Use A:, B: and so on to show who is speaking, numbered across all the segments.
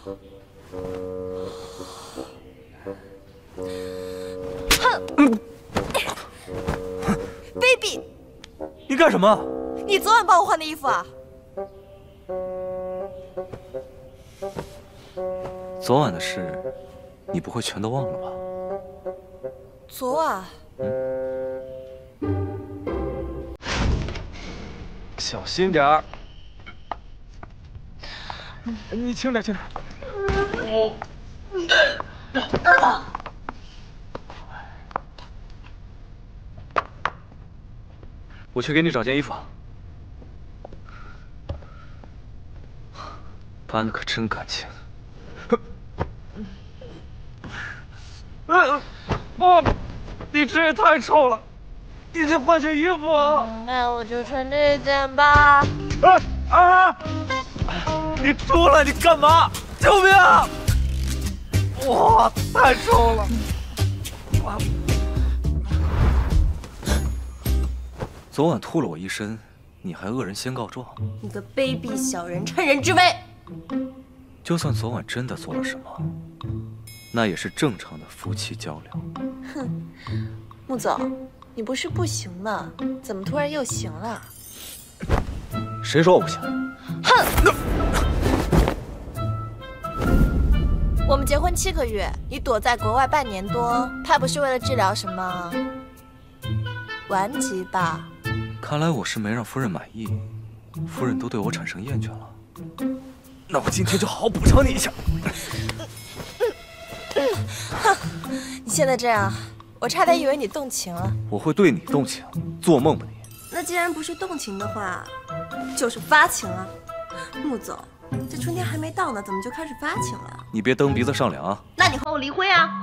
A: 哼 ，baby，
B: 你干什么？
A: 你昨晚帮我换的衣服啊？
B: 昨晚的事，你不会全都忘了吧？
A: 昨晚。
B: 小心点儿。你轻点，轻点。我去给你找件衣服。搬的可真干净。不，你这也太臭了！你先换件衣服啊！
A: 那我就穿这件吧。
B: 你出来！你干嘛？救命啊！哇，太臭了！昨晚吐了我一身，你还恶人先告状？
A: 你个卑鄙小人，趁人之危！
B: 就算昨晚真的做了什么，那也是正常的夫妻交流。
A: 哼，穆总，你不是不行吗？怎么突然又行了？
B: 谁说我不行？
A: 哼！我们结婚7个月，你躲在国外半年多，怕不是为了治疗什么顽疾吧？
B: 看来我是没让夫人满意，夫人都对我产生厌倦了。那我今天就好好补偿你一下。
A: 哼，你现在这样，我差点以为你动情了。
B: 我会对你动情？做梦吧你！
A: 那既然不是动情的话，就是发情了。穆总，这春天还没到呢，怎么就开始发情了？
B: 你别蹬鼻子上梁啊！
A: 那你和我离婚啊！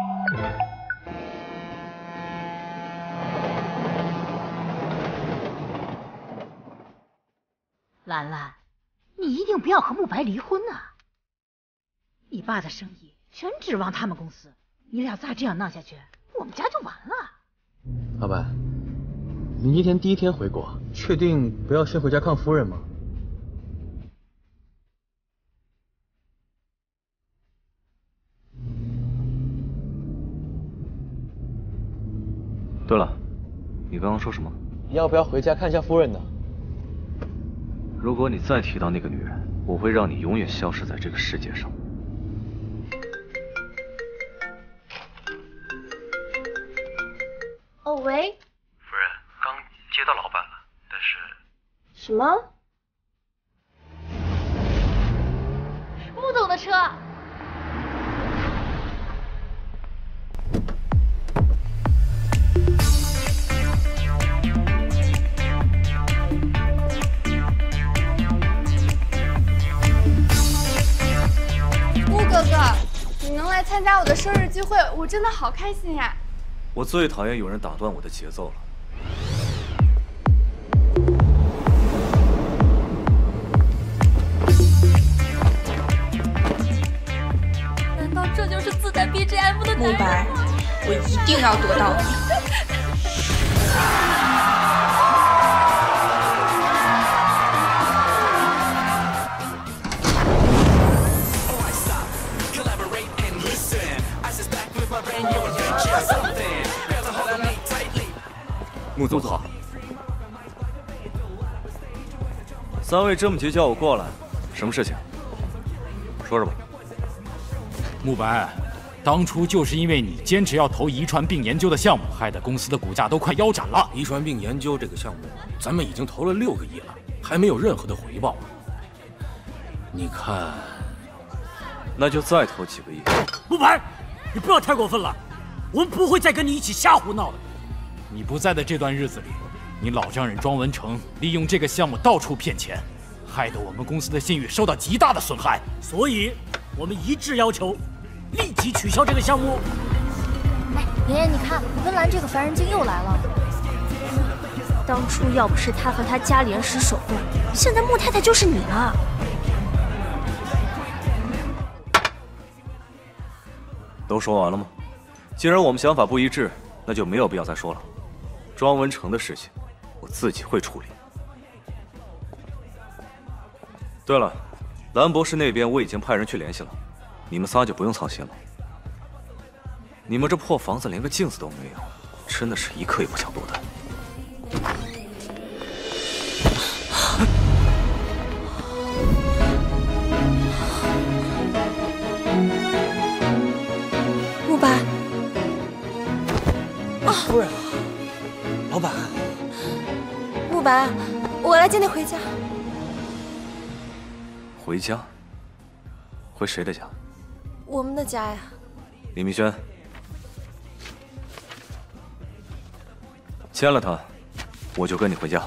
C: 兰兰，你一定不要和慕白离婚啊！你爸的生意全指望他们公司，你俩再这样闹下去，我们家就完了。
D: 老板，你一天第一天回国，确定不要先回家看夫人吗？
B: 对了，你刚刚说什么？
D: 要不要回家看一下夫人呢？
B: 如果你再提到那个女人，我会让你永远消失在这个世界上。
A: 哦，喂，
E: 夫人，刚接到老板了，但是……
A: 什么？
C: 穆总的车。
F: 哥哥，你能来参加我的生日聚会，我真的好开心呀！
B: 我最讨厌有人打断我的节奏了。
A: 难道这就是自带 BGM 的男人吗？
F: 慕白，我一定要得到你！
B: 穆总好，3位这么急叫我过来，什么事情？说说吧。
G: 慕白，当初就是因为你坚持要投遗传病研究的项目，害得公司的股价都快腰斩了。
H: 遗传病研究这个项目，咱们已经投了6个亿了，还没有任何的回报啊！你看，
B: 那就再投几个亿。
I: 慕白，你不要太过分了，我们不会再跟你一起瞎胡闹的。
G: 你不在的这段日子里，你老丈人庄文成利用这个项目到处骗钱，害得我们公司的信誉受到极大的损害。
I: 所以，我们一致要求立即取消这个项目。
J: 哎，爷爷，你看，温岚这个烦人精又来了。当初要不是他和他家里人使手段，现在穆太太就是你了。
B: 都说完了吗？既然我们想法不一致，那就没有必要再说了。庄文成的事情，我自己会处理。对了， 兰博士那边我已经派人去联系了，你们仨就不用操心了。你们这破房子连个镜子都没有，真的是一刻也不想多待。
A: 慕白，
D: 夫人，老板，
A: 慕白，我来接你回家。
B: 回家？回谁的家？
A: 我们的家呀。
B: 李明轩，签了他，我就跟你回家。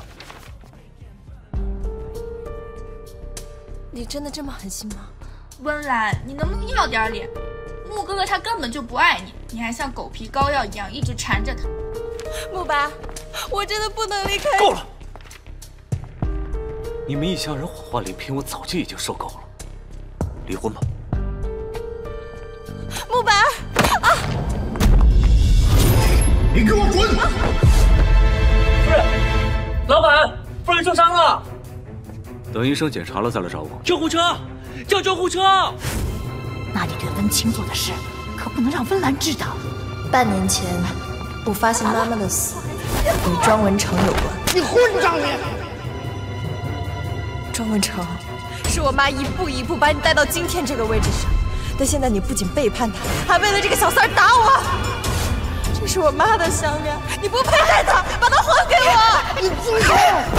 A: 你真的这么狠心吗？
F: 温岚，你能不能要点脸？穆哥哥他根本就不爱你，你还像狗皮膏药一样一直缠着他。
A: 慕白，我真的不能离开。
B: 够了！你们一家人谎话连篇，我早就已经受够了。离婚吧。
A: 慕白，
K: 你给我滚！
I: 夫人，老板，夫人受伤了。
B: 等医生检查了再来找我。
I: 救护车，叫救护车！
C: 那你对温清做的事，可不能让温岚知道。
A: 半年前，我发现妈妈的死与庄文成有关。
K: 你混账你！
A: 庄文成，是我妈一步一步把你带到今天这个位置上，但现在你不仅背叛她，还为了这个小三打我。这是我妈的项链，你不配戴它，把它还给我！
K: 你住手！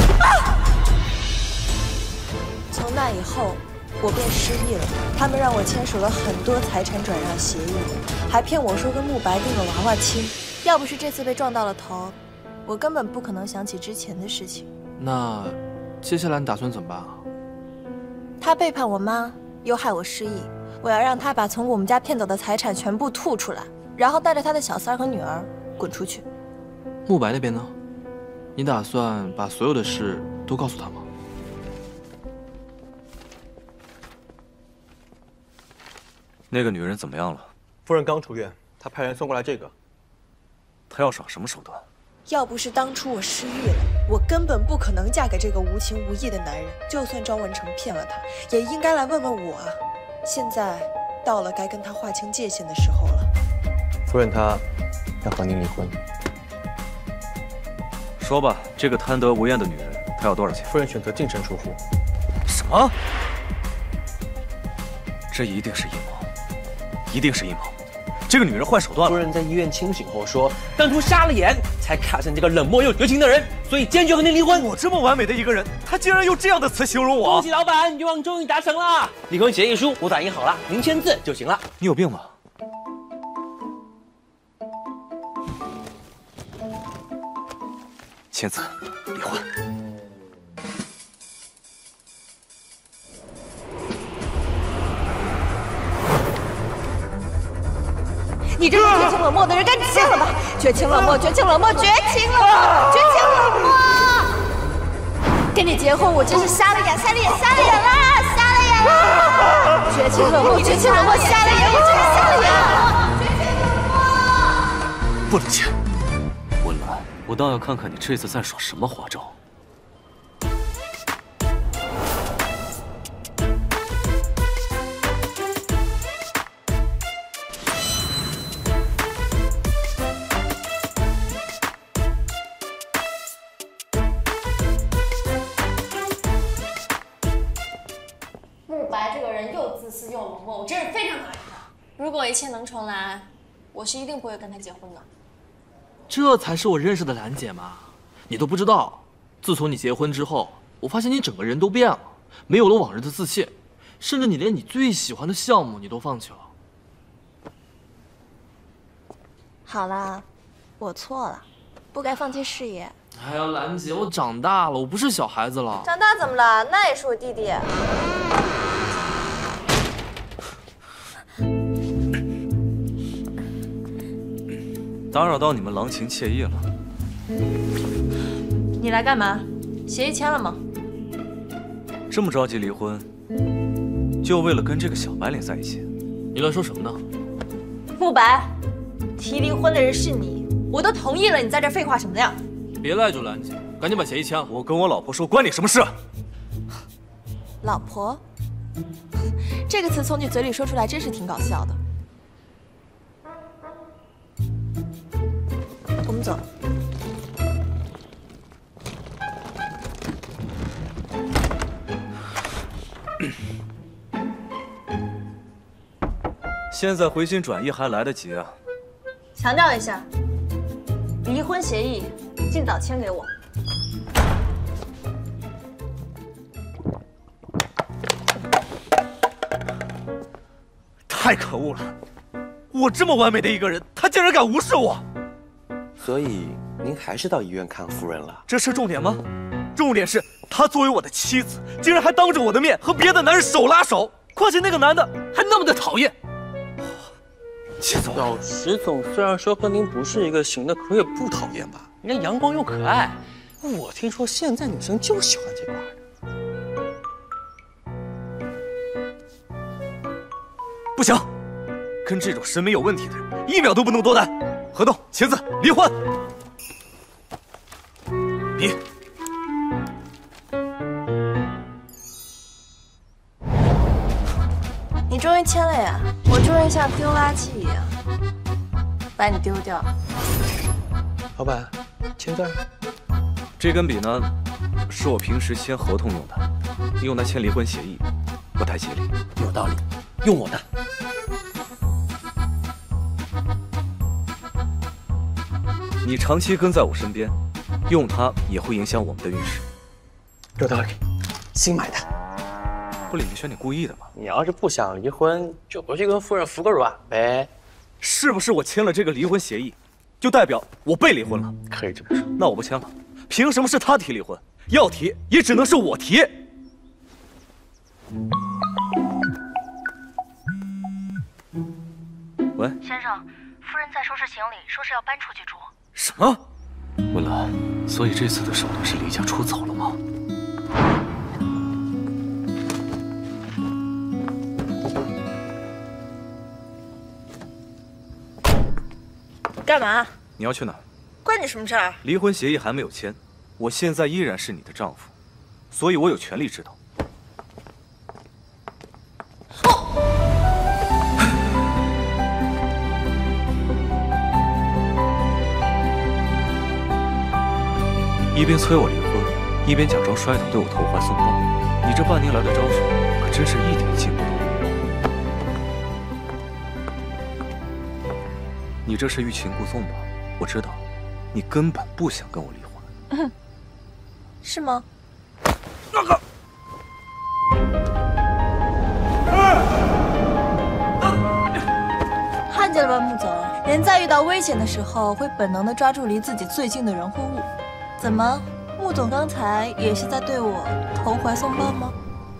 A: 从那以后，我便失忆了。他们让我签署了很多财产转让协议，还骗我说跟慕白定了娃娃亲。要不是这次被撞到了头，我根本不可能想起之前的事情。
D: 那接下来你打算怎么办啊？
A: 他背叛我妈，又害我失忆，我要让他把从我们家骗走的财产全部吐出来，然后带着他的小三和女儿滚出去。
D: 慕白那边呢？你打算把所有的事都告诉他吗？
B: 那个女人怎么样了？
D: 夫人刚出院，她派人送过来这个。
B: 她要耍什么手段？
A: 要不是当初我失忆了，我根本不可能嫁给这个无情无义的男人。就算庄文成骗了他，也应该来问问我啊。现在到了该跟他划清界限的时候了。
D: 夫人她要和您离婚。
B: 说吧，这个贪得无厌的女人，她要多少钱？
D: 夫人选择净身出户。
B: 什么？这一定是阴谋，一定是阴谋！这个女人换手段了。
L: 夫人在医院清醒后说，当初瞎了眼，才卡成这个冷漠又绝情的人，所以坚决和您离婚。
B: 我这么完美的一个人，她竟然用这样的词形容我！
L: 恭喜老板，愿望终于达成了。离婚协议书我打印好了，您签字就行了。
B: 你有病吧？签字，离婚。
A: 你这种绝情冷漠的人，赶紧签了吧！绝情冷漠，绝情冷漠，绝情冷漠，绝情冷漠！跟你结婚，我真是瞎了眼，瞎了眼，瞎了眼啦，瞎了眼啦！绝情冷漠，绝情冷漠，瞎了眼，我真是瞎了眼！绝情冷漠！
B: 不能签。温岚，我倒要看看你这次在耍什么花招。
J: 我真是非常讨厌他。如果一切能重来，我是一定不会跟他结婚的。
D: 这才是我认识的兰姐嘛！你都不知道，自从你结婚之后，我发现你整个人都变了，没有了往日的自信，甚至你连你最喜欢的项目你都放弃了。
A: 好啦，我错了，不该放弃事业。
D: 哎呀，兰姐，我长大了，我不是小孩子了。
A: 长大怎么了？那也是我弟弟。
B: 打扰到你们郎情妾意了。
A: 你来干嘛？协议签了吗？
B: 这么着急离婚，就为了跟这个小白脸在一起？
D: 你乱说什么呢？
A: 慕白，提离婚的人是你，我都同意了，你在这废话什么呀？
D: 别赖着兰姐，赶紧把协议签了。
B: 我跟我老婆说，关你什么事？
A: 老婆？ 这个词从你嘴里说出来，真是挺搞笑的。我们走。
B: 现在回心转意还来得及啊！
A: 强调一下，离婚协议尽早签给我。
B: 太可恶了！我这么完美的一个人，他竟然敢无视我！
L: 所以您还是到医院看夫人了？
B: 这是重点吗？重点是她作为我的妻子，竟然还当着我的面和别的男人手拉手，况且那个男的还那么的讨厌，气死我了！
L: 石总虽然说和您不是一个型的，可也不讨厌吧？人家阳光又可爱。我听说现在女生就喜欢这块的。
B: 不行，跟这种审美有问题的人1秒都不能多待。合同、签字、离婚。笔。
A: 你终于签了呀！我终于像丢垃圾一样把你丢掉。
L: 老板，签字。
B: 这根笔呢，是我平时签合同用的，你用它签离婚协议，不太吉利。
L: 有道理，用我的。
B: 你长期跟在我身边，用它也会影响我们的运势。
L: 有道理，新买的。
B: 不，李明轩，你故意的吧？
L: 你要是不想离婚，就回去跟夫人服个软呗。
B: 是不是我签了这个离婚协议，就代表我被离婚了？
L: 可以这么说。
B: 那我不签了，凭什么是他提离婚？要提也只能是我提。喂，
J: 先生，夫人在收拾行李，说是要搬出去住。
B: 什么？温岚，所以这次的手段是离家出走了吗？
A: 干嘛？
B: 你要去哪儿？
A: 关你什么事儿？
B: 离婚协议还没有签，我现在依然是你的丈夫，所以我有权利知道。一边催我离婚，一边假装摔倒对我投怀送抱，你这半年来的招数可真是一点进步都没有。你这是欲擒故纵吧？我知道，你根本不想跟我离婚。
A: 是吗？
B: 那个。
A: 看见了吧，穆总，人在遇到危险的时候，会本能的抓住离自己最近的人或物。怎么，穆总刚才也是在对我投怀送抱吗？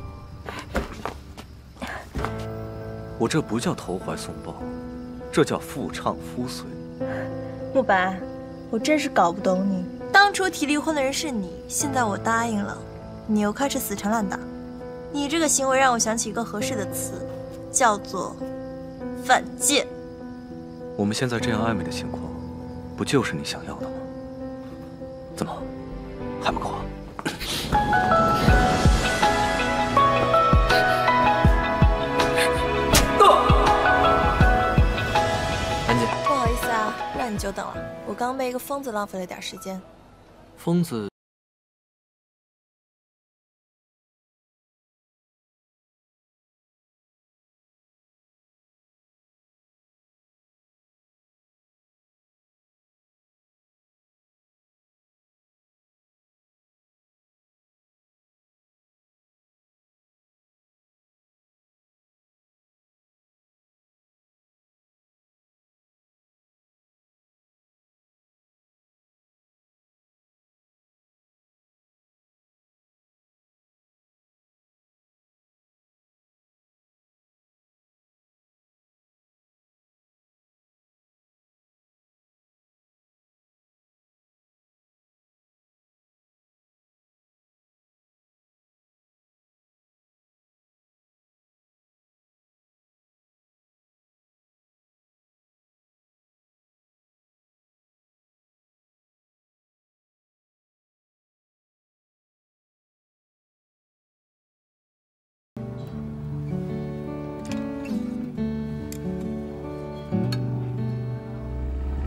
B: 我这不叫投怀送抱，这叫夫唱妇随。
A: 慕白，我真是搞不懂你。当初提离婚的人是你，现在我答应了，你又开始死缠烂打。你这个行为让我想起一个合适的词，叫做犯贱。
B: 我们现在这样暧昧的情况，不就是你想要的吗？怎么，还不够啊？
D: 安姐，
A: 不好意思啊，让你久等了。我刚被一个疯子浪费了点时间。
D: 疯子。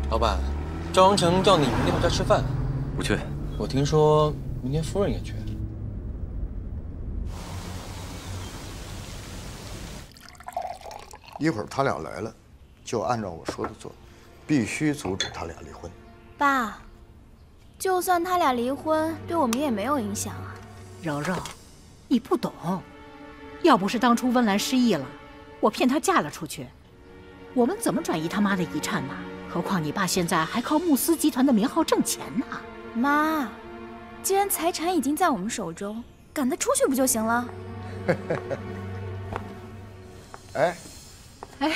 L: 老板，赵阳成叫你明天回家吃饭。
H: 不去。
L: 我听说明天夫人也去。
K: 一会儿他俩来了，就按照我说的做，必须阻止他俩离婚。
J: 爸，就算他俩离婚，对我们也没有影响啊。
C: 柔柔，你不懂，要不是当初温岚失忆了，我骗她嫁了出去，我们怎么转移他妈的遗产呢？何况你爸现在还靠慕斯集团的名号挣钱呢。
J: 妈，既然财产已经在我们手中，赶他出去不就行了？
C: 哎，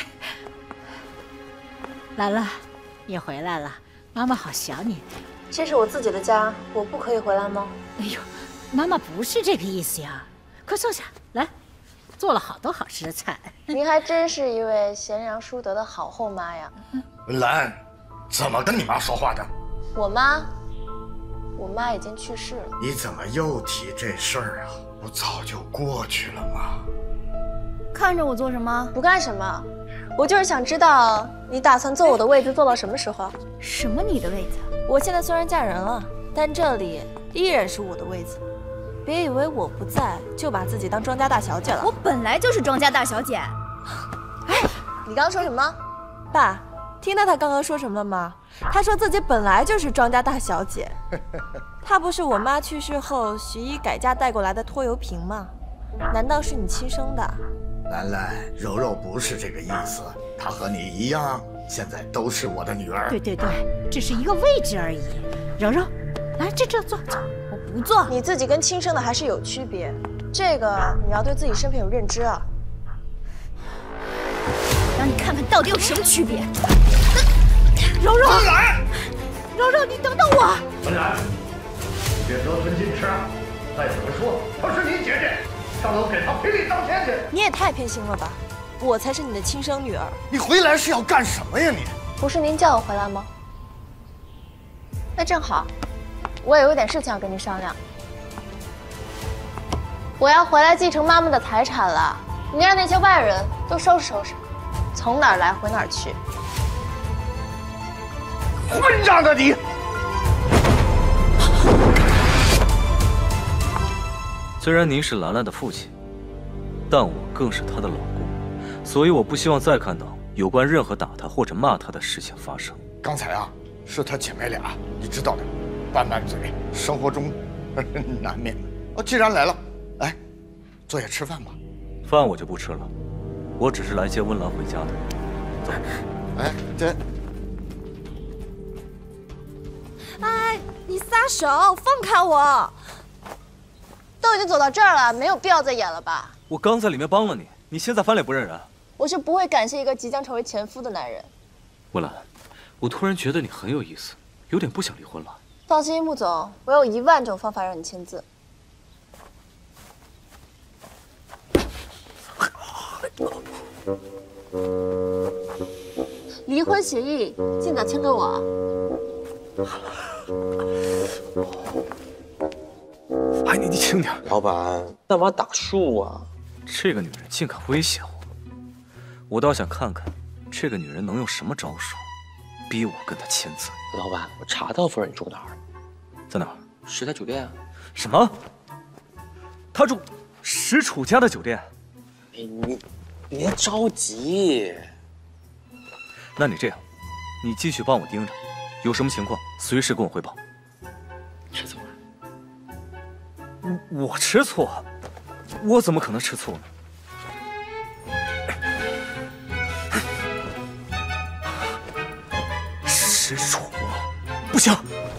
C: 兰兰，你回来了，妈妈好想你。
A: 这是我自己的家，我不可以回来吗？
C: 哎呦，妈妈不是这个意思呀，快坐下来，做了好多好吃的菜。
A: 您还真是一位贤良淑德的好后妈呀。
K: 文兰，怎么跟你妈说话的？
A: 我妈已经去世了。
K: 你怎么又提这事儿啊？不早就过去了吗？
J: 看着我做什么？
A: 不干什么，我就是想知道你打算坐我的位子坐到什么时候？
J: 什么你的位子？
A: 我现在虽然嫁人了，但这里依然是我的位子。别以为我不在就把自己当庄家大小姐了。
J: 我本来就是庄家大小姐。
A: 哎，你刚刚说什么？爸，听到他刚刚说什么了吗？他说自己本来就是庄家大小姐。他不是我妈去世后徐一改嫁带过来的拖油瓶吗？难道是你亲生的？
K: 兰兰，柔柔不是这个意思，她和你一样，现在都是我的女儿。
C: 对对对，只是一个位置而已。柔柔，来这坐。
A: 我不坐。你自己跟亲生的还是有区别，这个你要对自己身份有认知啊。
J: 让你看看到底有什么区别。
C: 柔柔，
K: 文兰，
C: 柔柔，你等等我。
K: 文兰，你别得寸进尺，再怎么说，她是你姐姐。上楼给她赔礼道歉去！
A: 你也太偏心了吧！我才是你的亲生女儿。
K: 你回来是要干什么呀你？
A: 不是您叫我回来吗？那正好，我也有点事情要跟您商量。我要回来继承妈妈的财产了，你让那些外人都收拾收拾，从哪儿来回哪儿去。
K: 混账的你！
H: 虽然您是兰兰的父亲，但我更是她的老公，所以我不希望再看到有关任何打她或者骂她的事情发生。
K: 刚才啊，是她姐妹俩，你知道的，拌嘴，生活中难免的。哦，既然来了，来，坐下吃饭吧。
H: 饭我就不吃了，我只是来接温岚回家的。走。
K: 哎，这。
A: 哎，你撒手，放开我！都已经走到这儿了，没有必要再演了吧？
H: 我刚在里面帮了你，你现在翻脸不认人？
A: 我是不会感谢一个即将成为前夫的男人。
H: 温岚，我突然觉得你很有意思，有点不想离婚了。
A: 放心，穆总，我有10000种方法让你签字。离婚协议尽早签给我。
H: 哎，你轻点。
L: 老板，干嘛打树啊？
H: 这个女人竟敢威胁我，我倒想看看这个女人能用什么招数逼我跟她签字。
L: 老板，我查到夫人住哪儿，
H: 在哪儿？
L: 时代酒店啊。
H: 什么？她住石楚家的酒店？
L: 哎，你别着急。
H: 那你这样，你继续帮我盯着，有什么情况随时跟我汇报。
L: 吃醋了？
H: 我吃醋？我怎么可能吃醋呢？石楚，不行！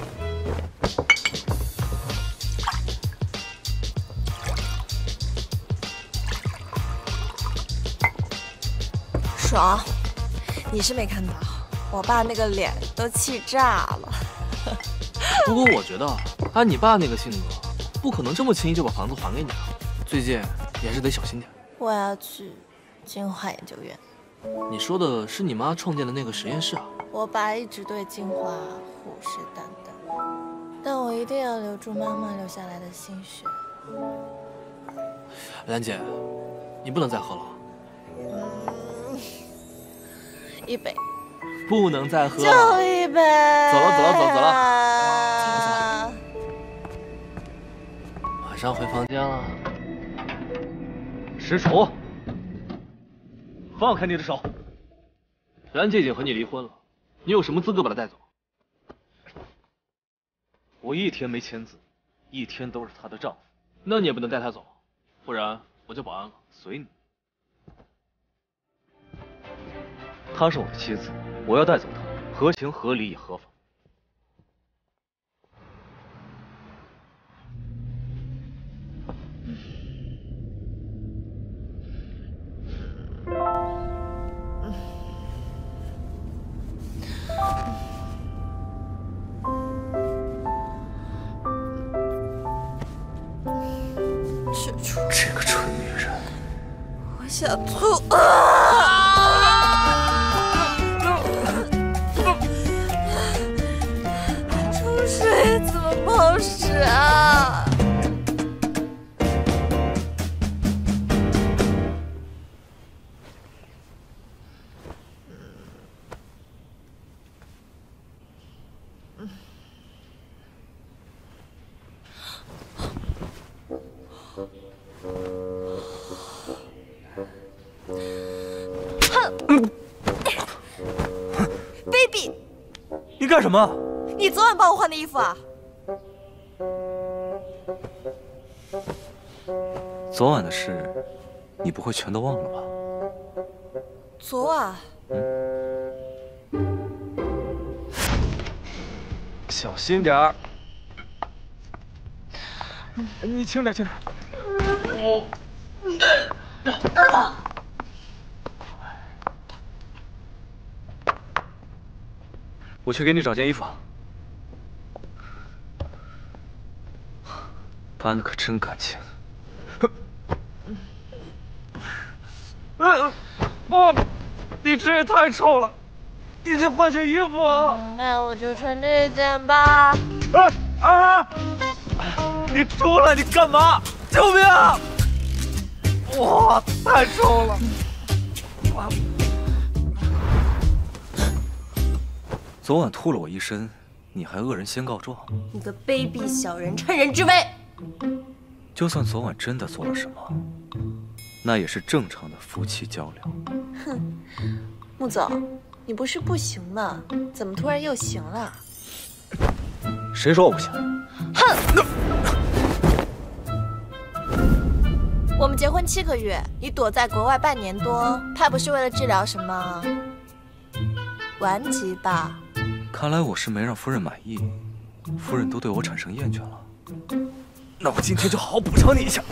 A: 爽，你是没看到，我爸那个脸都气炸了。
D: 不过我觉得，按你爸那个性格，不可能这么轻易就把房子还给你了。最近你还是得小心点。
A: 我要去金华研究院。
D: 你说的是你妈创建的那个实验室啊？
A: 我爸一直对金华虎视眈眈，但我一定要留住妈妈留下来的心血。
D: 兰姐，你不能再喝了。
A: 1杯。
D: 不能再喝了。
A: 就1 拜。
D: 走了。晚上回房间了。
H: 石楚，放开你的手！
D: 然姐已经和你离婚了，你有什么资格把她带走？
H: 我一天没签字，一天都是她的丈夫。
D: 那你也不能带她走，不然我叫保安了。
H: 随你。她是我的妻子，我要带走她，合情合理也合法。这个蠢女人，
A: 我想吐。冲水怎么不好使啊？baby，
H: 你干什么？
A: 你昨晚帮我换的衣服啊？
H: 昨晚的事，你不会全都忘了吧？
A: 昨晚。
H: 小心点儿。你轻点，轻点。我去给你找件衣服。搬的可真干净。不，你这也太臭了！你先换件衣服啊！
A: 那我就穿这件吧。
H: 你出来！你干嘛？救命啊！哇，太臭了！昨晚吐了我一身，你还恶人先告状？
A: 你个卑鄙小人，趁人之危！
H: 就算昨晚真的做了什么，那也是正常的夫妻交流。
A: 哼，穆总，你不是不行吗？怎么突然又行了？
H: 谁说我不行？
A: 哼！我们结婚7个月，你躲在国外半年多，怕不是为了治疗什么顽疾吧？
H: 看来我是没让夫人满意，夫人都对我产生厌倦了。那我今天就好好补偿你一下。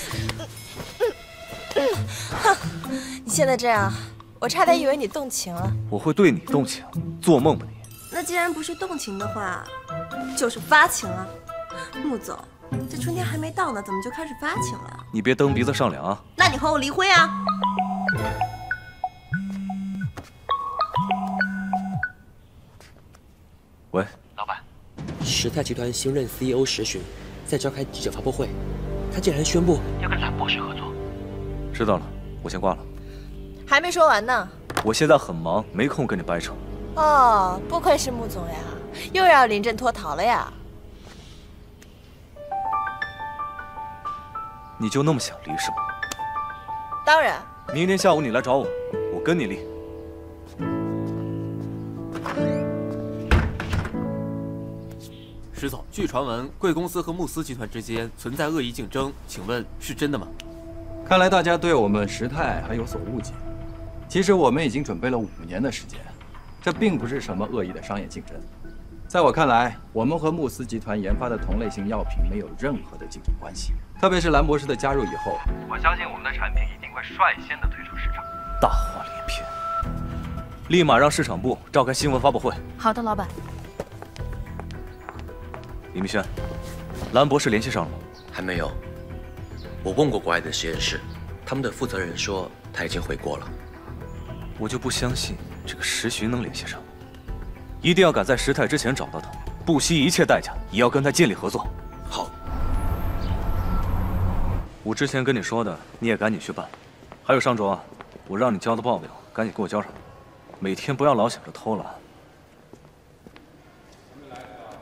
A: 哼，你现在这样，我差点以为你动情了。
H: 我会对你动情？做梦吧你！
A: 那既然不是动情的话，就是发情了。穆总，这春天还没到呢，怎么就开始发情了？
H: 你别蹬鼻子上梁啊！
A: 那你和我离婚啊！
H: 喂，
M: 老板，时泰集团新任 CEO 石巡在召开记者发布会，他竟然宣布要跟蓝博士合作。
H: 知道了，我先挂了。
A: 还没说完呢。
H: 我现在很忙，没空跟你掰扯。
A: 哦，不愧是穆总呀，又要临阵脱逃了呀。
H: 你就那么想离是吗？
A: 当然。
H: 明天下午你来找我，我跟你离。
N: 石总，据传闻，贵公司和慕斯集团之间存在恶意竞争，请问是真的吗？
O: 看来大家对我们时泰还有所误解。其实我们已经准备了5年的时间，这并不是什么恶意的商业竞争。在我看来，我们和慕斯集团研发的同类型药品没有任何的竞争关系。特别是兰博士的加入以后，
E: 我相信我们的产品一定会率先的推出市场。
H: 大话连篇，立马让市场部召开新闻发布会。
J: 好的，老板。
H: 李明轩，兰博士联系上了吗？
P: 还没有。我问过国外的实验室，他们的负责人说他已经回国了。
H: 我就不相信这个石巡能联系上，一定要赶在时泰之前找到他，不惜一切代价也要跟他建立合作。
P: 好。
H: 我之前跟你说的，你也赶紧去办。还有上周啊，我让你交的报表，赶紧给我交上。每天不要老想着偷懒。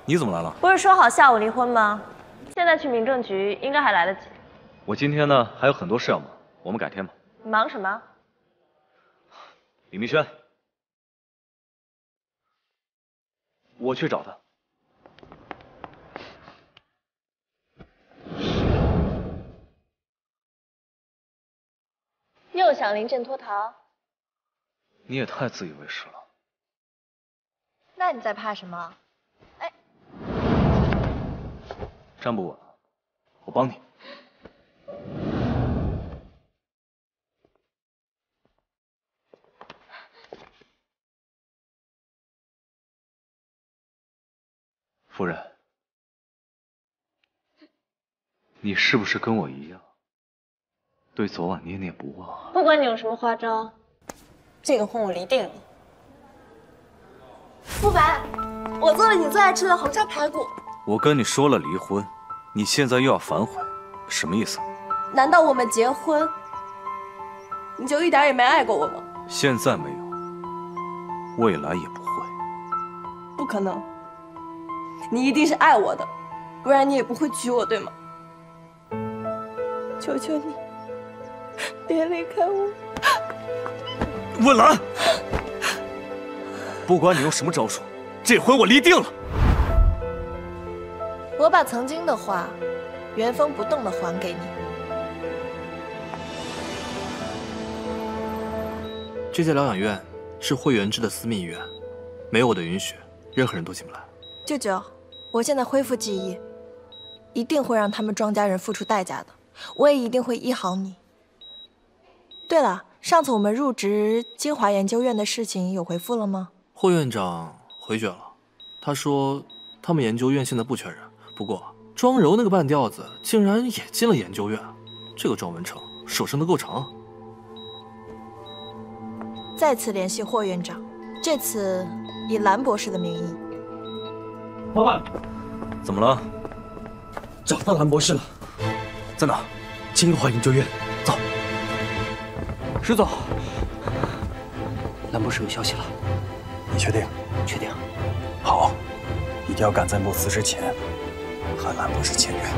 H: 你怎么来了？
Q: 不是说好下午离婚吗？现在去民政局应该还来得及。
H: 我今天呢还有很多事要忙，我们改天吧。
Q: 你忙什么？
H: 李明轩，我去找他。
Q: 又想临阵脱逃？
H: 你也太自以为是了。
Q: 那你在怕什么？哎，
H: 站不稳，我帮你。夫人，你是不是跟我一样，对昨晚念念不忘？
Q: 不管你有什么花招，这个婚我离定了。
J: 慕白，我做了你最爱吃的红烧排骨。
H: 我跟你说了离婚，你现在又要反悔，什么意思？
J: 难道我们结婚，你就一点也没爱过我吗？
H: 现在没有，未来也不会。
J: 不可能，你一定是爱我的，不然你也不会娶我，对吗？求求你，别离开我。
B: 温岚，不管你用什么招数，这婚我离定了。
J: 我把曾经的话原封不动的还给你。
D: 这家疗养院是会员制的私密医院，没有我的允许，任何人都进不来。
J: 舅舅，我现在恢复记忆，一定会让他们庄家人付出代价的。我也一定会医好你。对了，上次我们入职金华研究院的事情有回复了吗？
D: 霍院长回绝了，他说他们研究院现在不缺人，不过庄柔那个半吊子竟然也进了研究院，这个庄文成手伸得够长啊。
J: 再次联系霍院长，这次以蓝博士的名义。
O: 老板，
H: 怎么了？
I: 找到蓝博士了，
B: 在哪？
I: 金华研究院，走。
B: 石总，
I: 蓝博士有消息了。
O: 你确定？
I: 确定。
O: 好，一定要赶在慕斯之前和蓝博士签约。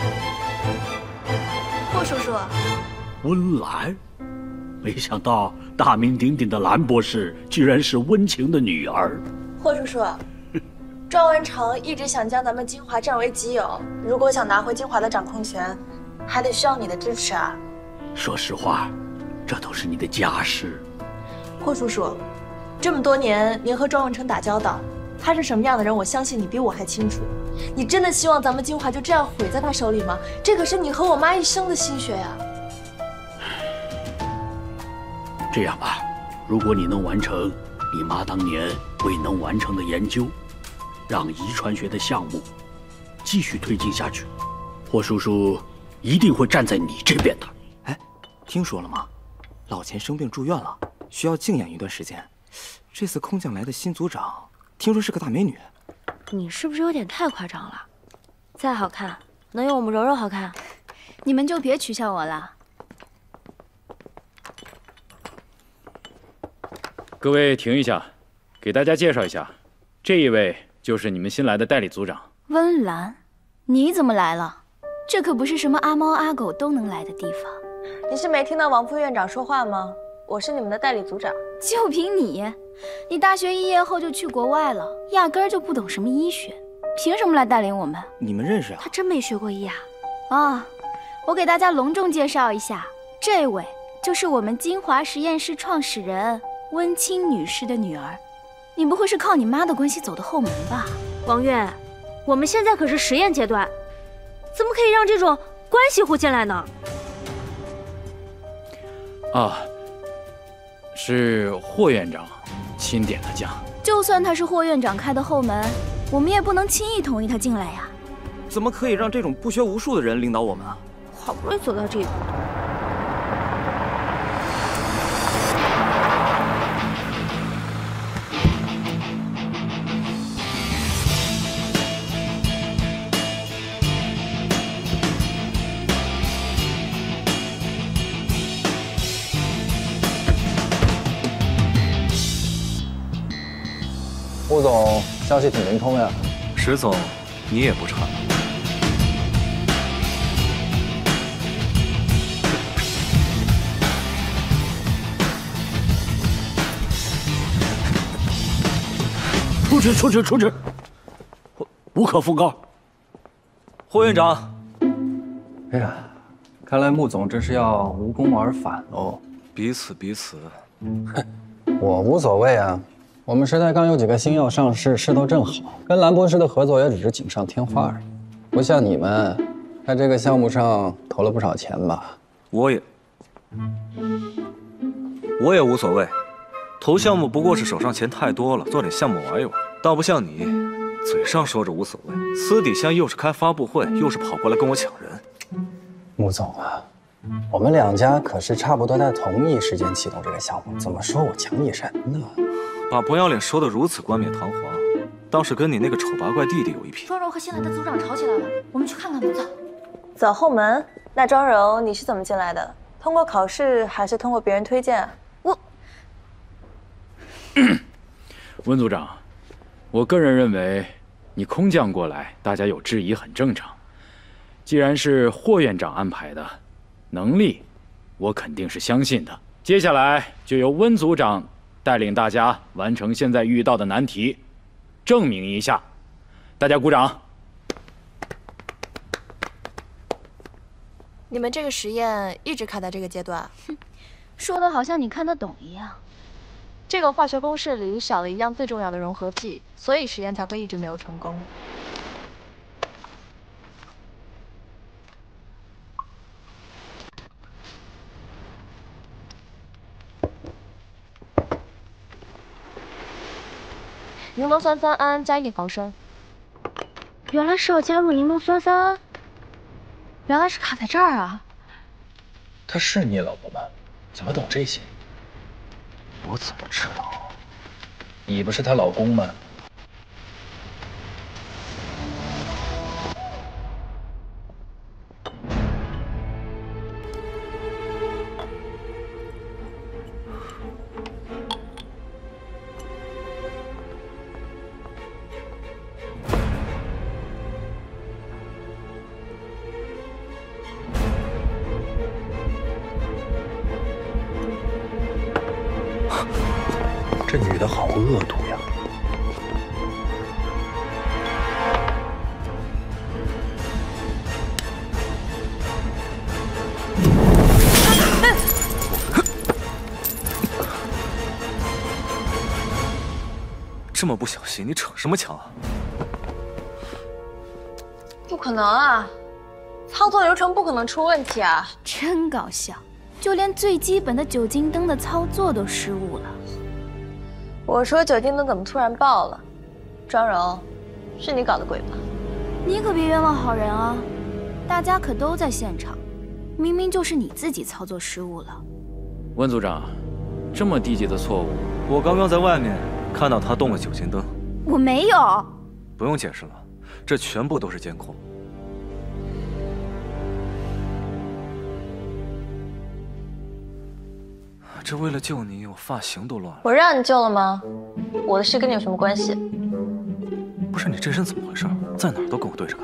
J: 霍叔叔，
I: 温岚，没想到大名鼎鼎的蓝博士居然是温情的女儿。
J: 霍叔叔，庄文成一直想将咱们金华占为己有，如果想拿回金华的掌控权，还得需要你的支持啊。
I: 说实话，这都是你的家事。
J: 霍叔叔，这么多年您和庄文成打交道，他是什么样的人，我相信你比我还清楚。你真的希望咱们金华就这样毁在他手里吗？这可是你和我妈一生的心血呀。
I: 这样吧，如果你能完成你妈当年未能完成的研究，让遗传学的项目继续推进下去，霍叔叔一定会站在你这边的。
R: 哎，听说了吗？老钱生病住院了，需要静养一段时间。这次空降来的新组长，听说是个大美女。
J: 你是不是有点太夸张了？再好看，能有我们柔柔好看？
S: 你们就别取笑我了。
G: 各位停一下，给大家介绍一下，这一位就是你们新来的代理组长
S: 温岚。你怎么来了？这可不是什么阿猫阿狗都能来的地方。
J: 你是没听到王副院长说话吗？我是你们的代理组长。
S: 就凭你，你大学毕业后就去国外了，压根儿就不懂什么医学，凭什么来带领我们？
R: 你们认识啊？
S: 他真没学过医啊！啊，我给大家隆重介绍一下，这位就是我们金华实验室创始人温清女士的女儿。你不会是靠你妈的关系走的后门吧？
J: 王院，我们现在可是实验阶段，怎么可以让这种关系户进来呢？
G: 啊，是霍院长亲点的将。
S: 就算他是霍院长开的后门，我们也不能轻易同意他进来呀。
R: 怎么可以让这种不学无术的人领导我们啊？
J: 好不容易走到这一步。
O: 穆总，消息挺灵通呀。
H: 石总，你也不差。
I: 出去！无可奉告。
H: 霍院长，
O: 哎呀，看来穆总这是要无功而返喽。
H: 彼此。
O: 我无所谓啊。我们时代刚有几个新药上市，势头正好，跟蓝博士的合作也只是锦上添花而已。不像你们，在这个项目上投了不少钱吧？
H: 我也无所谓。投项目不过是手上钱太多了，做点项目玩一玩，倒不像你，嘴上说着无所谓，私底下又是开发布会，又是跑过来跟我抢人。
O: 穆总啊，我们两家可是差不多在同一时间启动这个项目，怎么说我抢你人呢？
H: 把不要脸说得如此冠冕堂皇，倒是跟你那个丑八怪弟弟有一拼。
S: 庄柔和新来的组长吵起来了，我们去看看吧。走。
Q: 走后门。那庄柔，你是怎么进来的？通过考试还是通过别人推荐啊？
G: 温组长，我个人认为，你空降过来，大家有质疑很正常。既然是霍院长安排的，能力我肯定是相信的。接下来就由温组长带领大家完成现在遇到的难题，证明一下。大家鼓掌。
J: 你们这个实验一直卡在这个阶段，
S: 说的好像你看得懂一样。
J: 这个化学公式里少了一样最重要的融合剂，所以实验才会一直没有成功。柠檬酸三胺加1毫升。
S: 原来是要加入柠檬酸三胺，原来是卡在这儿啊！
I: 她是你老婆吗？怎么懂这些？我怎么知道？你不是她老公吗？这女的好恶毒呀！
H: 这么不小心，你逞什么强啊？
Q: 不可能啊！操作流程不可能出问题啊！
S: 真搞笑，就连最基本的酒精灯的操作都失误了。
Q: 我说酒精灯怎么突然爆了？庄柔，是你搞的鬼吧？
S: 你可别冤枉好人啊！大家可都在现场，明明就是你自己操作失误了。
G: 温组长，这么低级的错误，
H: 我刚刚在外面看到他动了酒精灯。
S: 我没有。
H: 不用解释了，这全部都是监控。这为了救你，我发型都乱了。
Q: 我让你救了吗？我的事跟你有什么关系？
H: 不是你这人怎么回事？在哪儿都跟我对着干。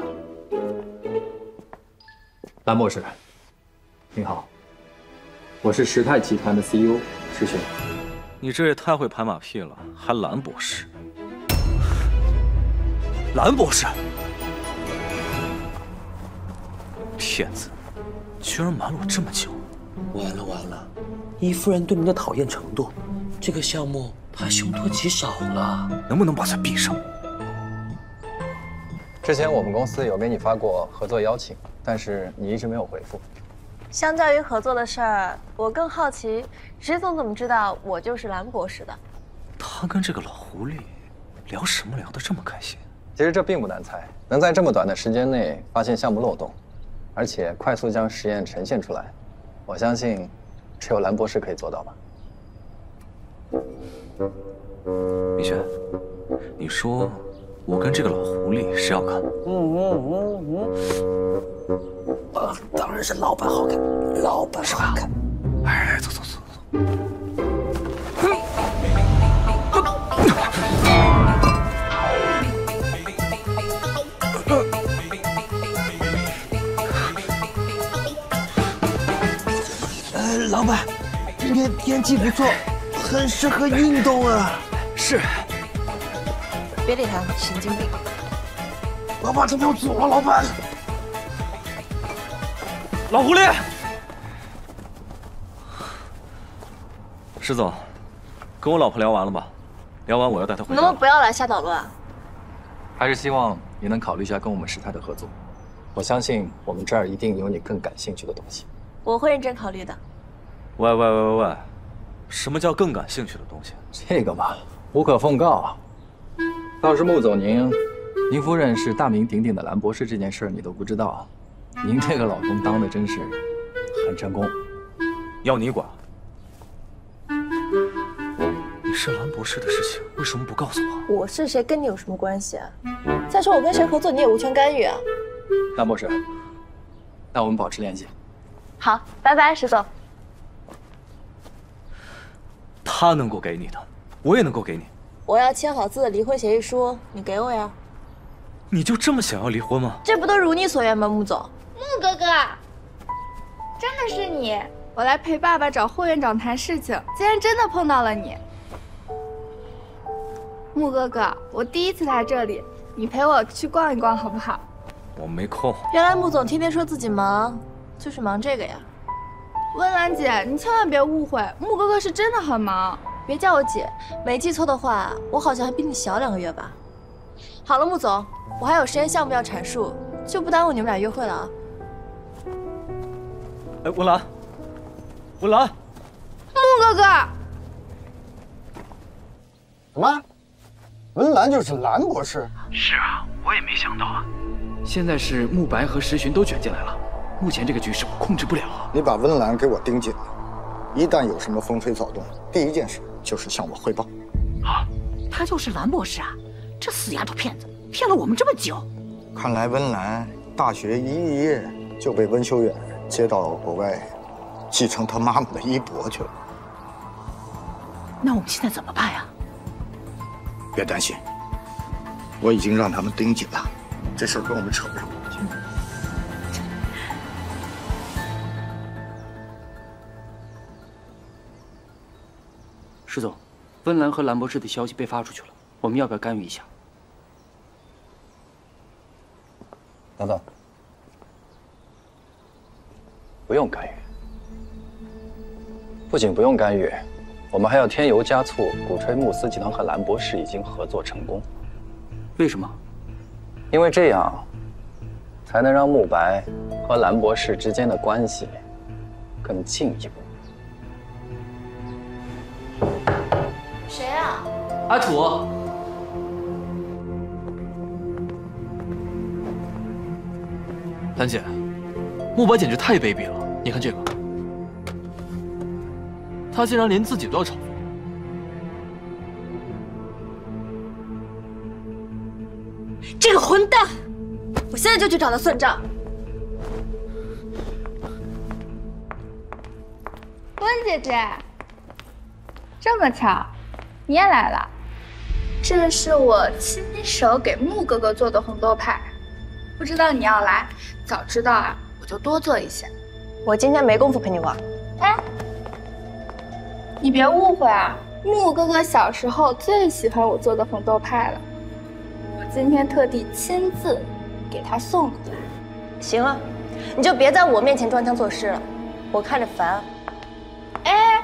O: 蓝博士，您好，我是时泰集团的 CEO 石轩。
H: 你这也太会拍马屁了，还蓝博士？蓝博士，骗子，居然瞒了我这么久。
M: 完了，依夫人对您的讨厌程度，这个项目怕凶多吉少了。
H: 能不能把嘴闭上？
O: 之前我们公司有给你发过合作邀请，但是你一直没有回复。
Q: 相较于合作的事儿，我更好奇，石总怎么知道我就是蓝博士的？
H: 他跟这个老狐狸聊什么聊得这么开心？
O: 其实这并不难猜，能在这么短的时间内发现项目漏洞，而且快速将实验呈现出来，我相信只有蓝博士可以做到吧。
H: 米轩，你说我跟这个老狐狸谁好看？
M: 当然是老板好看，老板好看。
H: 哎，走。
T: 天气不错，很适合运动啊。
G: 是。
J: 别理他，神经病。
T: 老板，他们要走了，老板。
B: 老狐狸，
H: 石总，跟我老婆聊完了吧？聊完我要带她回家。
J: 能不能不要来瞎捣乱？
O: 还是希望你能考虑一下跟我们时态的合作。我相信我们这儿一定有你更感兴趣的东西。
J: 我会认真考虑的。
H: 喂，什么叫更感兴趣的东西？
O: 这个嘛，无可奉告。倒是穆总您夫人是大名鼎鼎的兰博士，这件事你都不知道。您这个老公当的真是很成功，
H: 要你管？你是兰博士的事情，为什么不告诉我？
J: 我是谁跟你有什么关系啊？再说我跟谁合作，你也无权干预啊。
O: 兰博士，那我们保持联系。
J: 好，拜拜，石总。
H: 他能够给你的，我也能够给你。
J: 我要签好字的离婚协议书，你给我呀。
H: 你就这么想要离婚吗？
J: 这不都如你所愿吗，穆总？
F: 穆哥哥，真的是你！我来陪爸爸找霍院长谈事情，竟然真的碰到了你。穆哥哥，我第一次来这里，你陪我去逛一逛好不好？
H: 我没空。
J: 原来穆总天天说自己忙，就是忙这个呀。
F: 温岚姐，你千万别误会，穆哥哥是真的很忙。
J: 别叫我姐，没记错的话，我好像还比你小2个月吧。好了，穆总，我还有实验项目要阐述，就不耽误你们俩约会了啊。
H: 哎，温岚，
F: 穆哥哥，
K: 什么？温岚就是兰博士？
G: 是啊，我也没想到啊。现在是慕白和石寻都卷进来了，目前这个局势我控制不了啊。
K: 你把温岚给我盯紧了，一旦有什么风吹草动，第一件事就是向我汇报。
C: 啊，他就是兰博士啊！这死丫头片子骗了我们这么久。
K: 看来温岚大学一毕业就被温修远接到国外，继承他妈妈的衣钵去了。
C: 那我们现在怎么办呀？
K: 别担心，我已经让他们盯紧了，这事儿跟我们扯不上关系。
I: 石总，温岚和兰博士的消息被发出去了，我们要不要干预一下？
O: 等等，不用干预。不仅不用干预，我们还要添油加醋，鼓吹慕斯集团和兰博士已经合作成功。
I: 为什么？
O: 因为这样，才能让慕白和兰博士之间的关系更进一步。
J: 谁啊？
D: 阿楚。兰姐，慕白简直太卑鄙了！你看这个，他竟然连自己都要炒作。
J: 这个混蛋！我现在就去找他算账。
F: 温姐姐，这么巧，你也来了。这是我亲手给穆哥哥做的红豆派，不知道你要来，早知道啊，我就多做一些。
J: 我今天没工夫陪你玩。
F: 哎，你别误会啊，穆哥哥小时候最喜欢我做的红豆派了，我今天特地亲自给他送过来。
J: 行了，你就别在我面前装腔作势了，我看着烦。
F: 哎，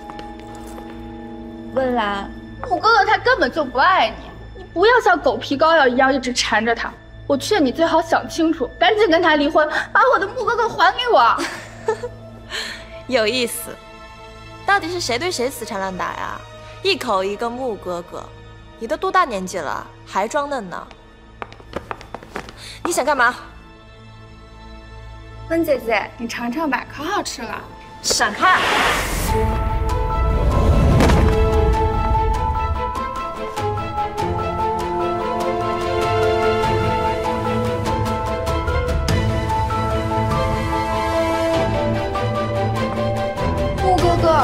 F: 温岚，穆哥哥他根本就不爱你，你不要像狗皮膏药一样一直缠着他。我劝你最好想清楚，赶紧跟他离婚，把我的穆哥哥还给我。
J: 有意思，到底是谁对谁死缠烂打呀？一口一个穆哥哥，你都多大年纪了，还装嫩呢？你想干嘛？
F: 温姐姐，你尝尝吧，可好吃了。
J: 闪开！
F: 穆哥哥，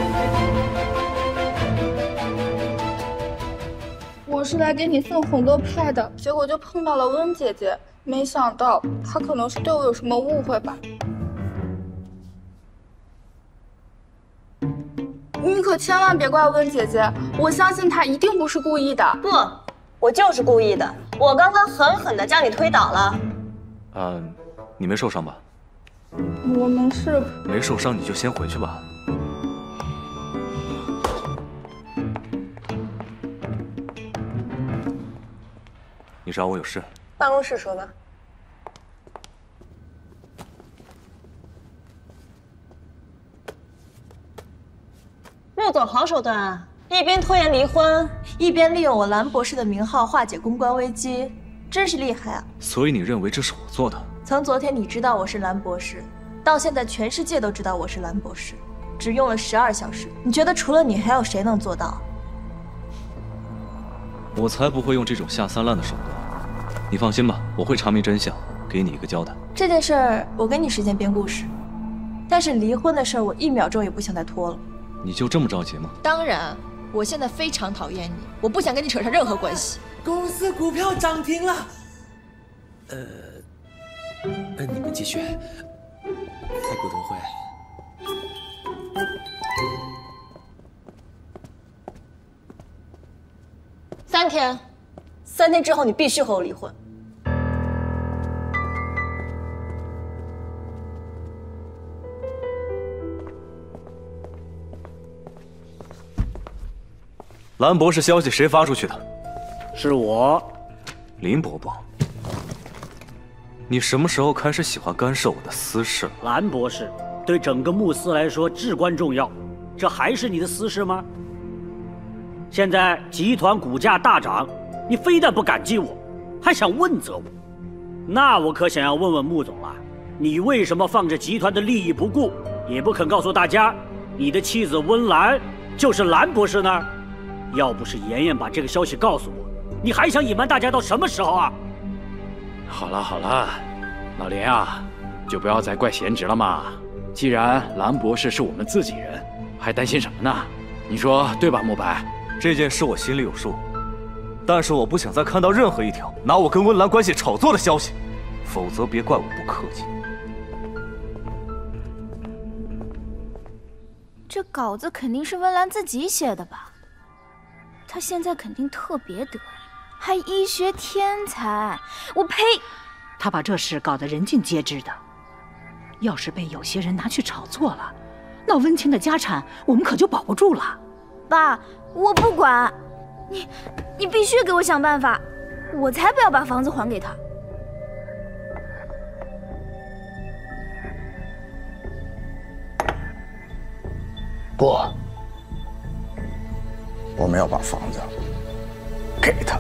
F: 我是来给你送红豆派的，结果就碰到了温姐姐，没想到她可能是对我有什么误会吧。 可千万别怪温姐姐，我相信她一定不是故意的。
Q: 不，我就是故意的。我刚刚狠狠地将你推倒了。
H: 你没受伤吧？
F: 我没事。
H: 没受伤你就先回去吧。你找我有事？
Q: 办公室说吧。穆总好手段啊！一边拖延离婚，一边利用我蓝博士的名号化解公关危机，真是厉害啊！
H: 所以你认为这是我做的？
J: 从昨天你知道我是蓝博士，到现在全世界都知道我是蓝博士，只用了12小时。你觉得除了你还有谁能做到？
H: 我才不会用这种下三滥的手段。你放心吧，我会查明真相，给你一个交代。
J: 这件事儿我给你时间编故事，但是离婚的事儿我1秒钟也不想再拖了。
H: 你就这么着急吗？
J: 当然，我现在非常讨厌你，我不想跟你扯上任何关系。
M: 公司股票涨停了。你们继续。开股东会。
J: 3天，3天之后你必须和我离婚。
H: 蓝博士消息谁发出去的？
I: 是我，
H: 林伯伯。你什么时候开始喜欢干涉我的私事了？
I: 蓝博士对整个穆斯来说至关重要，这还是你的私事吗？现在集团股价大涨，你非但不感激我，还想问责我，那我可想要问问穆总了，你为什么放着集团的利益不顾，也不肯告诉大家，你的妻子温岚就是蓝博士呢？要不是妍妍把这个消息告诉我，你还想隐瞒大家到什么时候啊？
G: 好了好了，老林啊，就不要再怪贤侄了嘛。既然蓝博士是我们自己人，还担心什么呢？你说对吧，慕白？
H: 这件事我心里有数，但是我不想再看到任何一条拿我跟温岚关系炒作的消息，否则别怪我不客气。
S: 这稿子肯定是温岚自己写的吧？她现在肯定特别得意，还医学天才，我呸！
C: 她把这事搞得人尽皆知的，要是被有些人拿去炒作了，那温清的家产我们可就保不住了。
S: 爸，我不管，你必须给我想办法，我才不要把房子还给他。
K: 不，我们要把房子给他。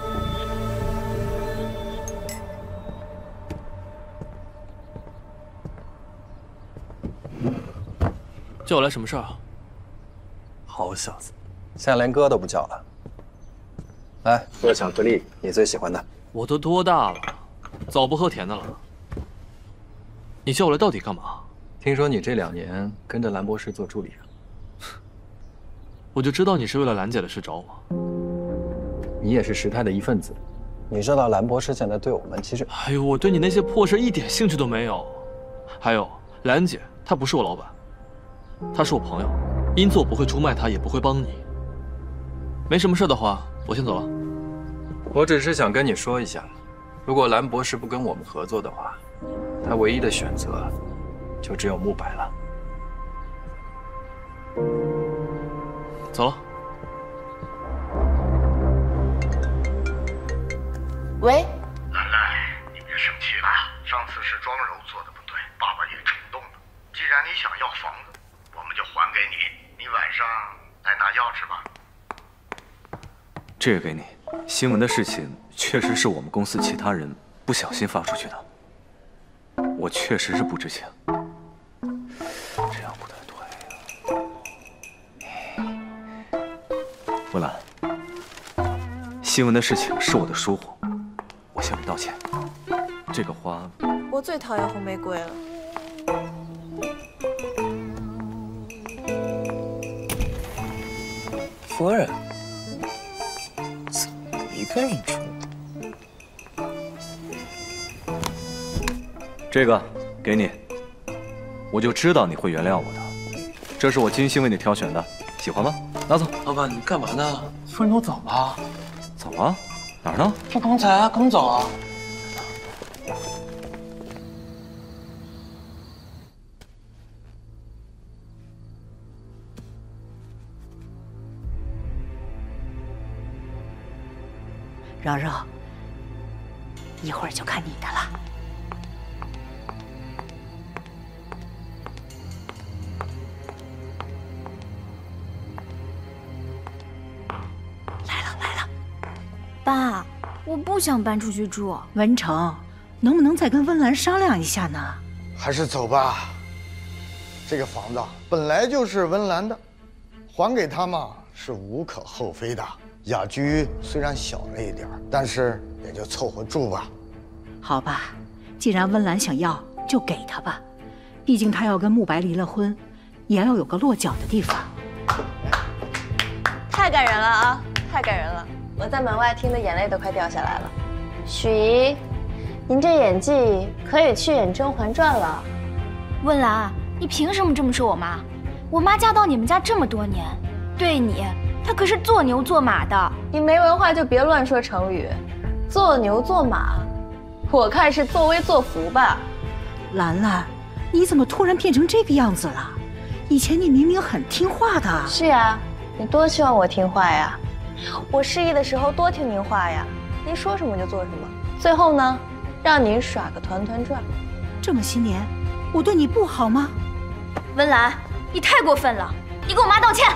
D: 叫我来什么事儿啊？
O: 好小子，现在连哥都不叫了。来，喝巧克力，你最喜欢的。
D: 我都多大了，早不喝甜的了。你叫我来到底干嘛？
O: 听说你这2年跟着蓝博士做助理啊？
D: 我就知道你是为了兰姐的事找我。
O: 你也是时泰的一份子，你知道蓝博士现在对我们其实……
D: 哎呦，我对你那些破事一点兴趣都没有。还有，兰姐她不是我老板，她是我朋友，因此我不会出卖她，也不会帮你。没什么事的话，我先走了。
O: 我只是想跟你说一下，如果蓝博士不跟我们合作的话，他唯一的选择就只有慕白了。
D: 走了。
J: 喂，
T: 兰兰，你别生气了，上次是庄柔做的不对，爸爸也冲动了。既然你想要房子，我们就还给你，你晚上来拿钥匙吧。
H: 这个给你。新闻的事情确实是我们公司其他人不小心发出去的，我确实是不知情。这样不太对。温岚，新闻的事情是我的疏忽，我向你道歉。这个花，
J: 我最讨厌红玫瑰了。
M: 夫人，怎么一个人住？
H: 这个给你，我就知道你会原谅我的。这是我精心为你挑选的。 喜欢吗？拿走。
L: 老板，你干嘛呢？夫人都走了。
H: 走啊？哪儿呢？
L: 就刚才啊，刚走啊。
C: 柔柔，一会儿就看你的了。来了，
S: 爸，我不想搬出去住。
C: 文成，能不能再跟温岚商量一下呢？
K: 还是走吧。这个房子本来就是温岚的，还给她嘛是无可厚非的。雅居虽然小了一点，但是也就凑合住吧。
C: 好吧，既然温岚想要，就给她吧。毕竟她要跟慕白离了婚，也要有个落脚的地方。
J: 太感人了啊！太感人了，我在门外听的眼泪都快掉下来了。许姨，您这演技可以去演《甄嬛传》了。
S: 温岚，你凭什么这么说我妈？我妈嫁到你们家这么多年，对你，她可是做牛做马的。
J: 你没文化就别乱说成语，做牛做马，我看是作威作福吧。
C: 兰兰，你怎么突然变成这个样子了？以前你明明很听话的。
J: 是呀，你多希望我听话呀！我失忆的时候多听您话呀，您说什么就做什么。最后呢，让您耍个团团转。
C: 这么些年，我对你不好吗？
S: 温岚，你太过分了！你给我妈道歉！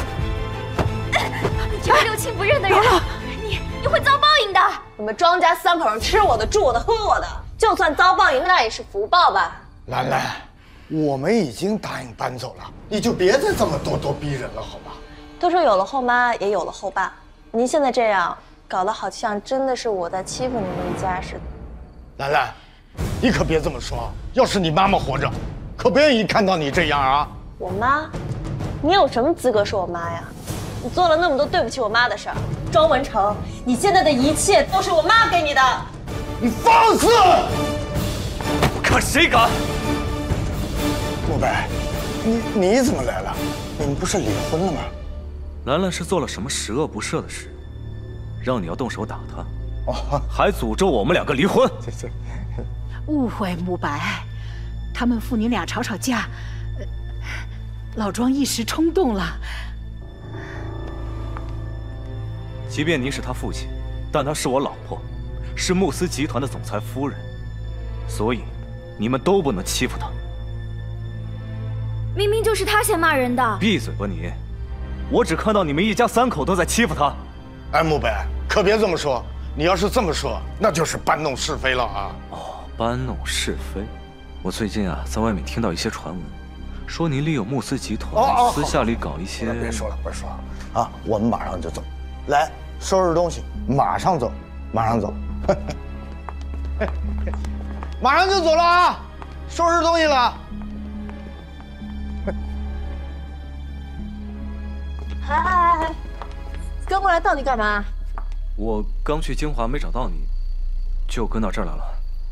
S: 你这个六亲不认的人，你会遭报应的。
J: 你们庄家三口人吃我的、住我的、喝我的，就算遭报应，那也是福报吧。
K: 兰兰，我们已经答应搬走了，你就别再这么咄咄逼人了，好吧？
J: 都说有了后妈，也有了后爸。您现在这样，搞得好像真的是我在欺负你们一家似的。
K: 兰兰，你可别这么说。要是你妈妈活着，可不愿意看到你这样啊。
J: 我妈？你有什么资格说我妈呀？你做了那么多对不起我妈的事儿。庄文成，你现在的一切都是我妈给你的。
K: 你放肆！
B: 我看谁敢！
K: 慕白，你怎么来了？你们不是离婚了吗？
H: 兰兰是做了什么十恶不赦的事，让你要动手打她，还诅咒我们两个离婚？
C: 误会，慕白，他们父女俩吵架，老庄一时冲动了。
H: 即便您是他父亲，但她是我老婆，是慕斯集团的总裁夫人，所以你们都不能欺负她。
S: 明明就是他先骂人的。
H: 闭嘴吧你！我只看到你们一家三口都在欺负她。
K: 哎，慕白，可别这么说。你要是这么说，那就是搬弄是非了啊！
H: 哦，搬弄是非。我最近啊，在外面听到一些传闻，说您利用慕斯集团私下里搞一些……
K: 别说了，别说了啊！我们马上就走。来，收拾东西，马上走，马上走，马上就走了啊！收拾东西了。
J: 哎，跟过来到底干嘛？
H: 我刚去京华没找到你，就跟到这儿来了。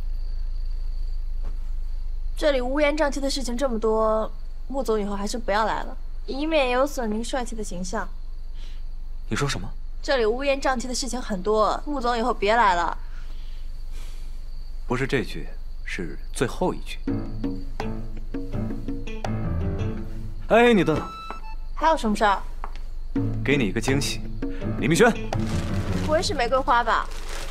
J: 这里乌烟瘴气的事情这么多，穆总以后还是不要来了，以免有损您帅气的形象。
H: 你说什么？
J: 这里乌烟瘴气的事情很多，穆总以后别来了。
H: 不是这句，是最后一句。哎，你等等，
J: 还有什么事儿？
H: 给你一个惊喜，李明轩。
J: 不会是玫瑰花吧？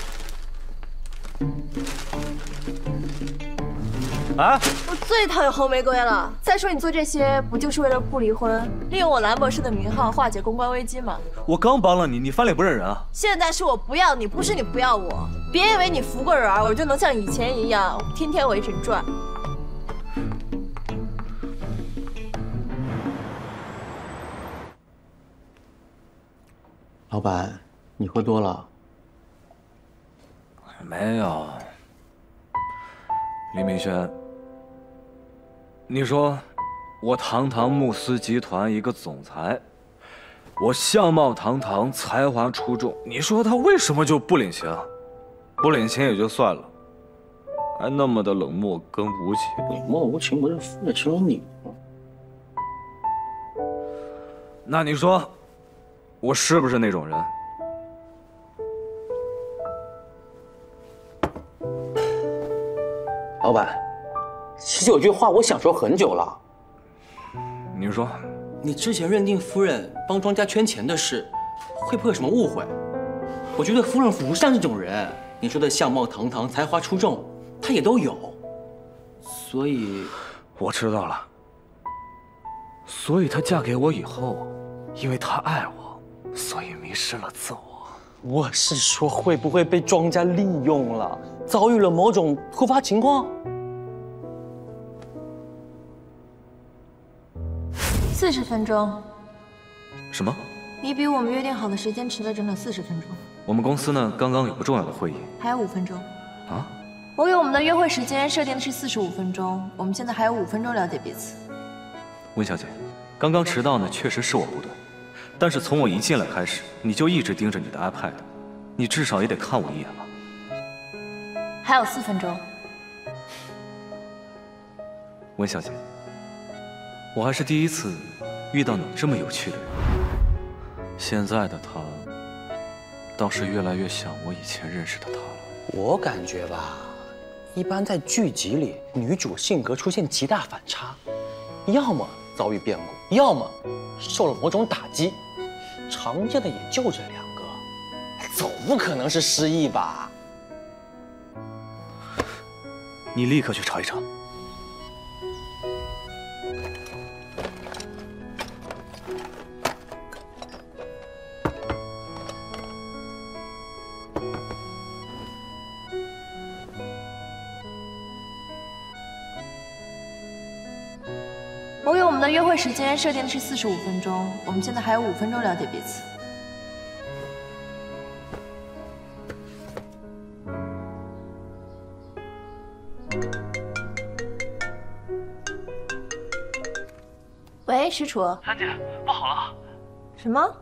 H: 啊！
J: 我最讨厌红玫瑰了。再说你做这些不就是为了不离婚，利用我兰博士的名号化解公关危机吗？
H: 我刚帮了你，你翻脸不认人啊！
J: 现在是我不要你，不是你不要我。别以为你服过人儿，我就能像以前一样天天围着你转。
L: 老板，你喝多了？
H: 没有。李明轩，你说我堂堂慕斯集团一个总裁，我相貌堂堂，才华出众，你说他为什么就不领情？不领情也就算了，还那么的冷漠跟无情。
I: 冷漠无情不是夫人形容你吗？
H: 那你说，我是不是那种人？
L: 老板，其实有句话我想说很久了。
H: 你说，
L: 你之前认定夫人帮庄家圈钱的事，会不会有什么误会？我觉得夫人不像这种人。你说的相貌堂堂、才华出众，她也都有。所以，
H: 我知道了。所以她嫁给我以后，因为她爱我，所以迷失了自我。
L: 我是说，会不会被庄家利用了，遭遇了某种突发情况
J: ？40分钟。
H: 什么？
J: 你比我们约定好的时间迟了整整40分钟。
H: 我们公司呢，刚刚有个重要的会议，
J: 还有5分钟。
H: 啊？
J: 我给我们的约会时间设定的是45分钟，我们现在还有5分钟了解彼此。
H: 温小姐，刚刚迟到呢，确实是我不对。但是从我一进来开始，你就一直盯着你的 iPad， 你至少也得看我一眼吧？
J: 还有4分钟。
H: 温小姐，我还是第一次遇到你这么有趣的人。现在的他，倒是越来越像我以前认识的他了。
L: 我感觉吧，一般在剧集里，女主性格出现极大反差，要么遭遇变故，要么受了某种打击。常见的也就这2个，总不可能是失忆吧？
H: 你立刻去查一查。
J: 我给我们的约会时间设定的是45分钟，我们现在还有5分钟了解彼此。喂，石楚。
D: 兰姐，不好了！
J: 什么？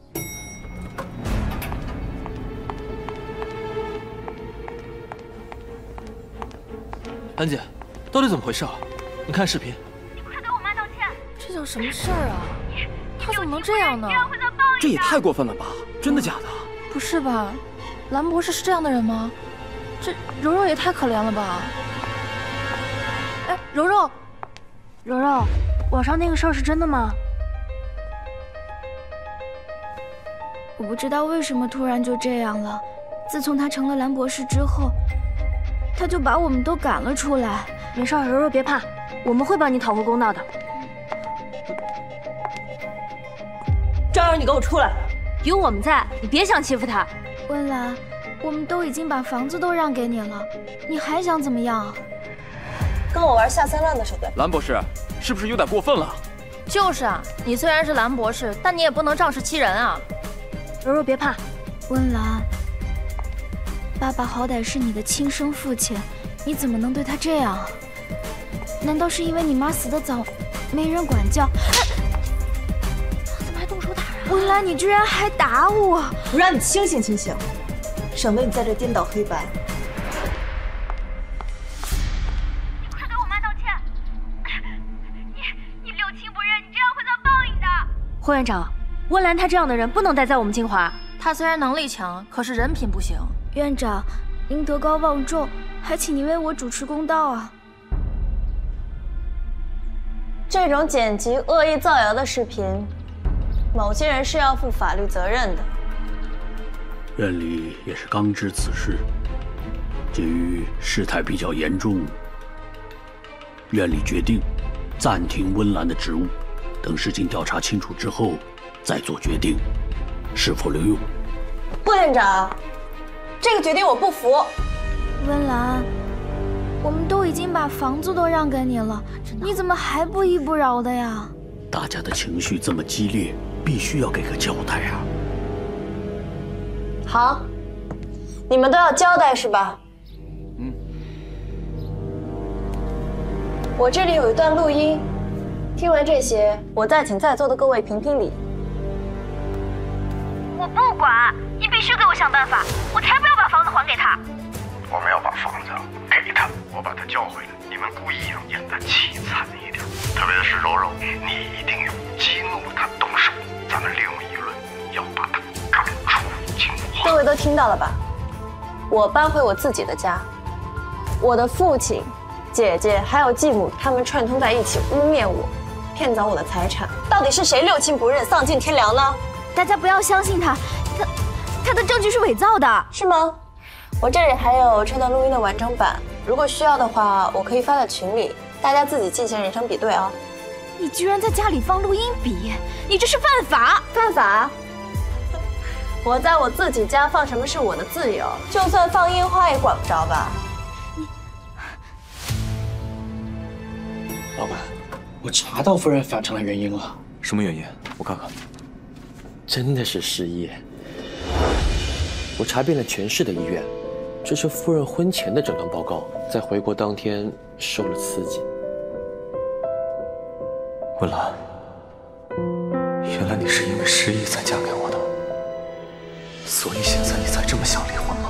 D: 兰姐，到底怎么回事啊？你看视频。
A: 这叫什么事儿啊？他怎么能这样呢？
I: 这也太过分了吧！真的假的？
A: 不是吧？蓝博士是这样的人吗？这柔柔也太可怜了吧！哎，柔柔，
S: 柔柔，网上那个事儿是真的吗？我不知道为什么突然就这样了。自从他成了蓝博士之后，他就把我们都赶了出来。
Q: 没事，柔柔别怕，我们会帮你讨回公道的。
A: 张儿，你给我出来！有我们在，你别想欺负他。
S: 温岚，我们都已经把房子都让给你了，你还想怎么样？
Q: 跟我玩下三滥的手段。
I: 蓝博士，是不是有点过分了？
A: 就是啊，你虽然是蓝博士，但你也不能仗势欺人啊。
Q: 柔柔别怕，
S: 温岚，爸爸好歹是你的亲生父亲，你怎么能对他这样？难道是因为你妈死得早，没人管教？
A: 怎么还动手打人？
S: 温岚，你居然还打我！
J: 我让你清醒清醒，省得你在这颠倒黑白。
S: 你快给我妈道歉！你六亲不认，你这样会遭报应的。
Q: 霍院长，温岚她这样的人不能待在我们金华。
A: 她虽然能力强，可是人品不行。
S: 院长，您德高望重，还请您为我主持公道啊！
Q: 这种剪辑恶意造谣的视频，某些人是要负法律责任的。
I: 院里也是刚知此事，鉴于事态比较严重，院里决定暂停温岚的职务，等事情调查清楚之后再做决定，是否留用。
Q: 霍院长，这个决定我不服。
S: 温岚，我们都已经把房子都让给你了，你怎么还不依不饶的呀？
I: 大家的情绪这么激烈，必须要给个交代啊！
Q: 好，你们都要交代是吧？我这里有一段录音，听完这些，我再请在座的各位评评理。
S: 我不管，你必须给我想办法，我才不要把房子还给他。
T: 我我们要把房子给他，我把他叫回来。你们故意要演得凄惨一点，特别是柔柔，你一定要激怒他动手。咱们利用舆论，要把他赶出京华。
F: 各位都听到了吧？我搬回我自己的家，我的父亲、姐姐还有继母，他们串通在一起污蔑我，骗走我的财产。到底是谁六亲不认、丧尽天良呢？
S: 大家不要相信他，他的证据是伪造的，
F: 是吗？我这里还有这段录音的完整版，如果需要的话，我可以发在群里，大家自己进行人声比对啊。
S: 你居然在家里放录音笔，你这是犯法！
F: 犯法？我在我自己家放什么是我的自由，就算放烟花也管不着吧？
I: 老板，我查到夫人反常的原因了。
H: 什么原因？我看看。
M: 真的是失忆。我查遍了全市的医院，这是夫人婚前的诊断报告，在回国当天受了刺激。
H: 文兰，原来你是因为失忆才嫁给我的，所以现在你才这么想离婚吗？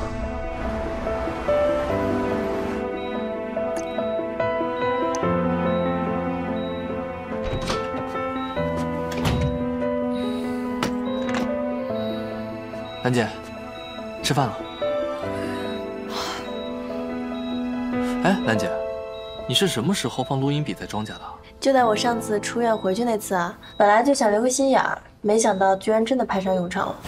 D: 兰姐，吃饭了。哎，兰姐，你是什么时候放录音笔在庄家的？
J: 就在我上次出院回去那次啊，本来就想留个心眼儿，没想到居然真的派上用场了。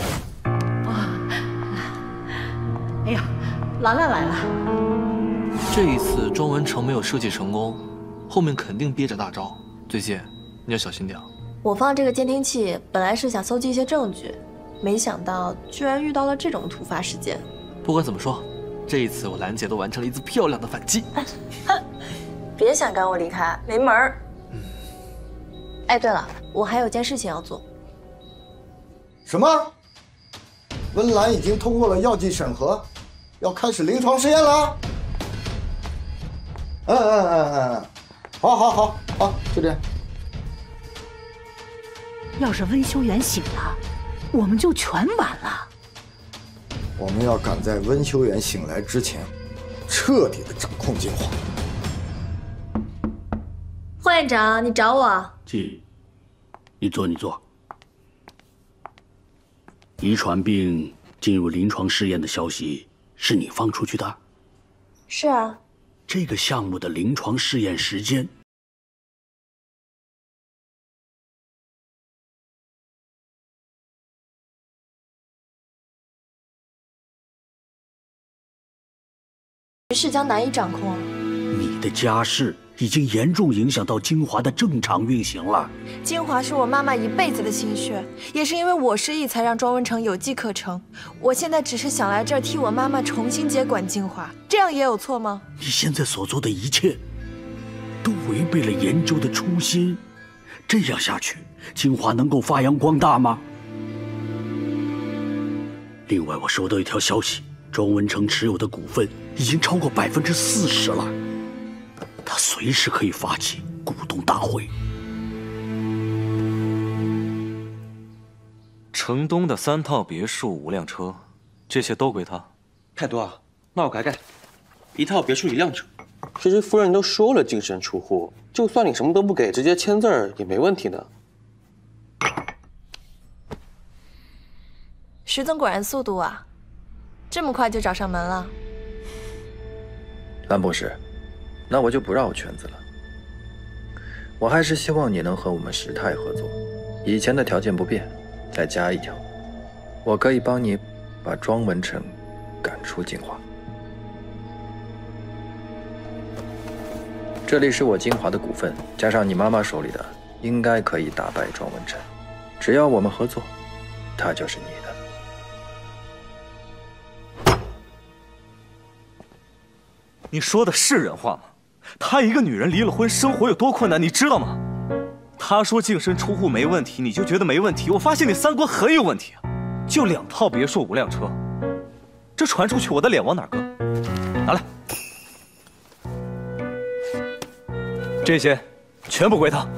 C: 哎呀，兰兰来了。
D: 这一次庄文成没有设计成功，后面肯定憋着大招。最近你要小心点。
J: 我放这个监听器本来是想搜集一些证据，没想到居然遇到了这种突发事件。
D: 不管怎么说，这一次我兰姐都完成了一次漂亮的反击。
J: 别想赶我离开，没门儿。哎，对了，我还有件事情要做。
K: 什么？温岚已经通过了药剂审核，要开始临床试验了。好，就这样。
C: 要是温修远醒了，我们就全完了。
K: 我们要赶在温修远醒来之前，彻底的掌控金华。
J: 霍院长，你找我？
I: 进，你坐。遗传病进入临床试验的消息是你放出去的？
J: 是啊。
I: 这个项目的临床试验时间
J: 是将难以掌控。
I: 你的家事已经严重影响到京华的正常运行了。
J: 京华是我妈妈一辈子的心血，也是因为我失忆才让庄文成有机可乘。我现在只是想来这儿替我妈妈重新接管京华，这样也有错吗？
I: 你现在所做的一切都违背了研究的初心，这样下去，京华能够发扬光大吗？另外，我收到一条消息，庄文成持有的股份已经超过40%了，他随时可以发起股东大会。
H: 城东的3套别墅、5辆车，这些都归他。
M: 太多啊，那我改改，1套别墅1辆车。其实夫人都说了净身出户，就算你什么都不给，直接签字儿也没问题的。
J: 石总果然速度啊，这么快就找上门了。
P: 兰博士，那我就不绕圈子了。我还是希望你能和我们石泰合作，以前的条件不变，再加一条，我可以帮你把庄文成赶出京华。这里是我京华的股份，加上你妈妈手里的，应该可以打败庄文成。只要我们合作，他就是你的。
B: 你说的是人话吗？她一个女人离了婚，生活有多困难，你知道吗？她说净身出户没问题，你就觉得没问题？我发现你三观很有问题啊！就2套别墅、5辆车，这传出去，我的脸往哪搁？拿来，这些全部归她。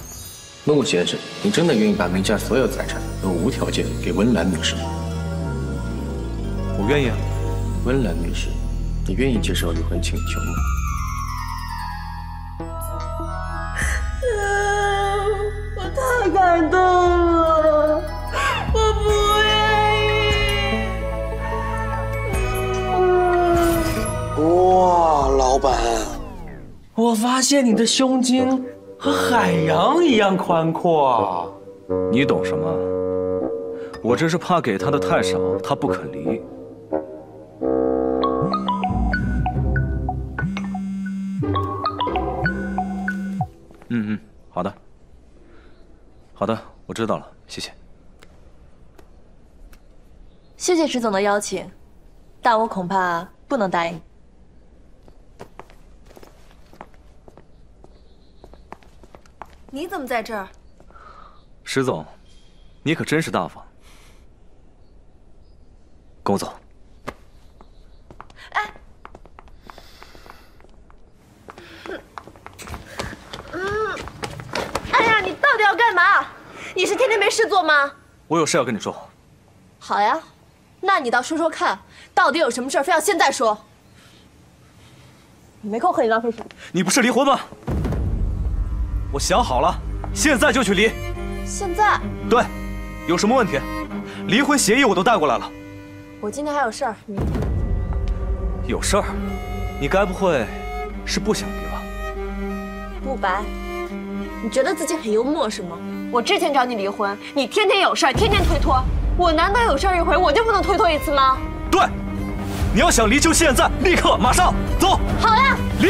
R: 陆先生，你真的愿意把名下所有财产都无条件给温岚女士？
H: 愿意啊。
M: 温岚女士，你愿意接受离婚请求吗？
Q: 我太感动了，我不愿意。
L: 哇，老板，我发现你的胸襟和海洋一样宽阔。
H: 你懂什么？我这是怕给他的太少，他不肯离。好的，好的，我知道了，谢谢。
J: 谢谢池总的邀请，但我恐怕不能答应。你怎么在这儿？
H: 石总，你可真是大方。跟我走。
J: 哎呀，你到底要干嘛？你是天天没事做吗？
H: 我有事要跟你说。
J: 好呀，那你倒说说看，到底有什么事非要现在说？没空和你浪费时间。
H: 你不是离婚吗？我想好了，现在就去离。
J: 现在？
H: 对，有什么问题？离婚协议我都带过来了。
J: 我今天还有事儿，明天。
H: 有事儿？你该不会是不想离吧？
J: 慕白，你觉得自己很幽默是吗？我之前找你离婚，你天天有事儿，天天推脱。我难得有事儿一回，我就不能推脱一次吗？
H: 对，你要想离就现在，立刻，马上走。
J: 好呀，
H: 离。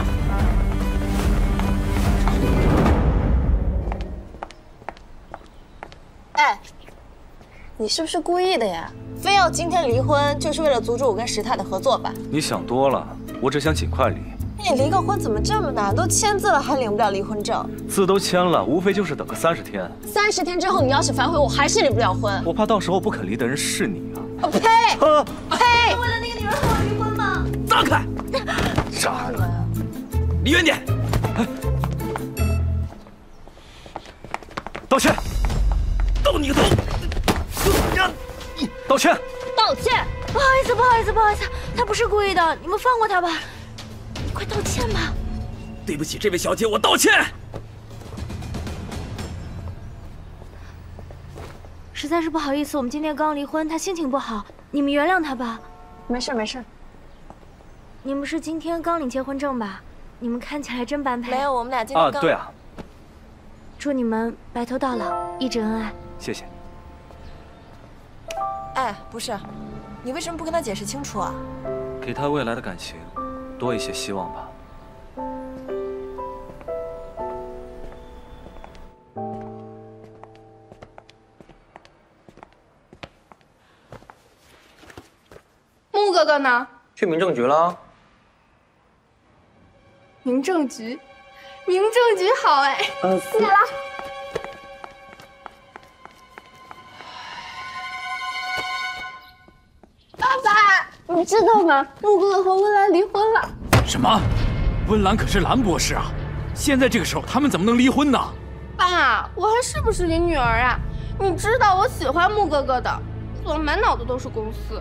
J: 哎，你是不是故意的呀？非要今天离婚，就是为了阻止我跟石太的合作吧？
H: 你想多了，我只想尽快离。
J: 你离个婚怎么这么难？都签字了还领不了离婚证？
H: 字都签了，无非就是等个30天。
J: 30天之后你要是反悔，我还是离不了婚。
H: 我怕到时候不肯离的人是你啊！
J: 呸！呸！为了那个女人和我离婚吗？
H: 让开！渣男！离远点！道歉！动你个头！道歉！
J: 道歉！
S: 不好意思，不好意思，不好意思，他不是故意的，你们放过他吧。你快道歉吧。
H: 对不起，这位小姐，我道歉。
S: 实在是不好意思，我们今天刚离婚，他心情不好，你们原谅他吧。
J: 没事没事。
S: 你们是今天刚领结婚证吧？你们看起来真般配。
J: 没有，我们俩今天刚……
H: 对啊。
S: 祝你们白头到老，一直恩爱。
H: 谢谢。
J: 哎，不是，你为什么不跟他解释清楚啊？
H: 给他未来的感情多一些希望吧。
F: 木哥哥呢？
L: 去民政局了。
F: 民政局，民政局好哎，谢啦。爸爸，你知道吗？木哥哥和温岚离婚了。
G: 什么？温岚可是蓝博士啊！现在这个时候，他们怎么能离婚呢？
F: 爸，我还是不是你女儿啊？你知道我喜欢木哥哥的，怎么满脑子都是公司？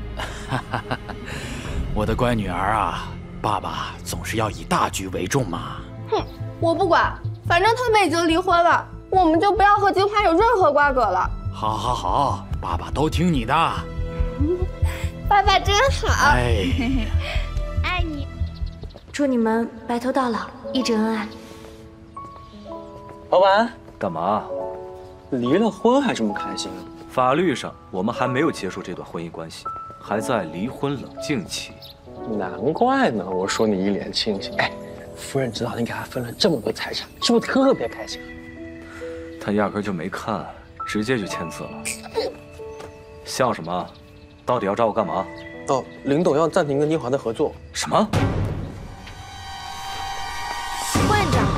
G: 我的乖女儿啊，爸爸总是要以大局为重嘛。
F: 哼，我不管，反正他们已经离婚了，我们就不要和金花有任何瓜葛了。
G: 好，好，好，爸爸都听你的。
F: 爸爸真好。
G: 哎，
F: 爱你。
S: 祝你们白头到老，一直恩爱。
L: 老板，
H: 干嘛？
L: 离了婚还这么开心啊？
H: 法律上我们还没有结束这段婚姻关系，还在离婚冷静期。
L: 难怪呢，我说你一脸清醒。哎，夫人知道你给她分了这么多财产，是不是特别开心？
H: 他压根就没看，直接就签字了。笑什么？到底要找我干嘛？
L: 哦，林董要暂停跟金华的合作。
H: 什么？
J: 副院长，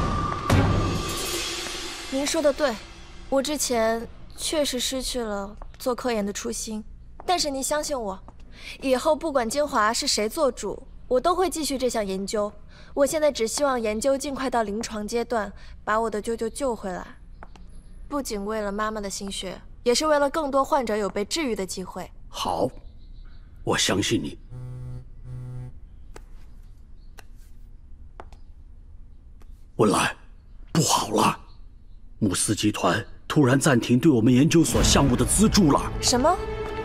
J: 您说的对，我之前确实失去了做科研的初心，但是您相信我，以后不管金华是谁做主，我都会继续这项研究。我现在只希望研究尽快到临床阶段，把我的舅舅救回来。不仅为了妈妈的心血，也是为了更多患者有被治愈的机会。
G: 好，
I: 我相信你。文兰，不好了，慕斯集团突然暂停对我们研究所项目的资助了。
J: 什么？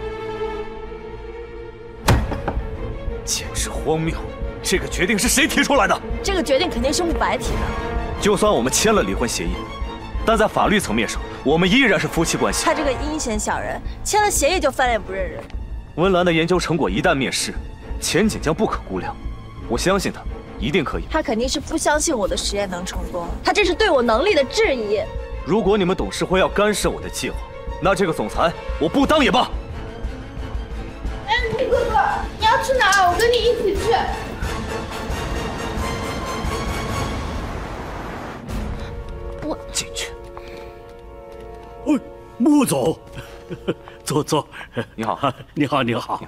B: 简直荒谬！这个决定是谁提出来的？
A: 这个决定肯定是慕白提的。
B: 就算我们签了离婚协议，但在法律层面上，我们依然是夫妻关系。
A: 他这个阴险小人，签了协议就翻脸不认人。
B: 温岚的研究成果一旦面世，前景将不可估量。我相信他一定可以。
A: 他肯定是不相信我的实验能成功，他这是对我能力的质疑。
B: 如果你们董事会要干涉我的计划，那这个总裁我不当也罢。
F: 哎，慕哥哥，你要去哪儿？我跟你一起去。
A: 我
B: 进去。
I: 哎，穆总，坐坐。
B: 你好，
I: 你好，你好。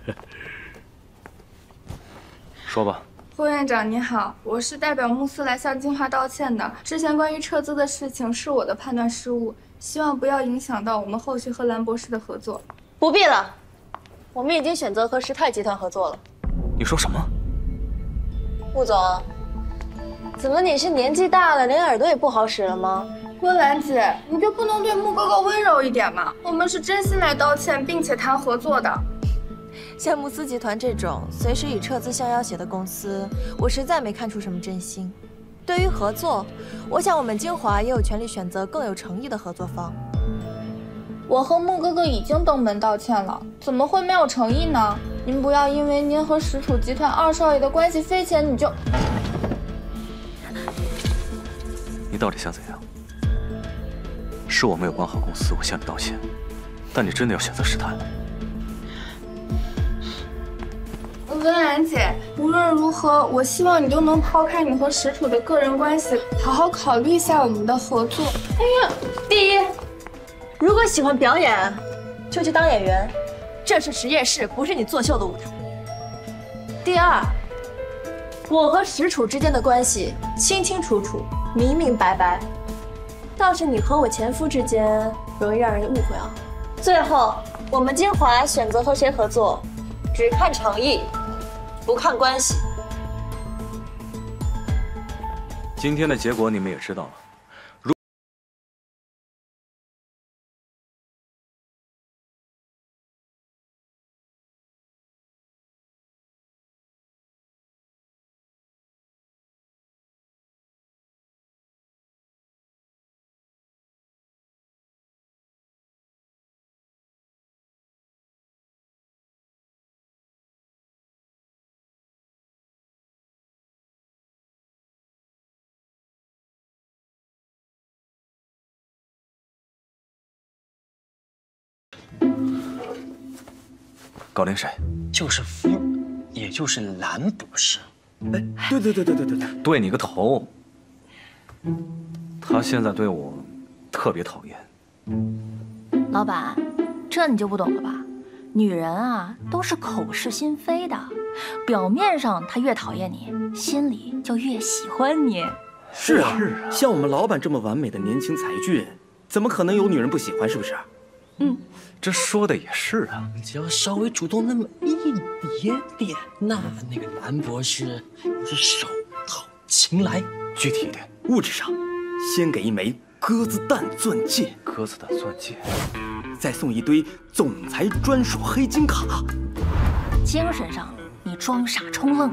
B: 说吧。
F: 副院长你好，我是代表慕斯来向金华道歉的。之前关于撤资的事情是我的判断失误，希望不要影响到我们后续和兰博士的合作。
A: 不必了，我们已经选择和时泰集团合作了。
B: 你说什么？
A: 穆总，怎么你是年纪大了，连耳朵也不好使了吗？
F: 温岚姐，你就不能对穆哥哥温柔一点吗？我们是真心来道歉，并且谈合作的。
J: 像慕斯集团这种随时以撤资相要挟的公司，我实在没看出什么真心。对于合作，我想我们精华也有权利选择更有诚意的合作方。
F: 我和穆哥哥已经登门道歉了，怎么会没有诚意呢？您不要因为您和石楚集团二少爷的关系匪浅，你就……
B: 你到底想怎样？是我没有管好公司，我向你道歉。但你真的要选择时泰？
F: 温岚姐，无论如何，我希望你都能抛开你和石楚的个人关系，好好考虑一下我们的合作。
A: 哎呀，第一，如果喜欢表演，就去当演员，这是实验室，不是你作秀的舞台。第二，我和石楚之间的关系清清楚楚、明明白白，倒是你和我前夫之间容易让人误会啊。最后，我们金华选择和谁合作，只看诚意，不看关系。
B: 今天的结果你们也知道了。搞定谁？
L: 就是夫，也就是兰博士。
R: 哎，对，
B: 对你个头！他现在对我特别讨厌。
S: 老板，这你就不懂了吧？女人啊，都是口是心非的，表面上她越讨厌你，心里就越喜欢你。
R: 是啊，像我们老板这么完美的年轻才俊，怎么可能有女人不喜欢？是不是？
B: 这说的也是啊。
L: 只要稍微主动那么一点点，那个兰博士是手到擒来。
B: 具体一点，
R: 物质上，先给一枚鸽子蛋钻戒，
B: 鸽子蛋钻戒，
R: 再送一堆总裁专属黑金卡。
S: 精神上，你装傻充愣。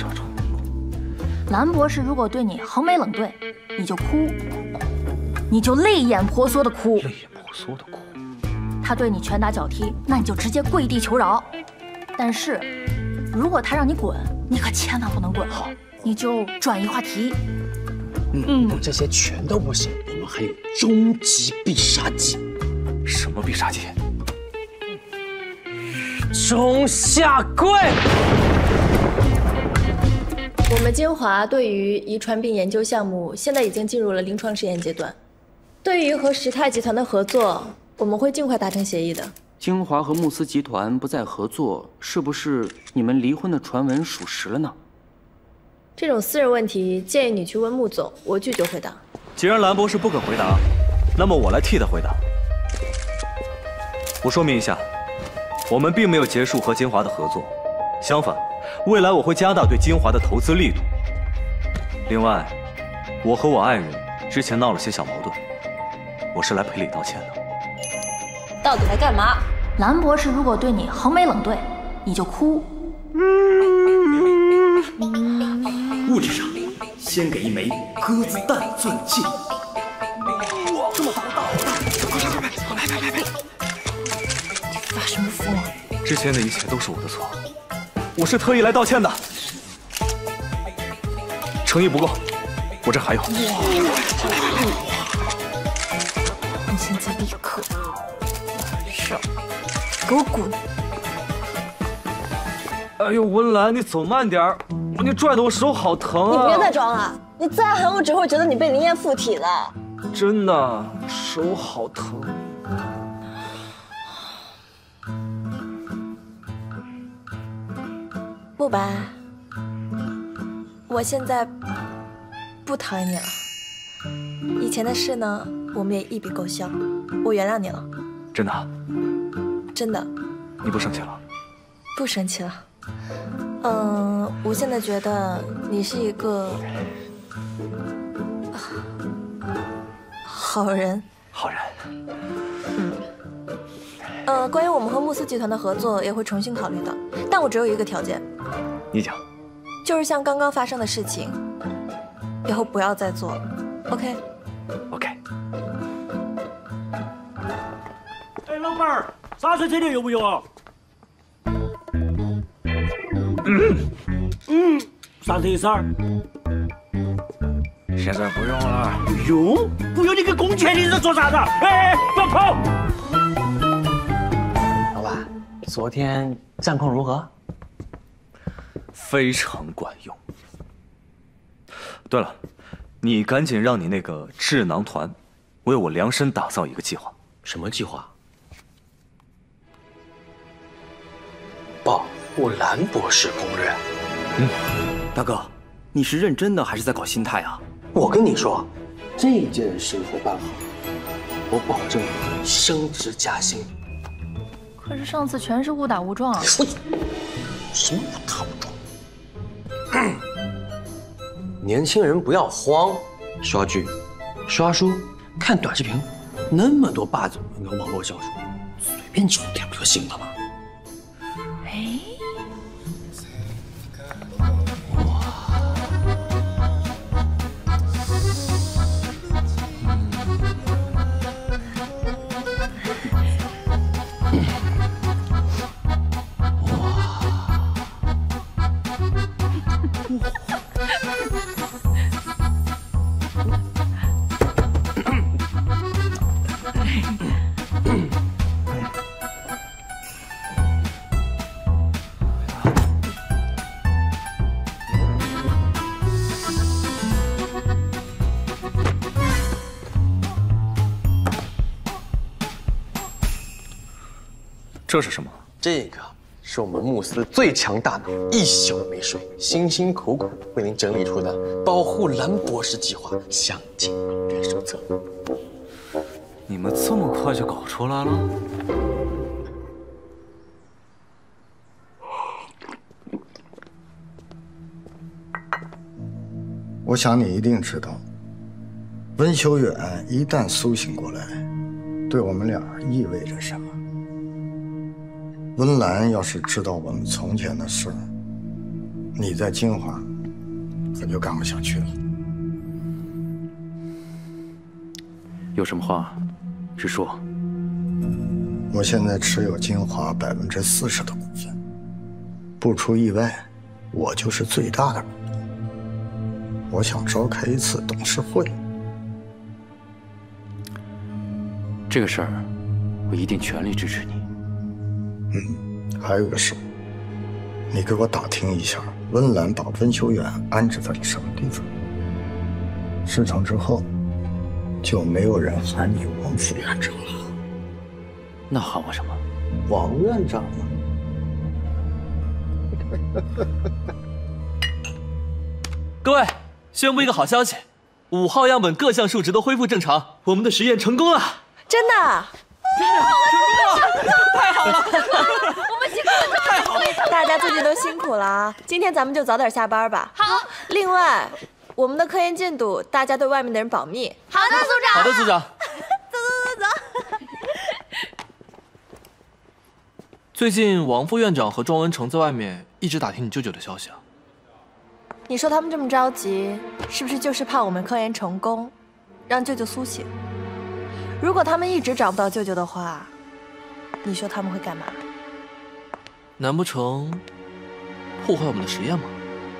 S: 兰博士如果对你横眉冷对，你就哭，你就泪眼婆娑的哭。他对你拳打脚踢，那你就直接跪地求饶。但是，如果他让你滚，你可千万不能滚哦，你就转移话题。
L: 这些全都不行，我们还有终极必杀技。
B: 什么必杀技？
L: 中下跪。
J: 我们精华对于遗传病研究项目现在已经进入了临床实验阶段，对于和时泰集团的合作，我们会尽快达成协议的。
R: 精华和慕斯集团不再合作，是不是你们离婚的传闻属实了呢？
J: 这种私人问题，建议你去问穆总，我拒绝回答。
B: 既然兰博士不肯回答，那么我来替他回答。我说明一下， 我们并没有结束和金华的合作，相反，未来我会加大对金华的投资力度。另外，我和我爱人之前闹了些小矛盾，我是来赔礼道歉的。
A: 到底来干嘛？
U: 蓝博士如果对你横眉冷对，你就哭。
I: 物质上，先给一枚鸽子蛋钻戒。这么大的大好蛋，快！
A: 发什么疯啊？
B: 之前的一切都是我的错，我是特意来道歉的。诚意不够，我这还有。
A: 你现在立刻上，给我滚！
B: 哎呦，温岚，你走慢点儿，你拽得我手好疼啊！
Q: 你别再装了，你再狠，我只会觉得你被灵验附体了。
B: 真的，手好疼。
J: 慕白，我现在不讨厌你了。以前的事呢，我们也一笔勾销，我原谅你了。
B: 真的？
J: 真的。
B: 你不生气了？
J: 不生气了。我现在觉得你是一个好人。
B: 好人。
J: 关于我们和慕斯集团的合作，也会重新考虑的。但我只有一个条件。
B: 你讲。
J: 就是像刚刚发生的事情，以后不要再做了。OK。
B: OK。
I: 哎，老板儿，洒水车的有没有啊？啥子意思啊？
G: 现在不用了。
I: 用？不用你给工钱，你在做啥子？哎，不要跑！
L: 老板，昨天战况如何？
B: 非常管用。对了，你赶紧让你那个智囊团为我量身打造一个计划。
L: 什么计划？保护蓝博士攻略。
R: 大哥，你是认真的还是在搞心态啊？
L: 我跟你说，这件事我办好，我保证你升职加薪。
U: 可是上次全是误打误撞啊！
L: 什么误打误撞？年轻人不要慌，刷剧、刷书、看短视频，那么多霸总文的网络小说，随便找点不就行了吗？
U: 哎。
B: 这是什么？
L: 这个是我们慕斯最强大脑一宿没睡，辛辛苦苦为您整理出的保护蓝博士计划详尽攻略手册。
B: 你们这么快就搞出来了？
K: 我想你一定知道，温修远一旦苏醒过来，对我们俩意味着什么。温岚要是知道我们从前的事，你在金华可就干不下去了。
G: 有什么话，直说。
K: 我现在持有金华40%的股份，不出意外，我就是最大的股东。我想召开一次董事会。
G: 这个事儿，我一定全力支持你。
K: 还有个事，你给我打听一下，温岚把温修远安置在了什么地方？事成之后，就没有人喊你王副院长了。
G: 那喊我什么？
K: 王院长了。
D: 各位，宣布一个好消息，5号样本各项数值都恢复正常，我们的实验成功了。
J: 真的？
D: 太好了！
A: 我们辛苦了，
D: 太好了！
J: 大家最近都辛苦了啊，今天咱们就早点下班吧。好。另外，我们的科研进度，大家对外面的人保密。
A: 好的，组长。
D: 好的，组长。
A: 走。
D: 最近王副院长和庄文成在外面一直打听你舅舅的消息啊。
J: 你说他们这么着急，是不是就是怕我们科研成功，让舅舅苏醒？如果他们一直找不到舅舅的话，你说他们会干嘛？
D: 难不成破坏我们的实验吗？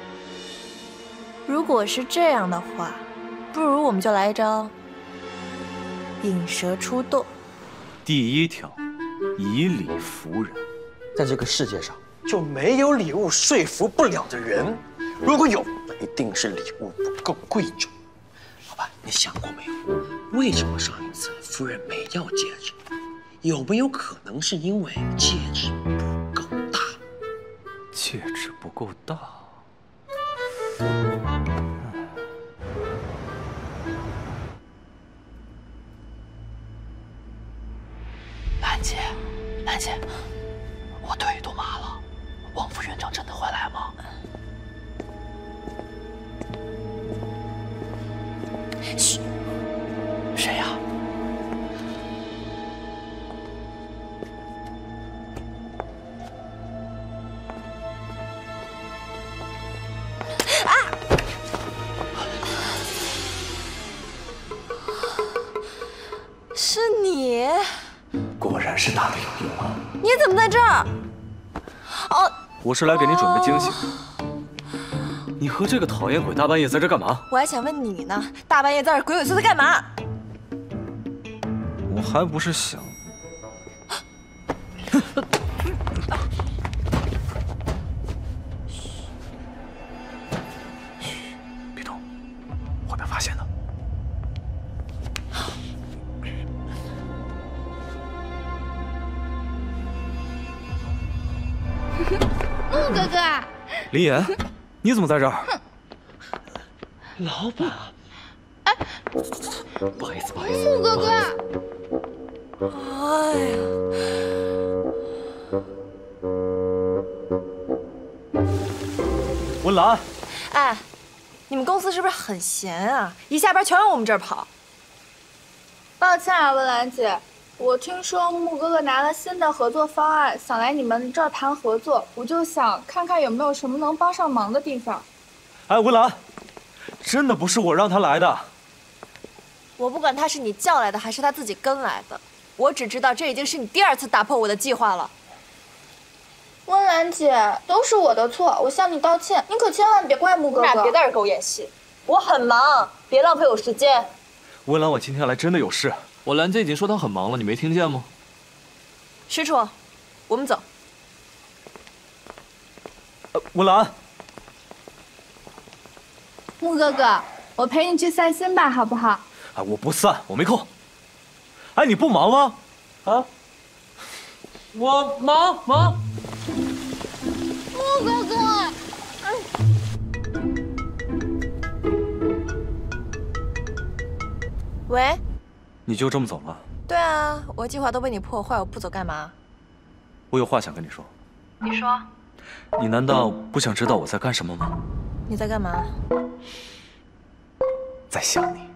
J: 如果是这样的话，不如我们就来一招引蛇出洞。
H: 第1条，以理服人。
L: 在这个世界上，就没有礼物说服不了的人。如果有，那一定是礼物不够贵重。老板，你想过没有，为什么上一次夫人没要戒指？有没有可能是因为戒指不够大？
H: 戒指不够大。
R: 兰姐，我腿都麻了，王副院长真的会来吗？嘘，谁呀？
J: 是你。
H: 果然是大的有用啊！
J: 你怎么在这儿？哦，
H: 我是来给你准备惊喜。你和这个讨厌鬼大半夜在这干嘛？
J: 我还想问你呢，大半夜在这鬼鬼祟祟干嘛？
H: 我还不是想……别动，会被发现的。
F: 木哥哥，
H: 林岩，你怎么在这儿？
L: 老板，不好意思，
F: 木哥哥。
J: 哎呀，
H: 文兰，
J: 哎，你们公司是不是很闲啊？一下班全往我们这儿跑。
F: 抱歉啊，温兰姐。我听说木哥哥拿了新的合作方案，想来你们这儿谈合作，我就想看看有没有什么能帮上忙的地方。
H: 哎，文兰，真的不是我让他来的。
J: 我不管他是你叫来的还是他自己跟来的，我只知道这已经是你第2次打破我的计划了。
F: 温兰姐，都是我的错，我向你道歉，你可千万别怪木哥哥。
A: 你俩别在这儿给我演戏，我很忙，别浪费我时间。
H: 文兰，我今天来真的有事。
D: 我兰姐已经说她很忙了，你没听见吗？
J: 石楚，我们走。
H: 文兰，
F: 木哥哥，我陪你去散心吧，好不好？
H: 哎，我不散，我没空。哎，你不忙吗？啊？
D: 我忙。
F: 木哥哥。
J: 喂。
H: 你就这么走了？
J: 对啊，我计划都被你破坏，我不走干嘛？
H: 我有话想跟你说。
J: 你说。
H: 你难道不想知道我在干什么吗？
J: 你在干嘛？
H: 在想你。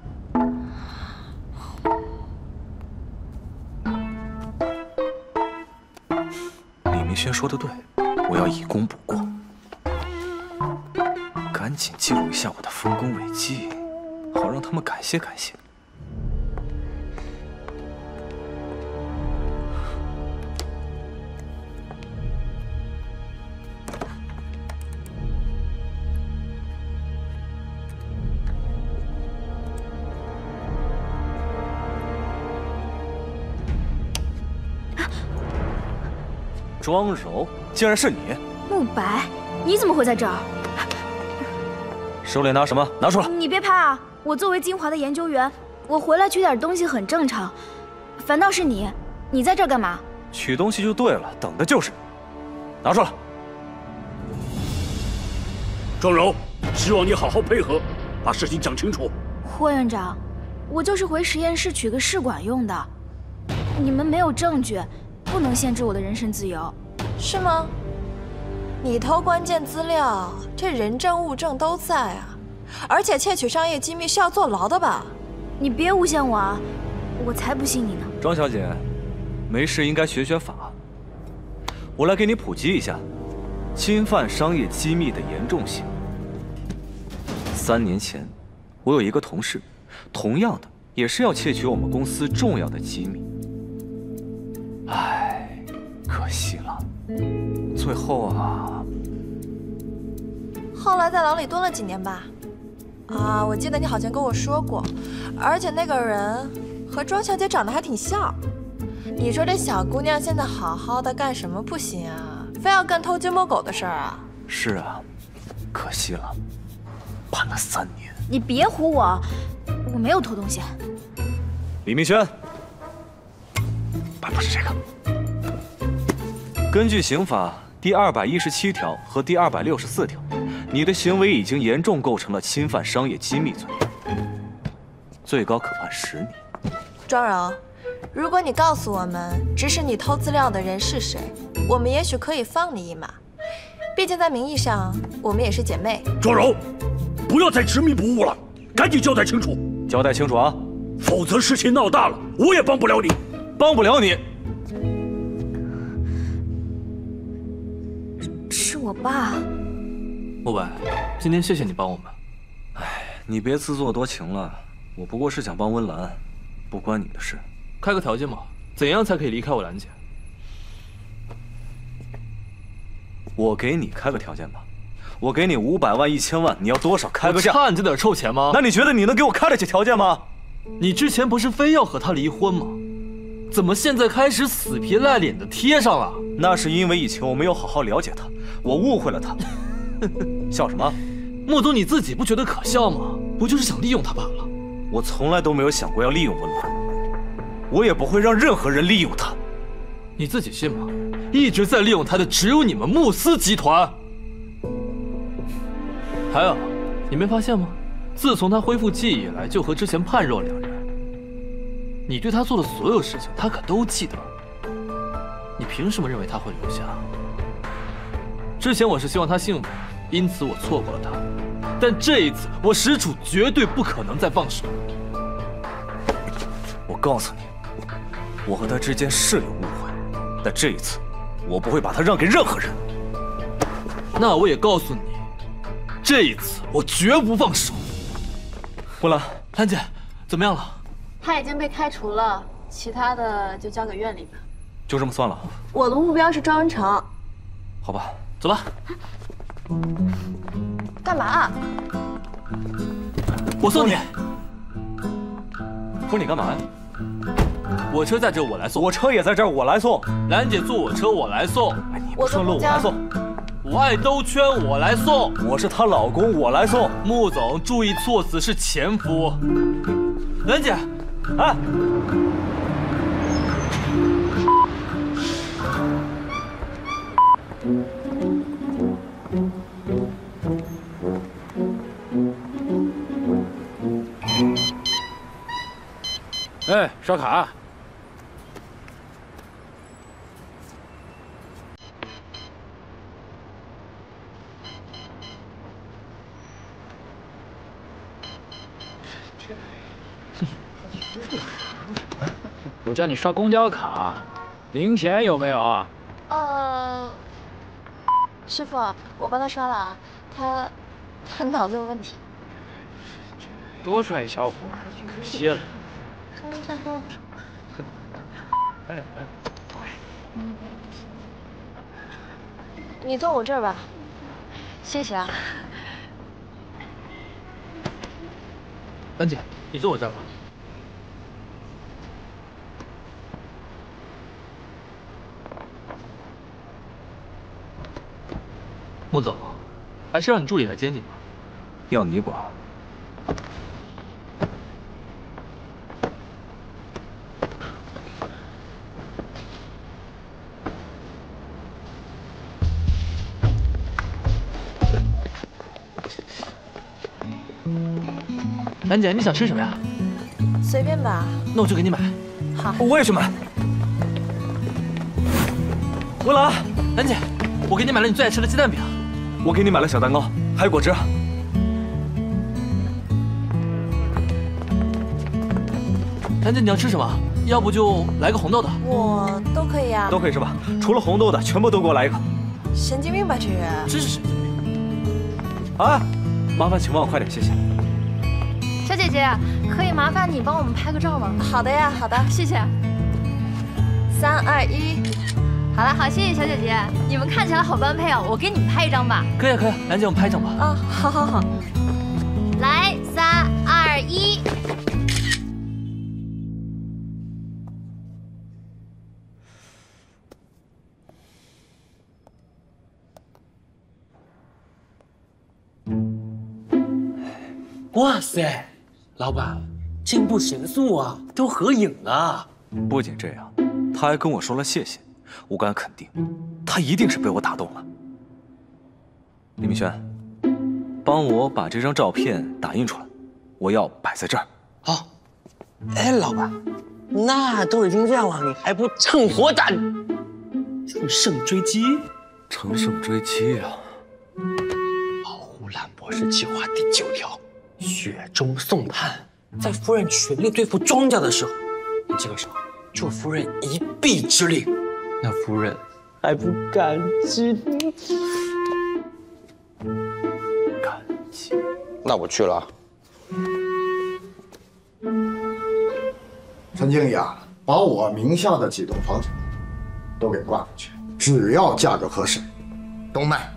H: 李明轩说的对，我要以功补过，赶紧记录一下我的丰功伟绩，好让他们感谢感谢。庄柔，竟然是你！
S: 慕白，你怎么会在这儿？
H: 手里拿什么？拿出来！
S: 你别拍啊！我作为金华的研究员，我回来取点东西很正常。反倒是你，你在这儿干嘛？
H: 取东西就对了，等的就是你。拿出来！
I: 庄柔，希望你好好配合，把事情讲清楚。
S: 霍院长，我就是回实验室取个试管用的。 你们没有证据，不能限制我的人身自由。
J: 是吗？你偷关键资料，这人证物证都在啊，而且窃取商业机密是要坐牢的吧？
S: 你别诬陷我啊，我才不信你呢。
B: 庄小姐，没事应该学学法。我来给你普及一下侵犯商业机密的严重性。3年前，我有一个同事，同样的也是要窃取我们公司重要的机密。唉，可惜了。最后啊，
J: 后来在牢里蹲了几年吧？啊，我记得你好像跟我说过，而且那个人和庄小姐长得还挺像。你说这小姑娘现在好好的干什么不行啊？非要干偷鸡摸狗的事儿啊？
B: 是啊，可惜了，判了3年。
S: 你别唬我，我没有偷东西。
B: 李明轩，不是这个。根据刑法第217条和第264条，你的行为已经严重构成了侵犯商业机密罪，最高可判10年。
J: 庄柔，如果你告诉我们指使你偷资料的人是谁，我们也许可以放你一马。毕竟在名义上，我们也是姐妹。
I: 庄柔，不要再执迷不悟了，赶紧交代清楚。
B: 交代清楚啊，
I: 否则事情闹大了，我也帮不了你。
B: 帮不了你。
S: 是我爸。
D: 莫白，今天谢谢你帮我们。
B: 哎，你别自作多情了，我不过是想帮温岚，不关你的事。
D: 开个条件嘛，怎样才可以离开我兰姐？
B: 我给你开个条件吧，我给你500万、1000万，你要多少开个价？
D: 我差你这点臭钱吗？
B: 那你觉得你能给我开得起条件吗？
D: 你之前不是非要和他离婚吗？怎么现在开始死皮赖脸的贴上了？
B: 那是因为以前我没有好好了解他，我误会了他。笑什么？
D: 莫总，你自己不觉得可笑吗？不就是想利用他罢了？
B: 我从来都没有想过要利用温岚，我也不会让任何人利用他。
D: 你自己信吗？一直在利用他的只有你们慕斯集团。还有，你没发现吗？自从他恢复记忆以来，就和之前判若两人。你对他做的所有事情，他可都记得。你凭什么认为他会留下？之前我是希望他幸福，因此我错过了他。但这一次，我石楚绝对不可能再放手。
B: 我告诉你，我和他之间是有误会，但这一次，我不会把他让给任何人。
D: 那我也告诉你，这一次我绝不放手。
B: 温岚，
D: 兰姐，怎么样了？
A: 他已经被开除了，其他的就交给院里吧。
B: 就这么算了？
A: 我的目标是庄文成。
B: 好吧，
D: 走吧。
J: 干嘛？
D: 我送你。
B: 不是你干嘛呀？
D: 我车在这，我来送。
B: 我车也在这儿，我来送。
D: 兰姐坐我车，我来送。
B: 你不顺路，我来送。
D: 我爱兜圈，我来送。
B: 我是她老公，我来送。
D: 穆总，注意措辞是前夫。兰姐，
B: 哎。
G: 哎，刷卡。我叫你刷公交卡，零钱有没有啊？
A: 师傅，我帮他刷了啊，他脑子有问题。
G: 多帅小伙，可惜了。
A: 你坐我这儿吧，谢谢啊。
D: 兰姐，你坐我这儿吧。穆总，还是让你助理来接你吧。
B: 要你管？
D: 兰姐，你想吃什么呀？
J: 随便吧。
D: 那我就给你买。
J: 好，
B: 我也去买。 温岚，
D: 兰姐，我给你买了你最爱吃的鸡蛋饼。
B: 我给你买了小蛋糕，还有果汁。
D: 兰姐，你要吃什么？要不就来个红豆的。
J: 我都可以啊。
B: 都可以是吧？除了红豆的，全部都给我来一个。
J: 神经病吧，这人！
D: 真是神经
B: 病。哎，麻烦请帮我快点，谢谢。
N: 小姐姐，可以麻烦你帮我们拍个照吗？
J: 好的呀，好的，
N: 谢谢。
J: 3、2、1。
N: 好了，好，谢谢小姐姐，你们看起来好般配哦，我给你们拍一张吧。
D: 可以，可以，兰姐，我们拍一张吧。
J: 啊，好好好。
N: 来，3、2、1。
L: 哇塞，老板，进步神速啊，都合影了。
B: 不仅这样，他还跟我说了谢谢，我敢肯定，他一定是被我打动了。李明轩，帮我把这张照片打印出来，我要摆在这儿。
L: 好。哎，老板，那都已经这样了，你还不趁火打，乘胜追击？
B: 乘胜追击啊！
L: 保护兰博士计划第9条。雪中送炭，在夫人全力对付庄家的时候，你这个时候助夫人一臂之力，那夫人还不感激？
B: 感激？
K: 那我去了。陈经理啊，把我名下的几栋房产都给挂回去，只要价格合适，都卖。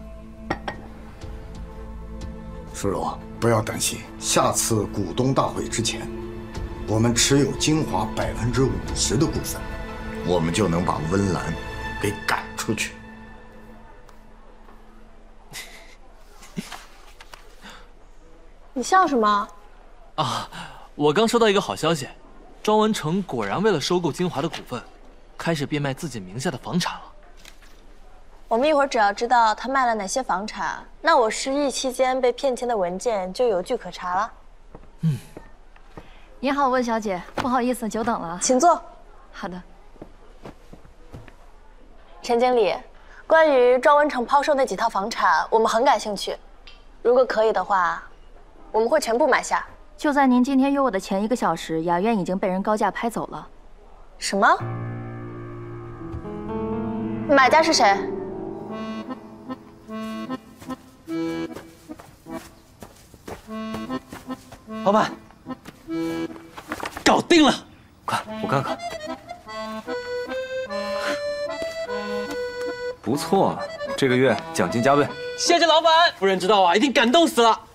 K: 苏柔，不要担心，下次股东大会之前，我们持有精华50%的股份，我们就能把温岚给赶出去。
J: 你笑什么？
D: 啊，我刚收到一个好消息，庄文成果然为了收购精华的股份，开始变卖自己名下的房产了。
J: 我们一会儿只要知道他卖了哪些房产，那我失忆期间被骗钱的文件就有据可查了。
N: 你好，温小姐，不好意思，久等了，
J: 请坐。
N: 好的。
J: 陈经理，关于庄文成抛售那几套房产，我们很感兴趣。如果可以的话，我们会全部买下。
U: 就在您今天约我的前1个小时，雅苑已经被人高价拍走了。
J: 什么？买家是谁？
L: 老板，搞定了！
B: 快，我看看。不错啊，这个月奖金加倍。
L: 谢谢老板，夫人知道啊，一定感动死了。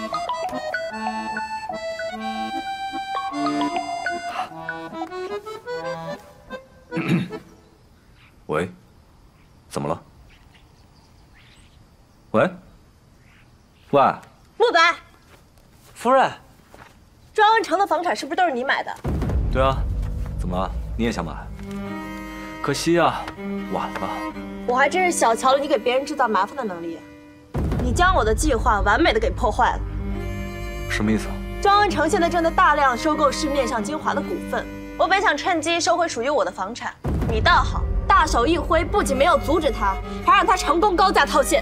B: 喂，怎么了？喂，喂，
J: 慕白，
L: 夫人，
J: 庄文成的房产是不是都是你买的？
B: 对啊，怎么了？你也想买？可惜啊，晚了。
J: 我还真是小瞧了你给别人制造麻烦的能力，你将我的计划完美的给破坏了。
B: 什么意思啊？
J: 庄文成现在正在大量收购市面上精华的股份，我本想趁机收回属于我的房产，你倒好，大手一挥，不仅没有阻止他，还让他成功高价套现。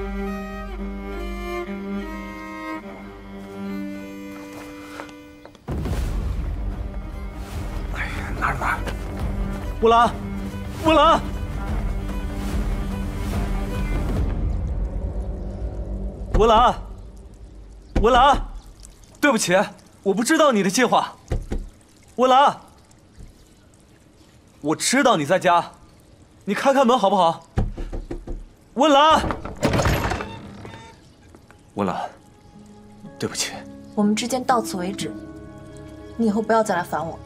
B: 哪儿？温岚，温岚，温岚，温岚，对不起，我不知道你的计划。温岚，我知道你在家，你开开门好不好？温岚，温岚，对不起，
J: 我们之间到此为止，你以后不要再来烦我。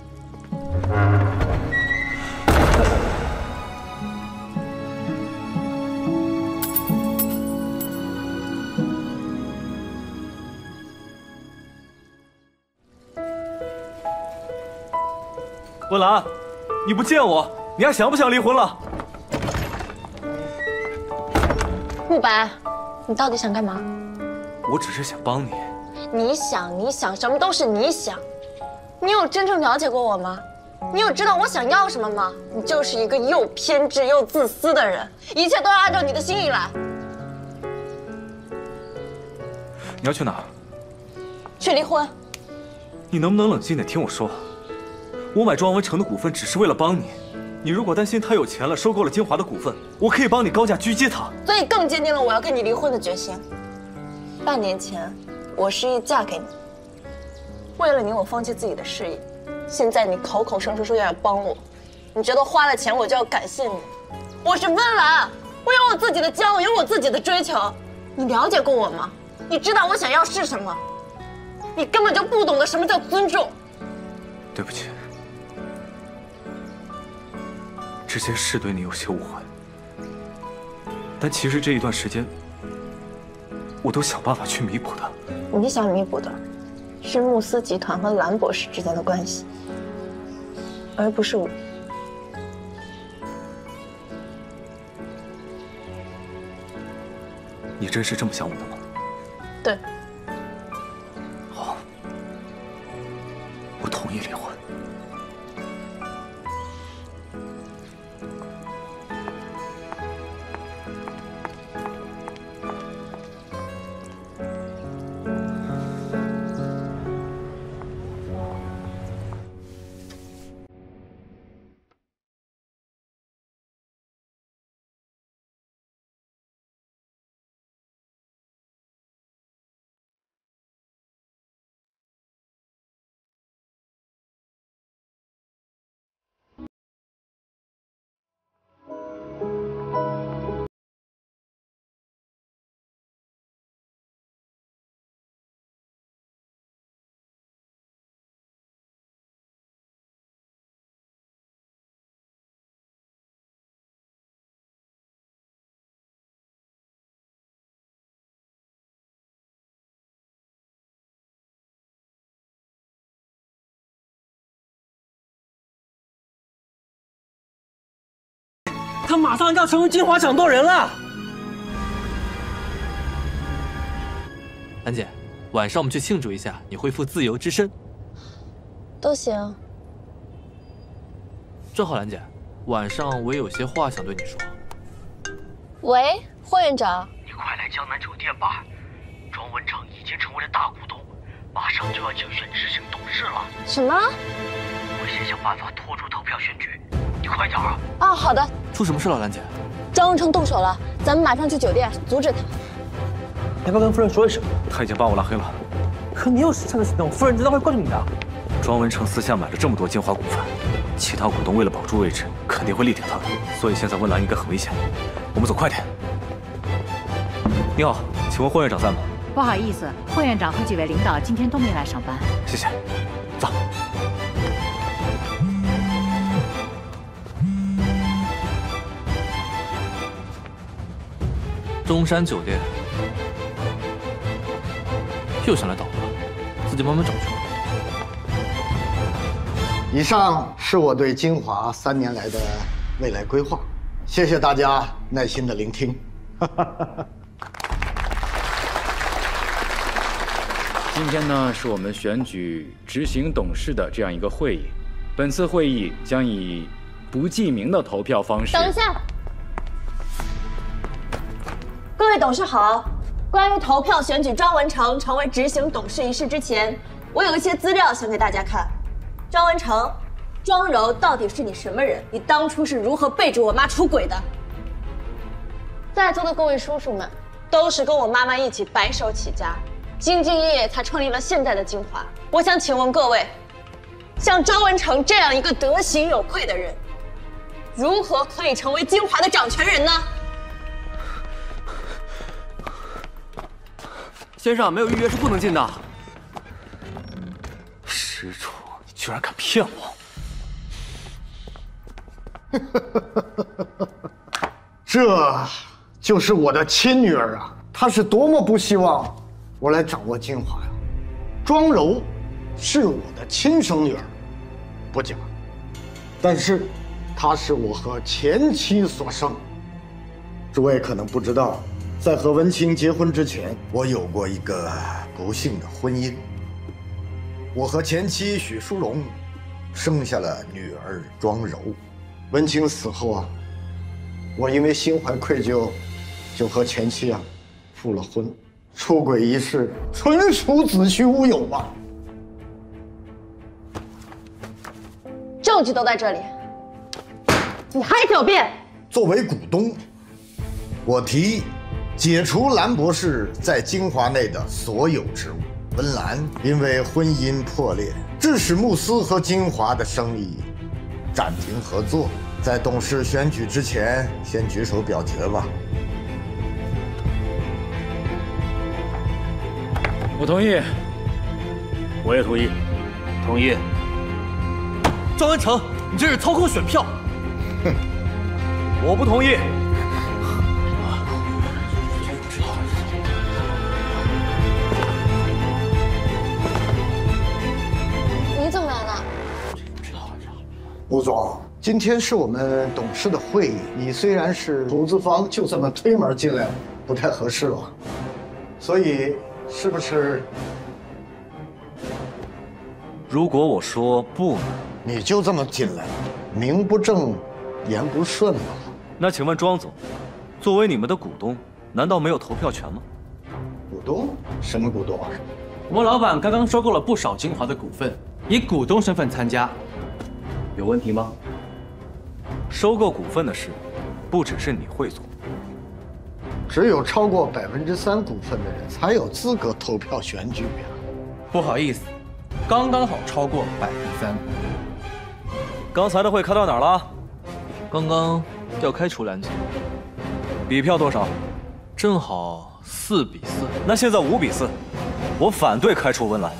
B: 温岚，你不见我，你还想不想离婚了？
J: 慕白，你到底想干嘛？
B: 我只是想帮你。
J: 你想，什么都是你想。你有真正了解过我吗？
Q: 你有知道我想要什么吗？你就是一个又偏执又自私的人，一切都要按照你的心意来。
B: 你要去哪儿？
Q: 去离婚。
B: 你能不能冷静点听我说？我买庄文成的股份只是为了帮你。你如果担心他有钱了收购了金华的股份，我可以帮你高价狙击他。
Q: 所以更坚定了我要跟你离婚的决心。半年前，我失忆嫁给你，为了你我放弃自己的事业。现在你口口声声说要帮我，你觉得花了钱我就要感谢你？我是温岚，我有我自己的骄傲，有我自己的追求。你了解过我吗？你知道我想要是什么？你根本就不懂得什么叫尊重。
B: 对不起，之前是对你有些误会，但其实这一段时间，我都想办法去弥补的。
Q: 你想弥补的，是慕斯集团和蓝博士之间的关系，而不是我。
B: 你真是这么想我的吗？
Q: 对。
B: 好，我同意离婚。
L: 他马上要成为金华掌舵人了。
D: 兰姐，晚上我们去庆祝一下你恢复自由之身。
Q: 都行。
D: 正好，兰姐，晚上我也有些话想对你说。
Q: 喂，霍院长，
I: 你快来江南酒店吧，庄文成已经成为了大股东，马上就要竞选执行董事了。
Q: 什么？
I: 我先想办法拖住投票选举，你快点啊！
Q: 啊，好的。
D: 出什么事了，兰姐？
Q: 张文成动手了，咱们马上去酒店阻止他。
L: 要不要跟夫人说一声？
B: 他已经把我拉黑了。
L: 可你有实质的行动，夫人知道会怪你的。
B: 庄文成私下买了这么多金华股份，其他股东为了保住位置，肯定会力挺他的。所以现在温岚应该很危险，我们走快点。你好，请问霍院长在吗？
C: 不好意思，霍院长和几位领导今天都没来上班。
B: 谢谢。走。
D: 中山酒店又想来捣乱，自己慢慢找去。
K: 以上是我对金华3年来的未来规划，谢谢大家耐心的聆听。
G: 今天呢，是我们选举执行董事的这样一个会议。本次会议将以不记名的投票方式。
Q: 等一下，各位董事好。关于投票选举庄文成成为执行董事一事之前，我有一些资料想给大家看。庄文成，庄柔到底是你什么人？你当初是如何背着我妈出轨的？在座的各位叔叔们，都是跟我妈妈一起白手起家，兢兢业业才创立了现在的金华。我想请问各位，像庄文成这样一个德行有愧的人，如何可以成为金华的掌权人呢？
L: 先生，没有预约是不能进的。
B: 施主，你居然敢骗我！
K: 这就是我的亲女儿啊！她是多么不希望我来掌握金华呀！庄柔是我的亲生女儿，不假，但是她是我和前妻所生。诸位可能不知道，在和文清结婚之前，我有过一个不幸的婚姻。我和前妻许淑荣生下了女儿庄柔。文清死后啊，我因为心怀愧疚，就和前妻复了婚。出轨一事纯属子虚乌有吧？
Q: 证据都在这里，你还狡辩？
K: 作为股东，我提议解除兰博士在精华内的所有职务。温岚因为婚姻破裂，致使慕斯和精华的生意暂停合作。在董事选举之前，先举手表决吧。
G: 我同意。
I: 我也同意。
L: 同意。
D: 张文成，你这是操控选票。
B: 哼，我不同意。
Q: 你怎么来了？
K: 吴总，今天是我们董事的会议，你虽然是投资方，就这么推门进来，不太合适吧？所以，是不是？
B: 如果我说不呢？
K: 你就这么进来，名不正，言不顺吧？
B: 那请问庄总，作为你们的股东，难道没有投票权吗？
K: 股东？什么股东啊？
E: 我们老板刚刚收购了不少精华的股份，以股东身份参加，有问题吗？
B: 收购股份的事，不只是你会做。
K: 只有超过3%股份的人才有资格投票选举呀。
E: 不好意思，刚刚好超过3%。
B: 刚才的会开到哪儿了？
D: 刚刚要开除兰姐，
B: 比票多少？
D: 正好4比4。
B: 那现在5比4，我反对开除温岚。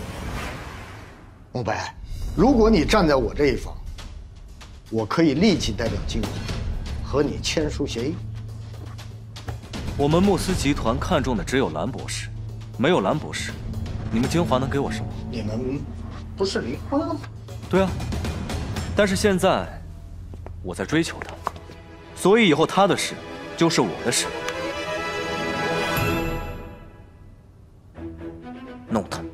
K: 慕白，如果你站在我这一方，我可以立即代表精华和你签署协议。
B: 我们慕斯集团看中的只有兰博士，没有兰博士，你们精华能给我什么？
K: 你们不是离婚了吗？
B: 对啊，但是现在我在追求他，所以以后他的事就是我的事。弄他！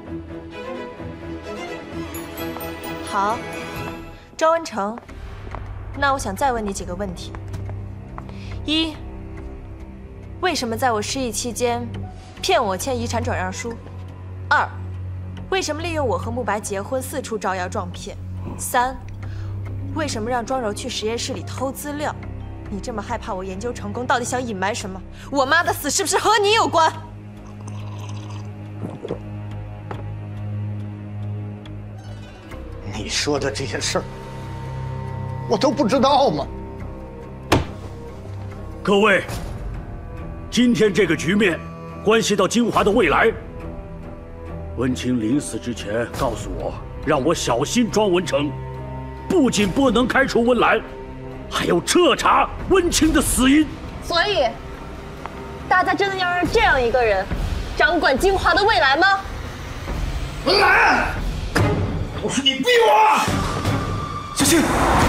J: 好，张文成，那我想再问你几个问题：一，为什么在我失忆期间骗我签遗产转让书？2，为什么利用我和慕白结婚四处招摇撞骗？3，为什么让庄柔去实验室里偷资料？你这么害怕我研究成功，到底想隐瞒什么？我妈的死是不是和你有关？
K: 你说的这些事儿，我都不知道吗？
I: 各位，今天这个局面关系到精华的未来。温清临死之前告诉我，让我小心庄文成，不仅不能开除温岚，还要彻查温清的死因。
Q: 所以，大家真的要让这样一个人掌管精华的未来吗？
K: 温岚，都是你逼我！
B: 小青。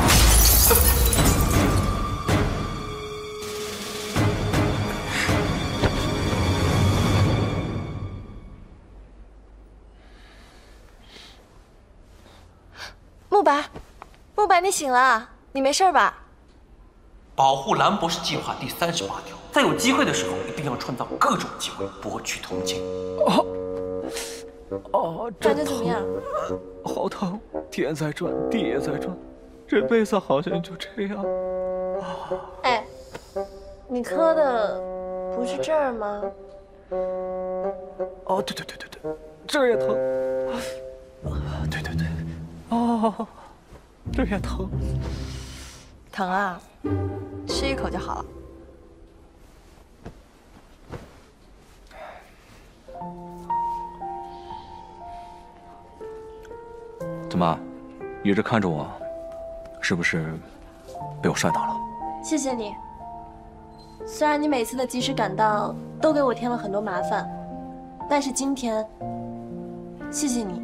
J: 慕白，慕白，你醒了？你没事吧？
R: 保护兰博士计划第38条，在有机会的时候，一定要创造各种机会博取同情。
J: 感觉怎么样？
B: 好疼，天在转，地也在转，这辈子好像就这样。
J: 哎，你磕的不是这儿吗？
B: 哦，对，这儿也疼。对，哦，这儿也疼。
J: 疼啊，吃一口就好了。
B: 怎么，一直看着我，是不是被我帅到了？
J: 谢谢你。虽然你每次的及时赶到都给我添了很多麻烦，但是今天，谢谢你。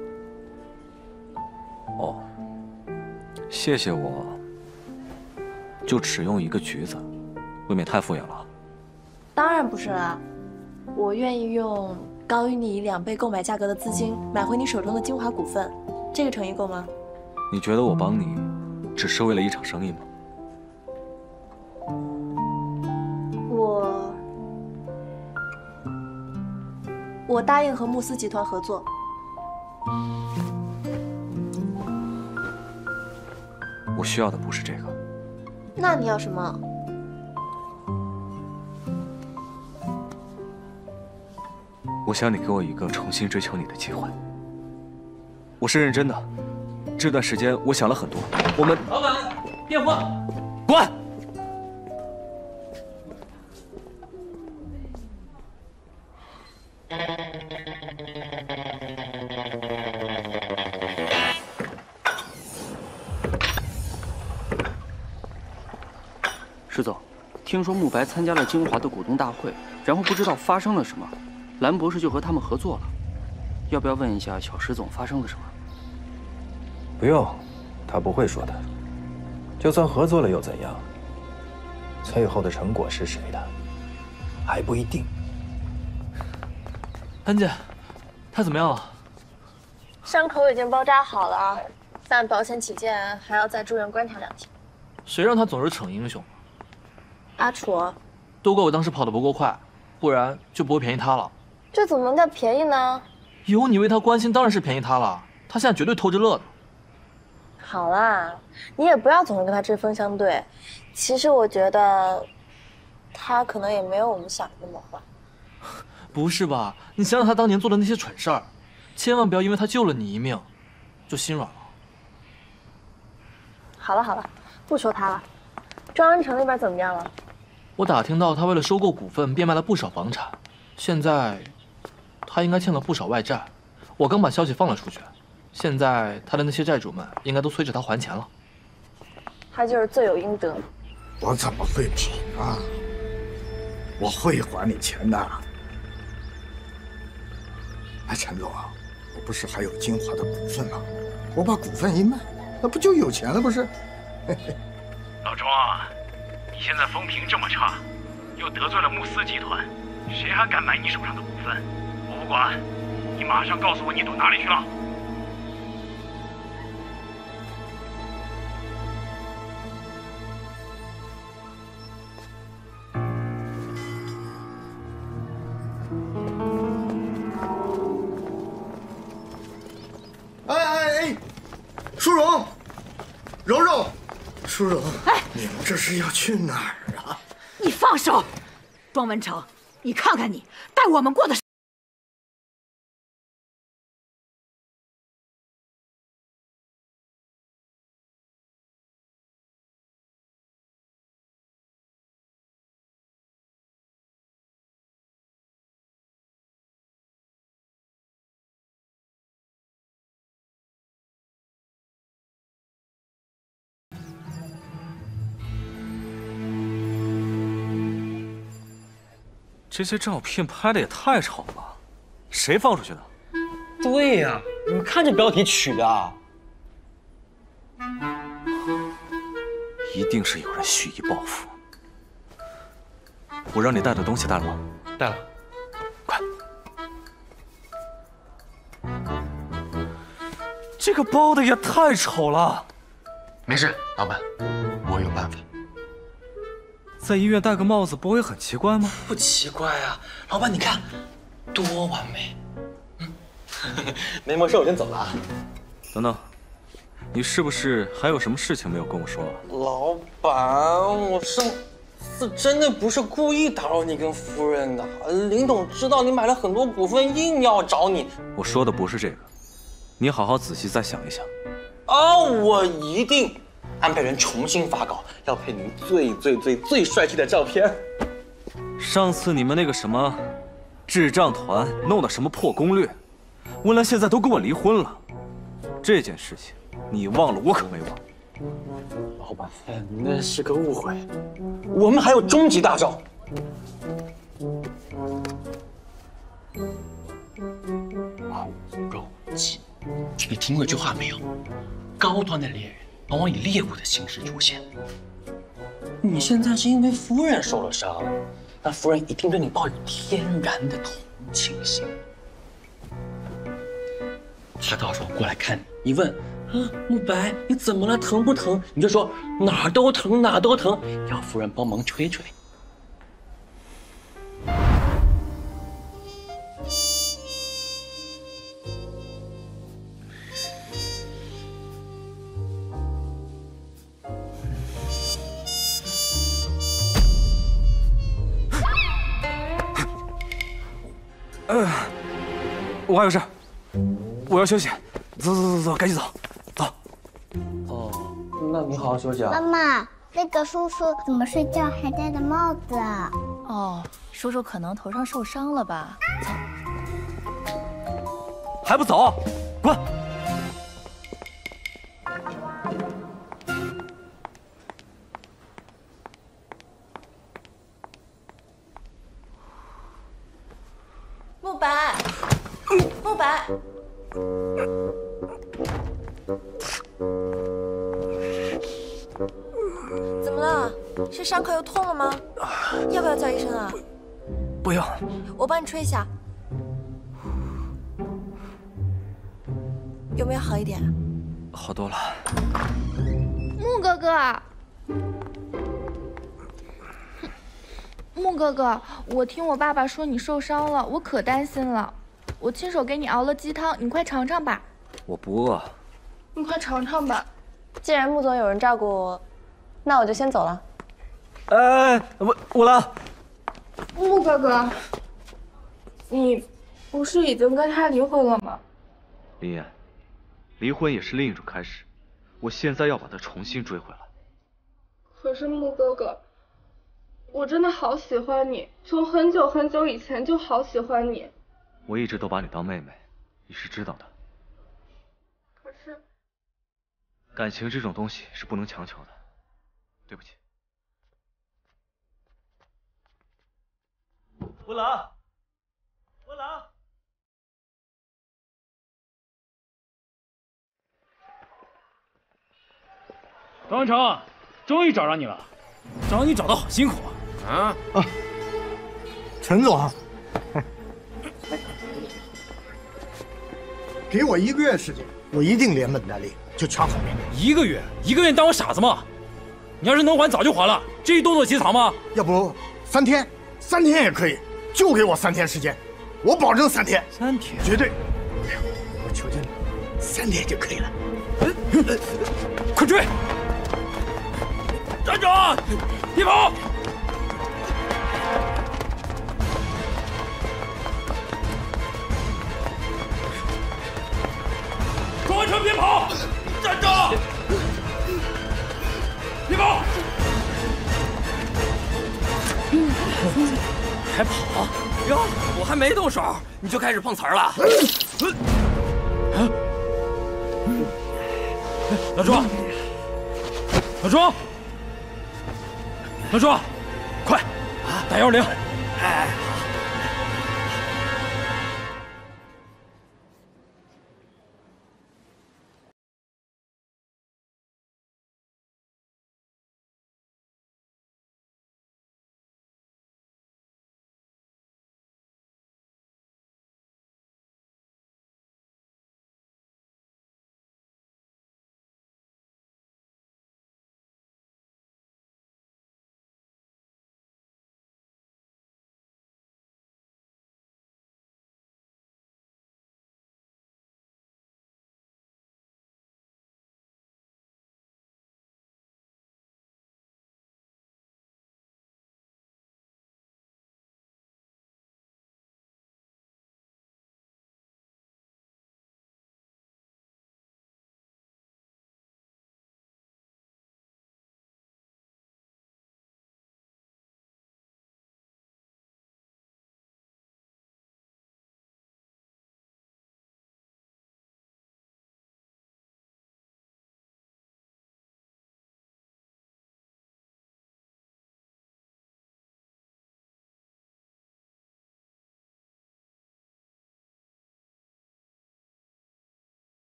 B: 哦，谢谢我，就只用一个橘子，未免太敷衍了。
J: 当然不是啦，我愿意用高于你2倍购买价格的资金买回你手中的精华股份， 这个诚意够吗？
B: 你觉得我帮你，只是为了一场生意吗？
J: 我答应和慕斯集团合作。
B: 我需要的不是这个。
J: 那你要什么？
B: 我想你给我一个重新追求你的机会。我是认真的。这段时间我想了很多。我们
E: 老板，电话。
B: 滚！
R: 石总，听说慕白参加了精华的股东大会，然后不知道发生了什么，蓝博士就和他们合作了。要不要问一下小石总发生了什么？
P: 不用，他不会说的。就算合作了又怎样？最后的成果是谁的，还不一定。
D: 安姐，他怎么样了？
J: 伤口已经包扎好了，但保险起见，还要再住院观察2天。
D: 谁让他总是逞英雄？
J: 阿楚，
D: 都怪我当时跑得不够快，不然就不会便宜他了。
J: 这怎么能叫便宜呢？
D: 有你为他关心，当然是便宜他了。他现在绝对偷着乐呢。
J: 好啦，你也不要总是跟他针锋相对。其实我觉得，他可能也没有我们想的那么坏。
D: 不是吧？你想想他当年做的那些蠢事儿，千万不要因为他救了你一命，就心软了。
J: 好了好了，不说他了。庄恩城那边怎么样了？
D: 我打听到他为了收购股份，变卖了不少房产，现在他应该欠了不少外债。我刚把消息放了出去，现在他的那些债主们应该都催着他还钱了。
J: 他就是罪有应得。
K: 我怎么会跑呢？我会还你钱的。哎，陈总啊，我不是还有精华的股份吗？我把股份一卖，那不就有钱了？不是？
T: 老庄啊，你现在风评这么差，又得罪了慕斯集团，谁还敢买你手上的股份？我不管，你马上告诉我你躲哪里去了。
K: 哎，淑荣，柔柔，淑荣，哎，你们这是要去哪儿啊？
C: 你放手！庄文成，你看看你带我们过的。
B: 这些照片拍的也太丑了，谁放出去的？
L: 对呀，你看这标题取的，
B: 一定是有人蓄意报复。我让你带的东西带了吗？
E: 带了。
B: 快！这个包的也太丑了。
O: 没事，老板，我有办法。
B: 在医院戴个帽子不会很奇怪吗？
L: 不奇怪啊，老板你看，多完美。没没事，我先走了啊。
B: 等等，你是不是还有什么事情没有跟我说啊？
L: 老板，我上次真的不是故意打扰你跟夫人的。林董知道你买了很多股份，硬要找你。
B: 我说的不是这个，你好好仔细再想一想。
L: 啊，我一定安排人重新发稿，要配您最帅气的照片。
B: 上次你们那个什么智障团弄的什么破攻略，温岚现在都跟我离婚了。这件事情你忘了，我可没忘。
L: 老板，那是个误会，我们还有终极大招。虎肉鸡，你听过一句话没有？高端的猎人往往以猎物的形式出现。你现在是因为夫人受了伤，那夫人一定对你抱有天然的同情心。 他到时候过来看你，一问啊，慕白你怎么了？疼不疼？你就说哪儿都疼，哪儿都疼，要夫人帮忙吹吹。
B: 我还有事，我要休息。走，赶紧走，走。
L: 哦，那你好好休息啊。
M: 妈妈，那个叔叔怎么睡觉还戴着帽子啊？
U: 哦，叔叔可能头上受伤了吧？走。
B: 还不走？滚！
J: 慕白，慕白，怎么了？是伤口又痛了吗？要不要叫医生啊？
B: 不用，
J: 我帮你吹一下。有没有好一点？
B: 好多了。
F: 木哥哥，木哥哥，我听我爸爸说你受伤了，我可担心了。我亲手给你熬了鸡汤，你快尝尝吧。
B: 我不饿。
F: 你快尝尝吧。
J: 既然穆总有人照顾我，那我就先走了。
B: 哎，我来。
F: 木哥哥，你不是已经跟他离婚了吗？
B: 林燕，离婚也是另一种开始。我现在要把他重新追回来。
F: 可是木哥哥，我真的好喜欢你，从很久很久以前就好喜欢你。
B: 我一直都把你当妹妹，你是知道的。
F: 可是，
B: 感情这种东西是不能强求的。对不起。温岚，温岚。
G: 张文成，终于找着你了，找你找的好辛苦啊！
K: 陈总，给我1个月时间，我一定连本带利就掐好面。
G: 1个月，1个月你当我傻子吗？你要是能还，早就还了，至于多做起草吗？
K: 要不3天，3天也可以，就给我3天时间，我保证3天
G: ，3天，
K: 绝对。我求求你，3天就可以了。
G: 快追！站长，别跑！庄文成，别跑！站住！别跑！还跑？哟，我还没动手，你就开始碰瓷儿了？老庄，老庄，老庄，快打110！哎。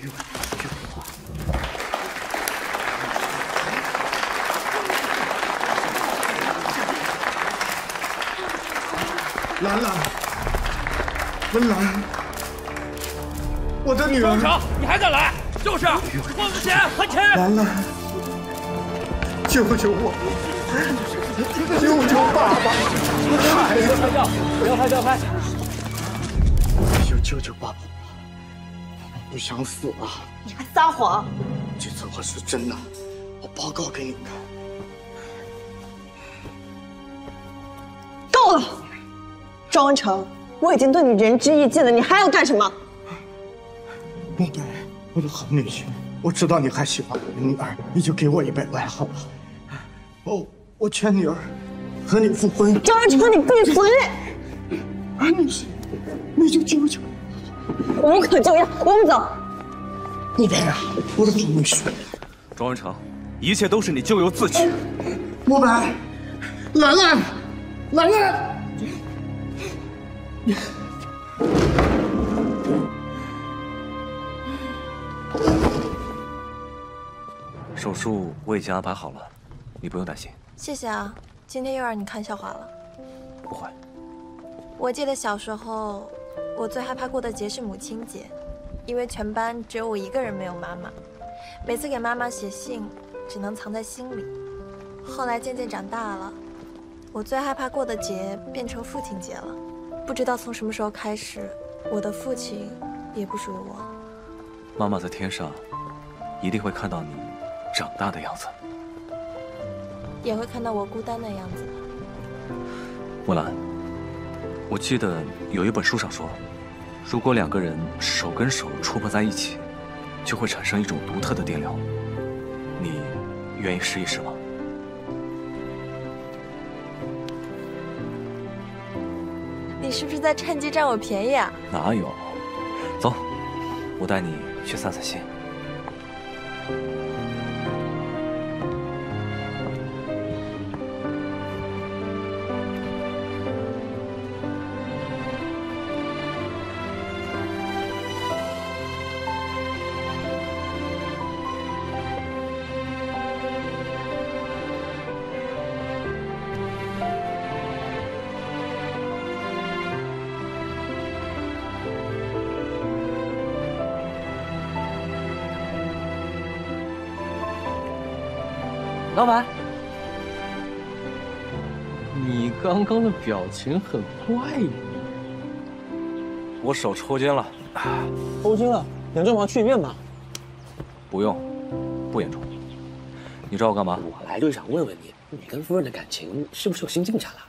K: 兰兰，温岚，我的女儿！
G: 庄成，你还敢来？就是，换子钱，还钱！
K: 兰兰，救救我！救救爸爸！孩子，
G: 拍照，不要拍，不要拍！
K: 救救爸爸！我不想死了！
Q: 你还撒谎！
K: 这次我是真的，我报告给你看。
Q: 够了！庄文成，我已经对你仁至义尽了，你还要干什么？
K: 莫白，我的好女婿，我知道你还喜欢我的女儿，你就给我100万好了。我劝女儿和你复婚。
Q: 庄文成，你闭嘴！
K: 儿女是，你就救救
Q: 我，无可救药，我们走。
K: 莫白啊，我的好女婿。
B: 庄文成，一切都是你咎由自取。
K: 莫白，兰兰，兰兰。
B: 手术我已经安排好了，你不用担心。
J: 谢谢啊，今天又让你看笑话了。
B: 不会。
J: 我记得小时候，我最害怕过的节是母亲节，因为全班只有我一个人没有妈妈，每次给妈妈写信只能藏在心里。后来渐渐长大了，我最害怕过的节变成父亲节了。不知道从什么时候开始，我的父亲也不属于我了。
B: 妈妈在天上，一定会看到你长大的样子，
J: 也会看到我孤单的样子。
B: 木兰，我记得有一本书上说，如果2个人手跟手触碰在一起，就会产生一种独特的电流。你愿意试一试吗？
J: 你是不是在趁机占我便宜啊？
B: 哪有？走，我带你去散散心。
R: 老板，你刚刚的表情很怪异。
B: 我手抽筋了。
R: 抽筋了，严重吗？去医院吧。
B: 不用，不严重。你找我干嘛？
L: 我来就想问问你，你跟夫人的感情是不是有新进展了？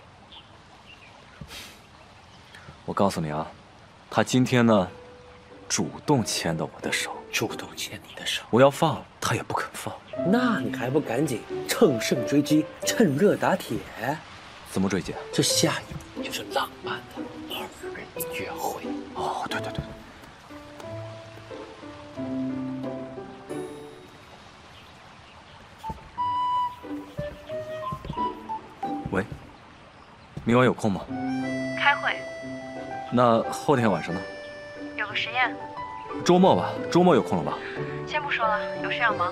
B: 我告诉你啊，她今天呢，主动牵的我的手。
L: 主动牵你的手，
B: 我要放，她也不肯放。
L: 那你还不赶紧乘胜追击，趁热打铁？
B: 怎么追击？
L: 这下一步就是浪漫的2人约会。
B: 哦，对对对。喂，明晚有空吗？
N: 开会。
B: 那后天晚上呢？
N: 有个实验。
B: 周末吧，周末有空了吧？
N: 先不说了，有事要忙。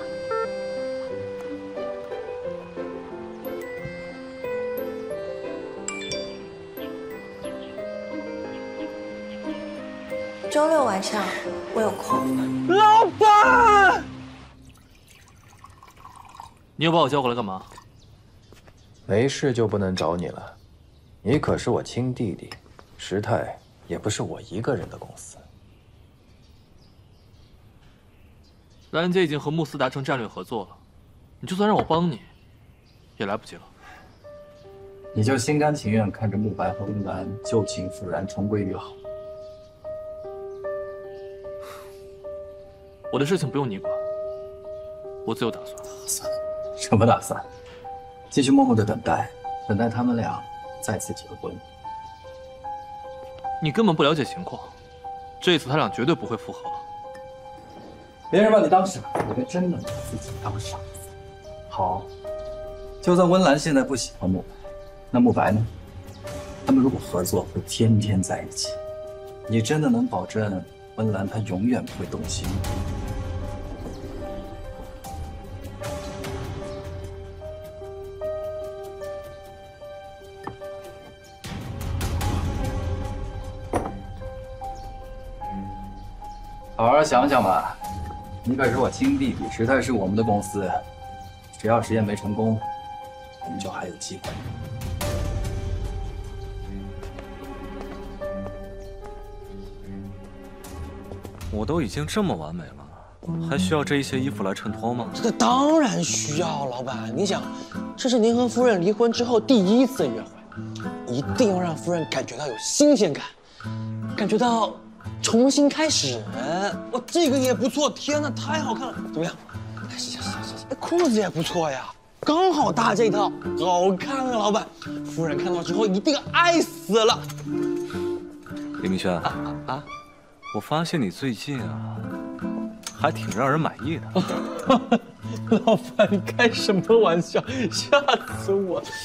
J: 周6晚上我有空。
D: 老板，你又把我叫过来干嘛？
P: 没事就不能找你了，你可是我亲弟弟，时泰也不是我一个人的公司。
D: 兰姐已经和慕斯达成战略合作了，你就算让我帮你，也来不及了。
E: 你就心甘情愿看着慕白和温岚旧情复燃，重归于好。
D: 我的事情不用你管，我自有打算。
E: 打算？什么打算？继续默默的等待，等待他们俩再次结婚。
D: 你根本不了解情况，这次他俩绝对不会复合了。
E: 别人把你当傻子，你还真的把自己当傻子。好，就算温岚现在不喜欢慕白，那慕白呢？他们如果合作，会天天在一起。你真的能保证温岚她永远不会动心？ 好好想想吧，你可是我亲弟弟，实在是我们的公司，只要实验没成功，我们就还有机会。
B: 我都已经这么完美了，还需要这一些衣服来衬托吗？
L: 这当然需要，老板。你想，这是您和夫人离婚之后第一次约会，一定要让夫人感觉到有新鲜感，感觉到重新开始。哇，这个也不错，天哪，太好看了，怎么样？哎，是，裤子也不错呀，刚好搭这套，好看啊，老板。夫人看到之后一定爱死了。
B: 李明轩啊，我发现你最近啊，还挺让人满意的。
L: 老板，你开什么玩笑？吓死我了！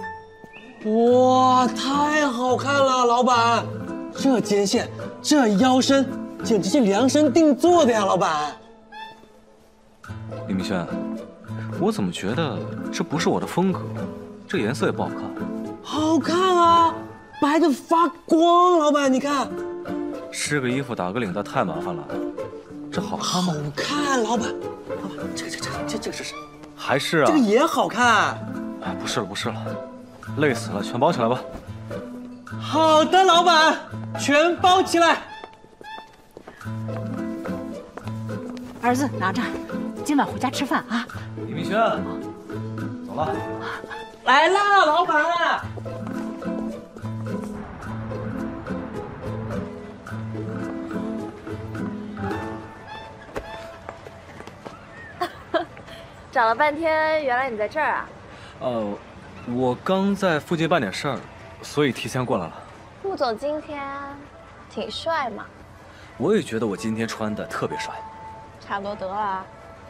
L: 哇，太好看了，老板，这肩线，这腰身，简直是量身定做的呀，老板。
B: 李明轩，我怎么觉得这不是我的风格？这颜色也不好看。
L: 好看啊，白的发光，老板，你看。
B: 试个衣服打个领带太麻烦了，这好看吗？
L: 好看，老板，这个是，
B: 还是啊，
L: 这个也好看。
B: 哎，不是了，累死了，全包起来吧。
L: 好的，老板，全包起来。
C: 儿子，拿着，今晚回家吃饭啊。
B: 李明轩，走了。
L: 来啦，老板。
Q: 找了半天，原来你在这儿啊！
B: 我刚在附近办点事儿，所以提前过来了。
Q: 顾总今天挺帅嘛。
B: 我也觉得我今天穿的特别帅。
Q: 差不多得了。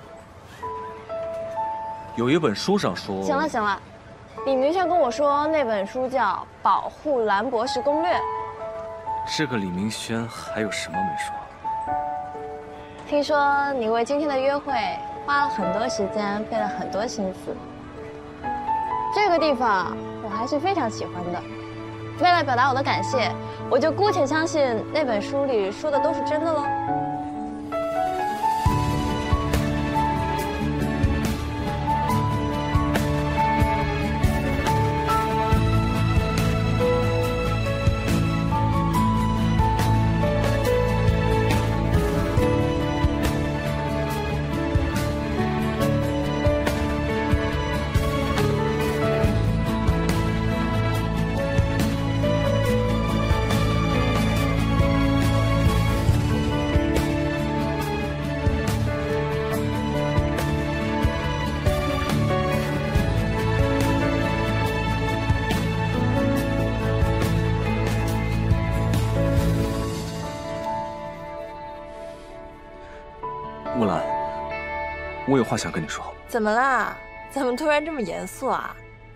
B: 有一本书上说……
Q: 行了，李明轩跟我说那本书叫《保护蓝博士攻略》。
B: 这个李明轩还有什么没说？
Q: 听说你为今天的约会花了很多时间，费了很多心思。这个地方我还是非常喜欢的。为了表达我的感谢，我就姑且相信那本书里说的都是真的喽。
B: 木兰，我有话想跟你说。
J: 怎么啦？怎么突然这么严肃啊？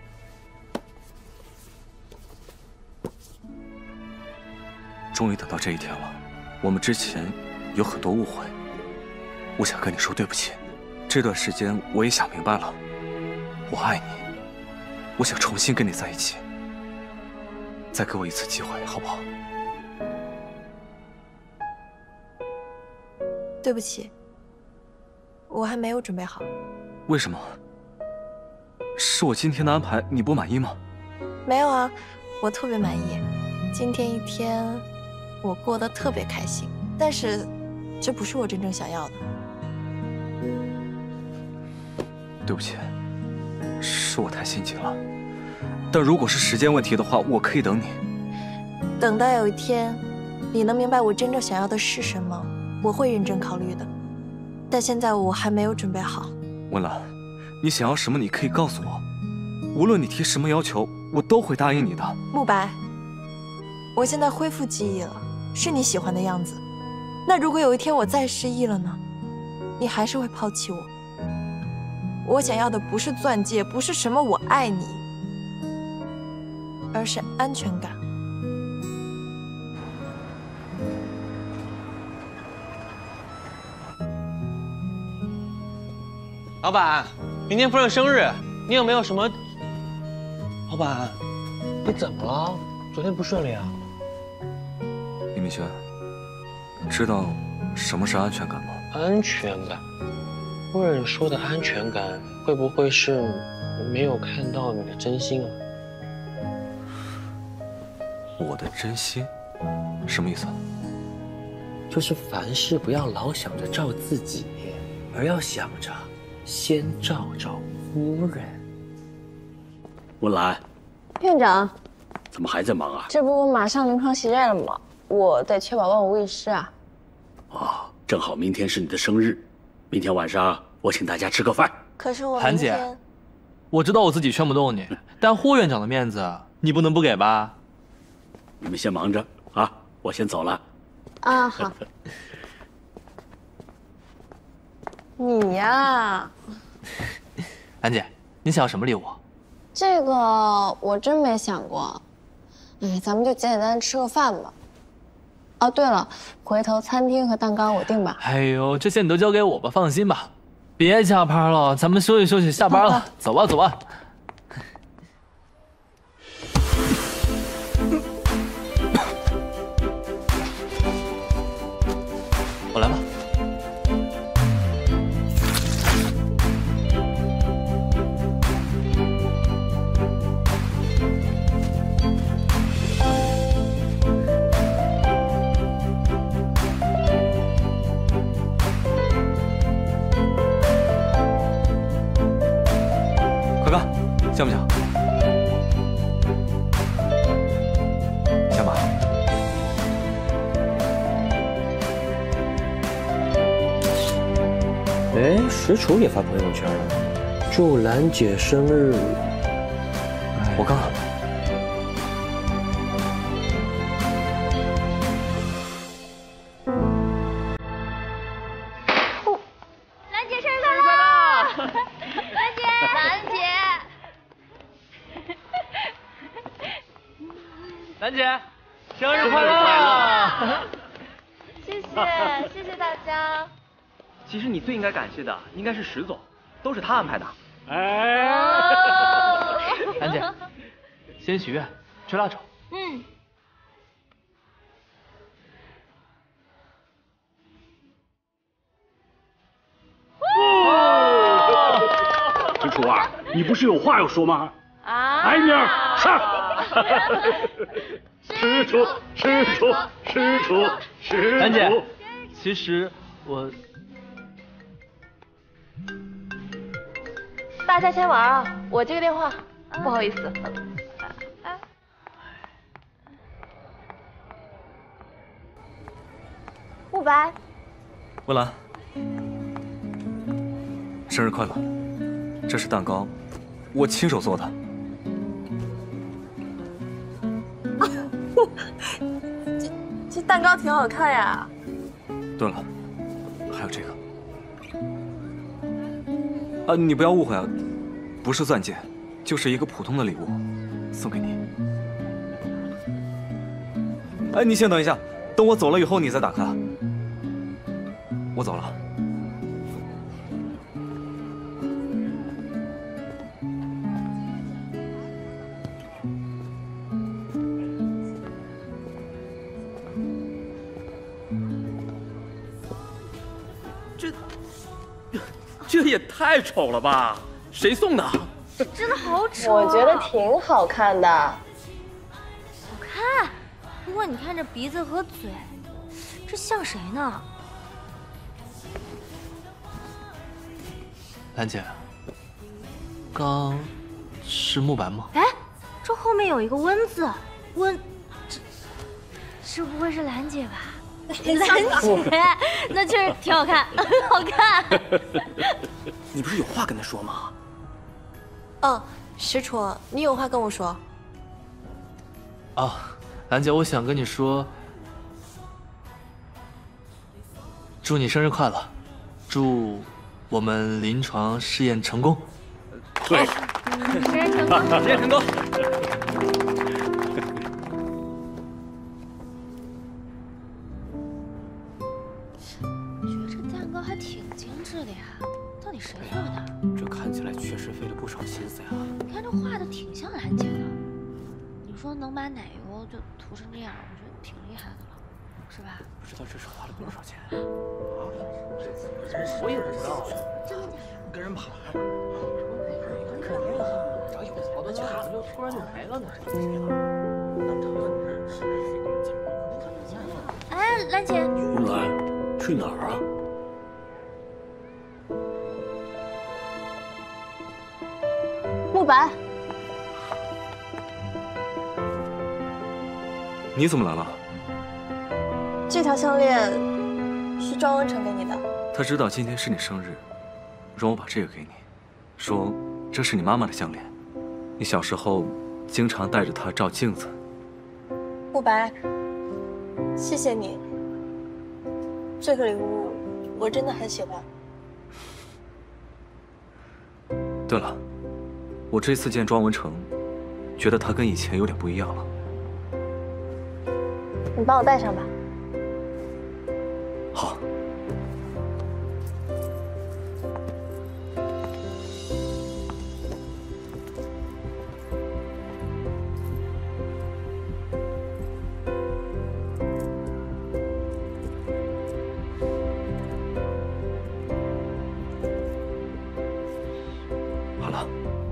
B: 终于等到这一天了。我们之前有很多误会，我想跟你说对不起。这段时间我也想明白了，我爱你，我想重新跟你在一起。再给我一次机会，好不好？
J: 对不起，我还没有准备好。
B: 为什么？是我今天的安排你不满意吗？
J: 没有啊，我特别满意。今天一天我过得特别开心，但是这不是我真正想要的。
B: 对不起，是我太心急了。但如果是时间问题的话，我可以等你。
J: 等到有一天你能明白我真正想要的是什么，我会认真考虑的。但现在我还没有准备好。
B: 温岚，你想要什么，你可以告诉我。无论你提什么要求，我都会答应你的。
J: 慕白，我现在恢复记忆了，是你喜欢的样子。那如果有一天我再失忆了呢？你还是会抛弃我。我想要的不是钻戒，不是什么我爱你，而是安全感。
L: 老板，明天夫人生日，你有没有什么？老板，你怎么了？昨天不顺利啊？
B: 李明轩，知道什么是安全感吗？
L: 安全感，夫人说的安全感，会不会是没有看到你的真心啊？
B: 我的真心，什么意思？
L: 就是凡事不要老想着照自己，而要想着先照照夫人。
I: 温岚，
H: 院长，
I: 怎么还在忙啊？
H: 这不马上临床席任了吗？我得确保万无一失啊。
I: 哦，正好明天是你的生日，明天晚上我请大家吃个饭。
J: 可是我
D: 韩姐，我知道我自己劝不动你，但霍院长的面子你不能不给吧？
I: 你们先忙着啊，我先走了。
H: 啊，好。你呀，
D: 韩姐，你想要什么礼物？
H: 这个我真没想过。哎，咱们就简简单单吃个饭吧。哦，对了，回头餐厅和蛋糕我定吧。
D: 哎呦，这些你都交给我吧，放心吧。别加班了，咱们休息休息，下班了，走吧走吧。我来吧。快看，像不像？像吧？
L: 哎，石楚也发朋友圈了，祝兰姐生日。
B: 我看看。
N: 兰姐生日快乐！兰姐，
D: 兰姐，生日快乐！
N: 谢谢大家。
V: 其实你最应该感谢的应该是石总，都是他安排的。
D: 哎，兰姐，先许愿，吹蜡烛。
N: 嗯。
I: 石楚啊，你不是有话要说吗？
N: 啊！
I: 来明儿上。石楚，石楚，石楚，石楚。
D: 兰姐，其实我。
Q: 大家先玩啊，我接个电话，不好意思。慕白，
B: 温岚，生日快乐！这是蛋糕，我亲手做的。
Q: 这蛋糕挺好看呀。
B: 对了，还有这个。啊，你不要误会啊，不是钻戒，就是一个普通的礼物，送给你。哎，你先等一下，等我走了以后你再打开。我走了。
V: 这也太丑了吧！谁送的？
N: 真的好丑
Q: 我觉得挺好看的。
N: 好看，不过你看这鼻子和嘴，这像谁呢？
D: 兰姐，刚是慕白吗？
N: 哎，这后面有一个温字，温，这不会是兰姐吧？兰姐，那确实挺好看，很好看。
V: 你不是有话跟他说吗？
J: 哦，石楚，你有话跟我说。
D: 啊，兰姐，我想跟你说，祝你生日快乐，祝我们临床试验成功。
V: 对，
N: 生日成功，
V: 实验成功。
N: 觉得这蛋糕还挺精致的呀，到底谁做的？
V: 这看起来确实费了不少心思呀。
N: 你看这画的挺像兰姐的，你说能把奶油就涂成这样，我觉得挺厉害的了。 是吧？
D: 不知道这是花了多少钱。
L: 我也不知道，
N: 真的假的？
L: 跟人跑了。肯定啊，找有好多钱，怎么就突然就没了呢？
N: 哎，兰姐，
I: 云兰，去哪儿啊？
H: 慕白，
B: 你怎么来了？
J: 这条项链是庄文成给你的。
B: 他知道今天是你生日，让我把这个给你，说这是你妈妈的项链，你小时候经常带着它照镜子。
J: 慕白，谢谢你，这个礼物我真的很喜欢。
B: 对了，我这次见庄文成，觉得他跟以前有点不一样了。
J: 你帮我戴上吧。
B: 好。好了。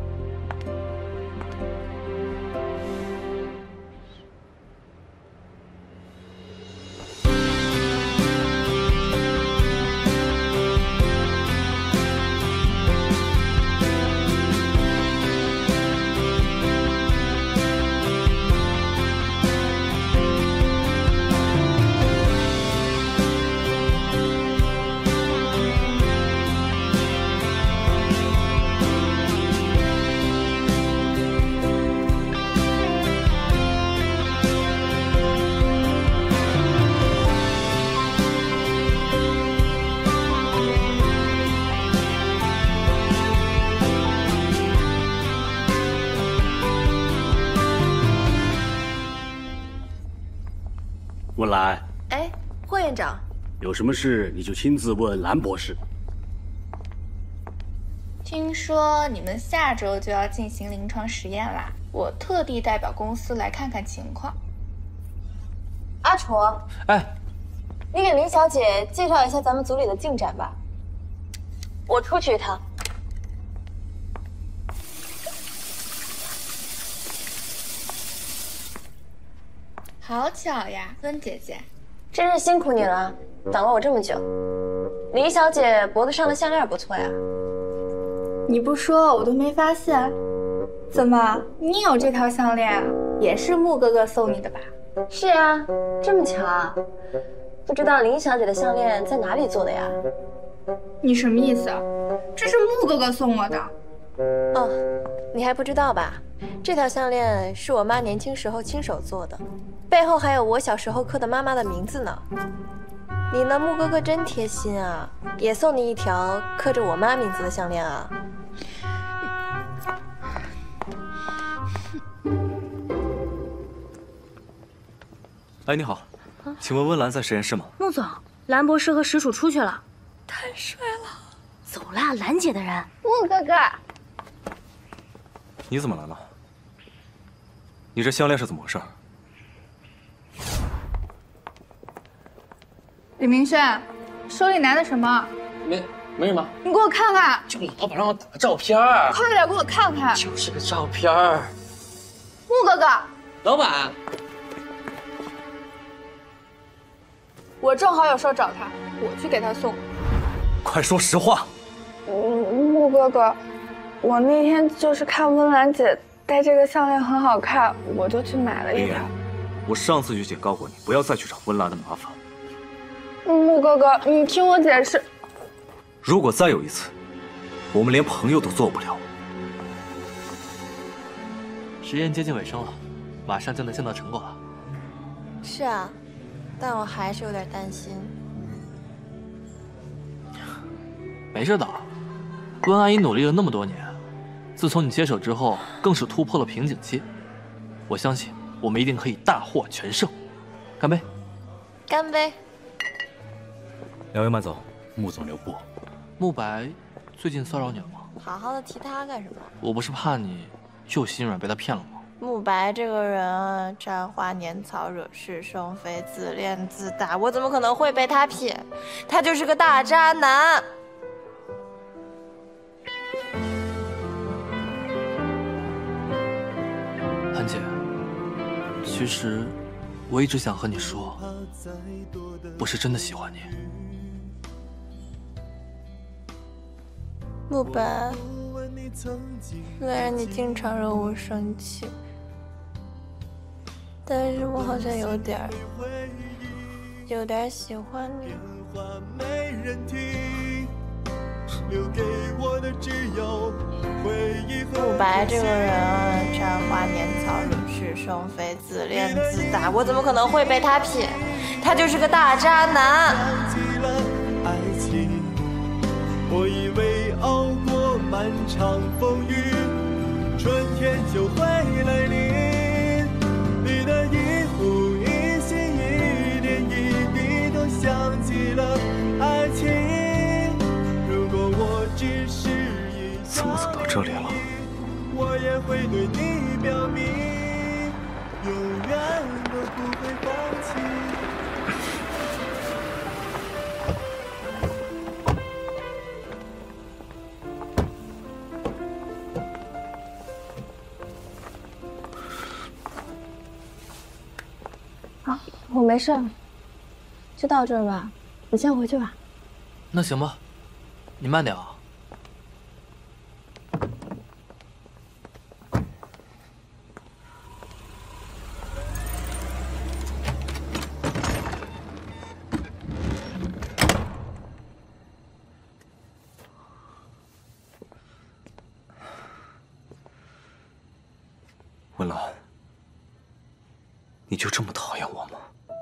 I: 文兰，
J: 哎，霍院长，
I: 有什么事你就亲自问兰博士。
F: 听说你们下周就要进行临床实验啦，我特地代表公司来看看情况。
J: 阿楚，
D: 哎，
J: 你给林小姐介绍一下咱们组里的进展吧。我出去一趟。
F: 好巧呀，温姐姐，
J: 真是辛苦你了，等了我这么久。林小姐脖子上的项链不错呀。
F: 你不说我都没发现。怎么，你有这条项链啊？也是穆哥哥送你的吧？
J: 是啊，这么巧啊？不知道林小姐的项链在哪里做的呀？
F: 你什么意思？这是穆哥哥送我的。
J: 哦，你还不知道吧？这条项链是我妈年轻时候亲手做的，背后还有我小时候刻的妈妈的名字呢。你呢，穆哥哥真贴心啊，也送你一条刻着我妈名字的项链啊。
B: 哎，你好，请问温岚在实验室吗？
N: 穆总，兰博士和石楚出去了。
F: 太帅了！
N: 走啦，兰姐的人。
F: 穆哥哥，
B: 你怎么来了？你这项链是怎么回事？
F: 李明轩，手里拿的什么？
L: 没什么。
F: 你给我看看。
L: 就老板让我打个照片。
F: 快点给我看看。
L: 就是个照片。
F: 穆哥哥，
L: 老板，
F: 我正好有事找他，我去给他送。
B: 快说实话。
F: 穆哥哥，我那天就是看温岚姐戴这个项链很好看，我就去买了一条。
B: 我上次就警告过你，不要再去找温岚的麻烦。
F: 穆哥哥，你听我解释。
B: 如果再有一次，我们连朋友都做不了。
D: 实验接近尾声了，马上就能见到成果了。
J: 是啊，但我还是有点担心。
D: 没事的，温阿姨努力了那么多年，自从你接手之后，更是突破了瓶颈期。我相信我们一定可以大获全胜。干杯！
J: 干杯！
B: 两位慢走，
I: 穆总留步。
D: 慕白最近骚扰你了吗？
J: 好好的提他干什么？
D: 我不是怕你又心软被他骗了吗？
J: 慕白这个人沾花拈草、惹是生非、自恋自大，我怎么可能会被他骗？他就是个大渣男。
D: 韩姐，其实我一直想和你说，我是真的喜欢你。
J: 慕白，虽然你经常惹我生气，但是我好像有点喜欢你。慕白这个人沾花拈草、惹是生非、自恋自大，我怎么可能会被他骗？他就是个大渣男。
A: 我以为熬过漫长风雨，春天就会来临。你的一呼一吸一点一滴都像极了爱情。如果我只是一
B: 怎么走到这里了？
A: 我也会对你表明，永远都不会放弃。
H: 我没事，就到这儿吧，你先回去吧。
D: 那行吧，你慢点啊。
B: 温岚，你就这么讨厌我吗？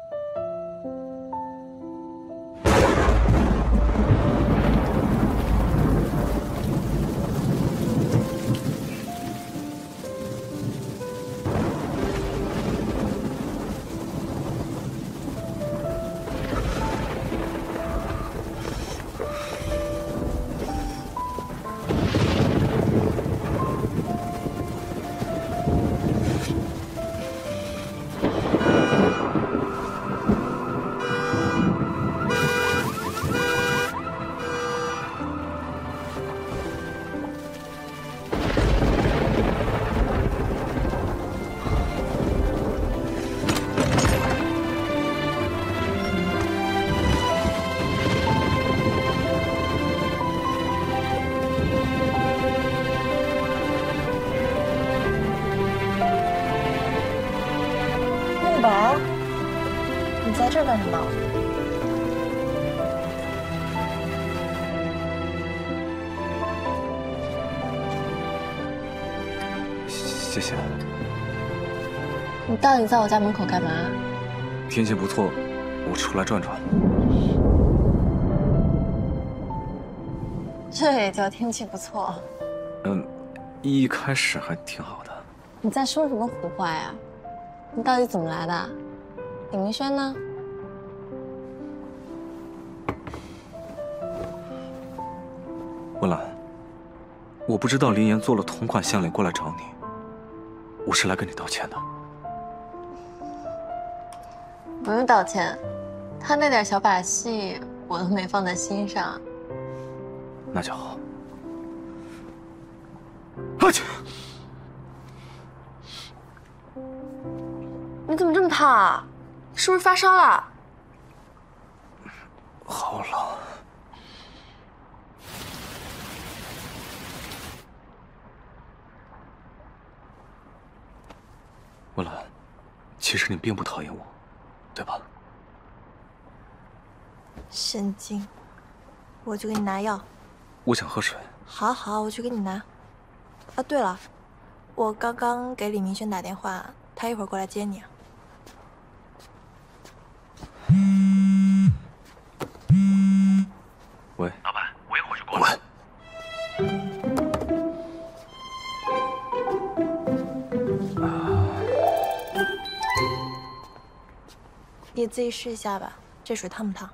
J: 慕白，你在这儿干什么？
B: 谢谢。
H: 你到底在我家门口干嘛？
B: 天气不错，我出来转转。
H: 这也叫天气不错？
B: 一开始还挺好的。
H: 你在说什么胡话呀？你到底怎么来的？李明轩呢？
B: 温岚，我不知道林岩做了同款项链过来找你，我是来跟你道歉的。
H: 不用道歉，他那点小把戏我都没放在心上。
B: 那就好。
J: 你怎么这么烫啊？是不是发烧了？
B: 好冷。温岚，其实你并不讨厌我，对吧？
J: 神经！我去给你拿药。
B: 我想喝水。
J: 好好，我去给你拿。啊，对了，我刚刚给李明轩打电话，他一会儿过来接你啊。
B: 喂，
T: 老板，我一会儿就过来。
J: 你自己试一下吧，这水烫不烫？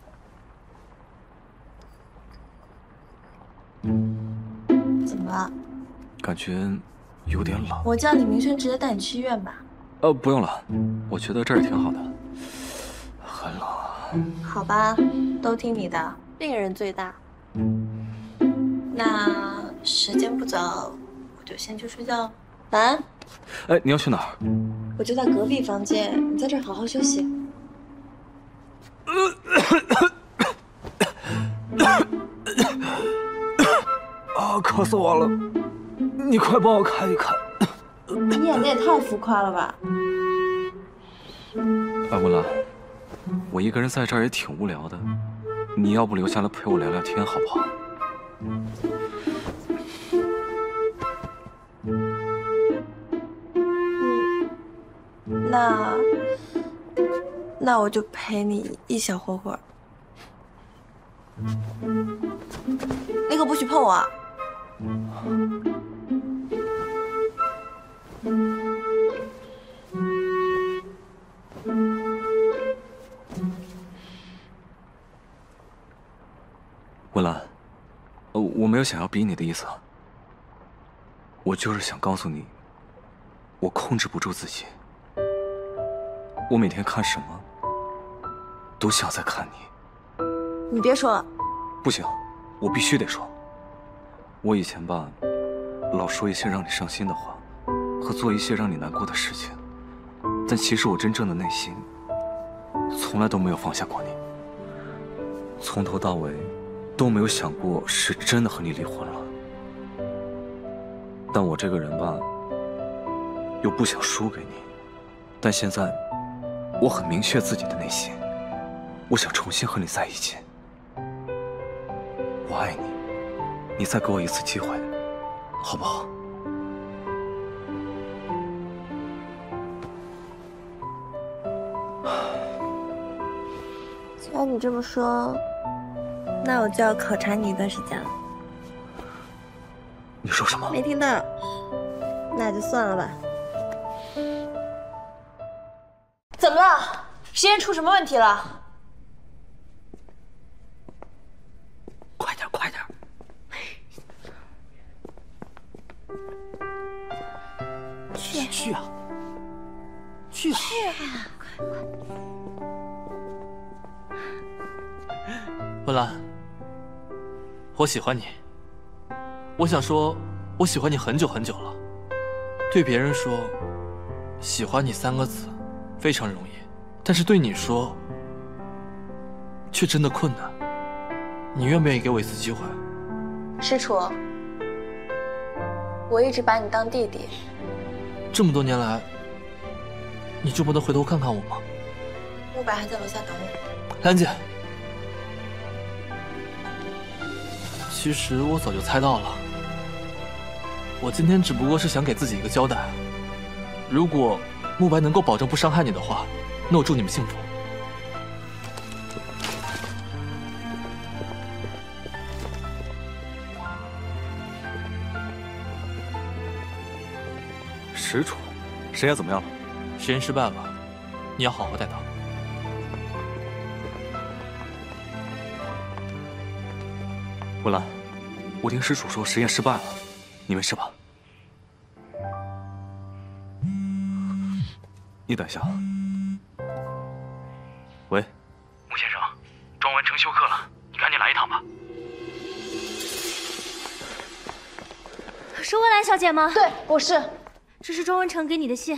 J: 怎么了？
B: 感觉有点冷。
J: 我叫李明轩直接带你去医院吧。
B: 不用了，我觉得这儿也挺好的。很冷啊。
J: 好吧，都听你的，病人最大。那时间不早，我就先去睡觉了。晚安。
B: 哎，你要去哪儿？
J: 我就在隔壁房间，你在这儿好好休息。
B: 啊，渴死我了！你快帮我看一看。
J: 你演的也太浮夸了吧！
B: 哎，文兰，我一个人在这儿也挺无聊的，你要不留下来陪我聊聊天好不好？
J: 那我就陪你一小会儿。你可不许碰我啊！
B: 文兰，我没有想要逼你的意思，我就是想告诉你，我控制不住自己。我每天看什么，都像在看你。
J: 你别说了。
B: 不行，我必须得说。我以前吧，老说一些让你伤心的话，和做一些让你难过的事情，但其实我真正的内心，从来都没有放下过你。从头到尾，都没有想过是真的和你离婚了。但我这个人吧，又不想输给你。但现在，我很明确自己的内心，我想重新和你在一起。我爱你，你再给我一次机会，好不好？
J: 既然你这么说，那我就要考察你一段时间了。
B: 你说什么？
J: 没听到，那就算了吧。怎么了？实验出什么问题了？
I: 快点，快点！去啊！去啊！
J: 快！
D: 文兰，我喜欢你。我想说，我喜欢你很久很久了。对别人说“喜欢你”3个字非常容易，但是对你说却真的困难。你愿不愿意给我一次机会？
J: 师楚，我一直把你当弟弟。
D: 这么多年来，你就不能回头看看我吗？
J: 慕白还在楼下等我。
D: 兰姐，其实我早就猜到了。我今天只不过是想给自己一个交代。如果慕白能够保证不伤害你的话，那我祝你们幸福。
B: 石楚，实验怎么样了？
D: 实验失败了，你要好好带他。
B: 文兰，我听石楚说实验失败了，你没事吧？你等一下。喂，
O: 穆先生，庄文成休克了，你赶紧来一趟吧。
N: 是温岚小姐吗？
J: 对，我是。
N: 这是庄文成给你的信。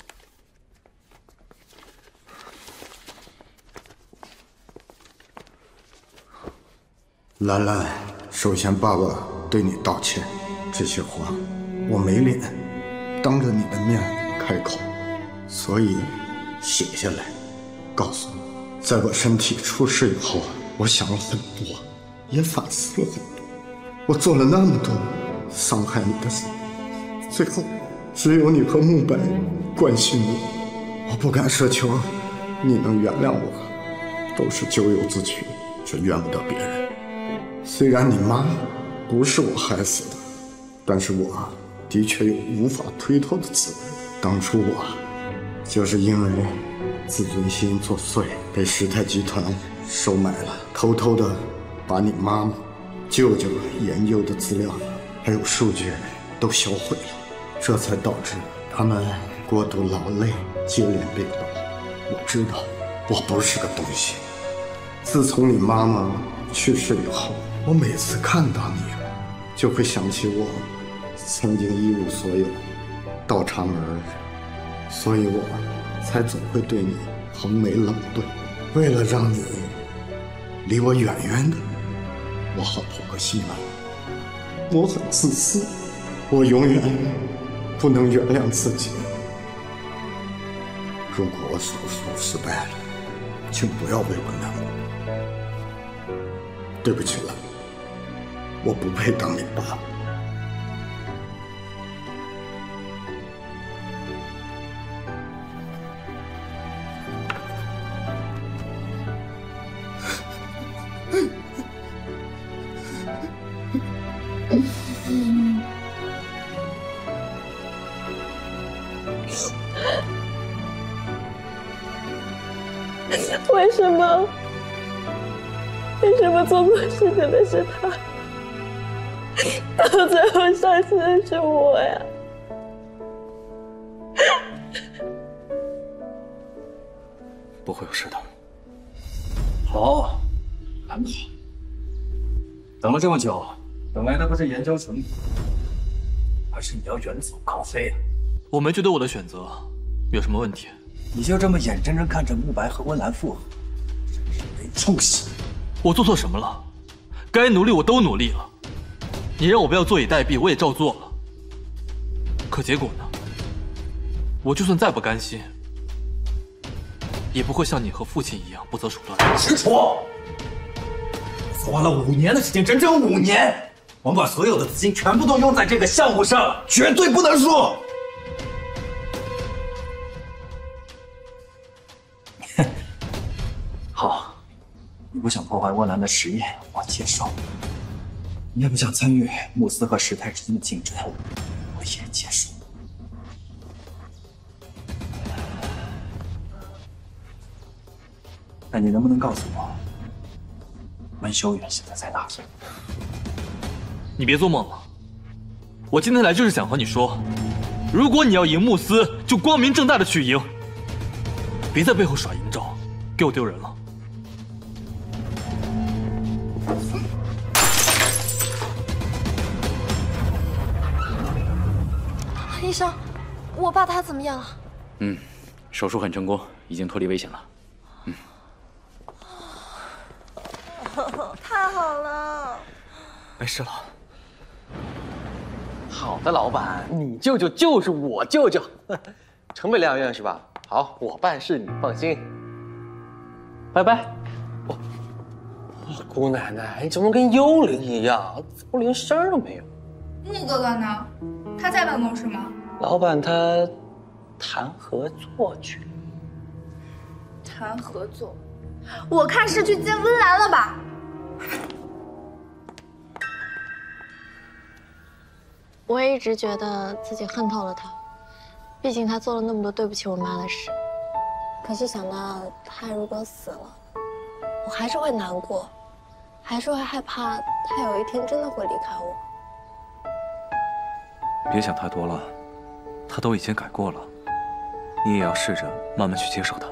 K: 兰兰，首先爸爸对你道歉，这些话我没脸当着你的面开口，所以写下来，告诉你，在我身体出事以后，我想了很多，也反思了很多，我做了那么多伤害你的事，最后只有你和慕白关心我，我不敢奢求你能原谅我，都是咎由自取，这怨不得别人。虽然你妈不是我害死的，但是我的确有无法推脱的责任。当初我就是因为自尊心作祟，被时泰集团收买了，偷偷的把你妈妈、舅舅研究的资料还有数据都销毁了，这才导致他们过度劳累，接连病倒。我知道我不是个东西。自从你妈妈去世以后，我每次看到你，就会想起我曾经一无所有，倒插门而人，所以我才总会对你横眉冷对。为了让你离我远远的，我好投个心安。我很自私，我永远不能原谅自己。如果我手术失败了，请不要为我难过。对不起了，我不配当你爸。
Q: 为什么做错事情的是他，到最后伤心的是我呀？
B: 不会有事的。
E: 好，很好。等了这么久，等来的不是研究成果，而是你要远走高飞啊！
D: 我没觉得我的选择有什么问题。
E: 你就这么眼睁睁看着慕白和温岚复合，真是没出息！
D: 我做错什么了？该努力我都努力了，你让我不要坐以待毙，我也照做了。可结果呢？我就算再不甘心，也不会像你和父亲一样不择手段。
E: 石楚，花了5年的时间，整整5年，我们把所有的资金全部都用在这个项目上，绝对不能输。好。你不想破坏温岚的实验，我接受；你也不想参与慕斯和石太之间的竞争，我也接受。那你能不能告诉我，温修远现在在哪里？
D: 你别做梦了，我今天来就是想和你说，如果你要赢慕斯，就光明正大的去赢，别在背后耍阴招，给我丢人了。
J: 医生，我爸他怎么样了？
G: 手术很成功，已经脱离危险了。
J: 太好了，
D: 没事了。
L: 好的，老板，你舅舅就是我舅舅，成本良愿是吧？好，我办事你放心。拜拜。姑奶奶，你怎么跟幽灵一样，怎么连声都没有？
F: 穆哥哥呢？他在办公室吗？
L: 老板他谈合作去了。
F: 谈合作？我看是去见温岚了吧？
H: 我也一直觉得自己恨透了他，毕竟他做了那么多对不起我妈的事。可是想到他如果死了，我还是会难过，还是会害怕他有一天真的会离开我。
B: 别想太多了，他都已经改过了，你也要试着慢慢去接受他。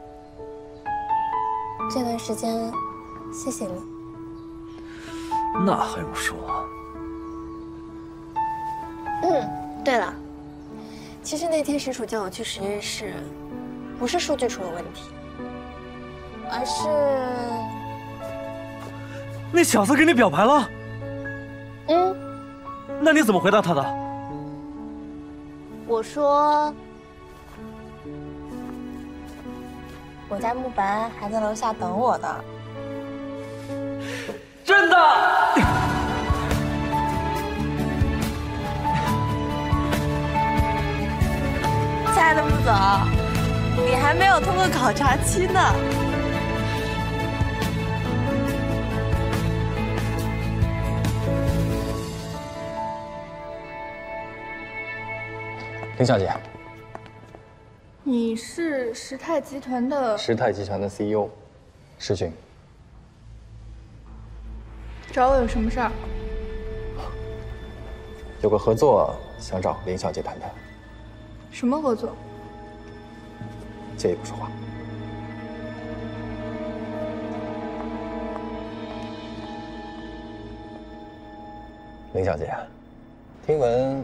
H: 这段时间，谢谢你。
B: 那还用说？
H: 对了，其实那天石楚叫我去实验室，不是数据出了问题，而是
B: 那小子给你表白了？那你怎么回答他的？
H: 我说我家慕白还在楼下等我的。
D: 真的？
J: 亲爱的穆总，你还没有通过考察期呢。
E: 林小姐，
F: 你是时泰集团的？
E: 时泰集团的 CEO， 石群。
F: 找我有什么事儿？
E: 有个合作想找林小姐谈谈。
F: 什么合作？
E: 借一步说话。林小姐，听闻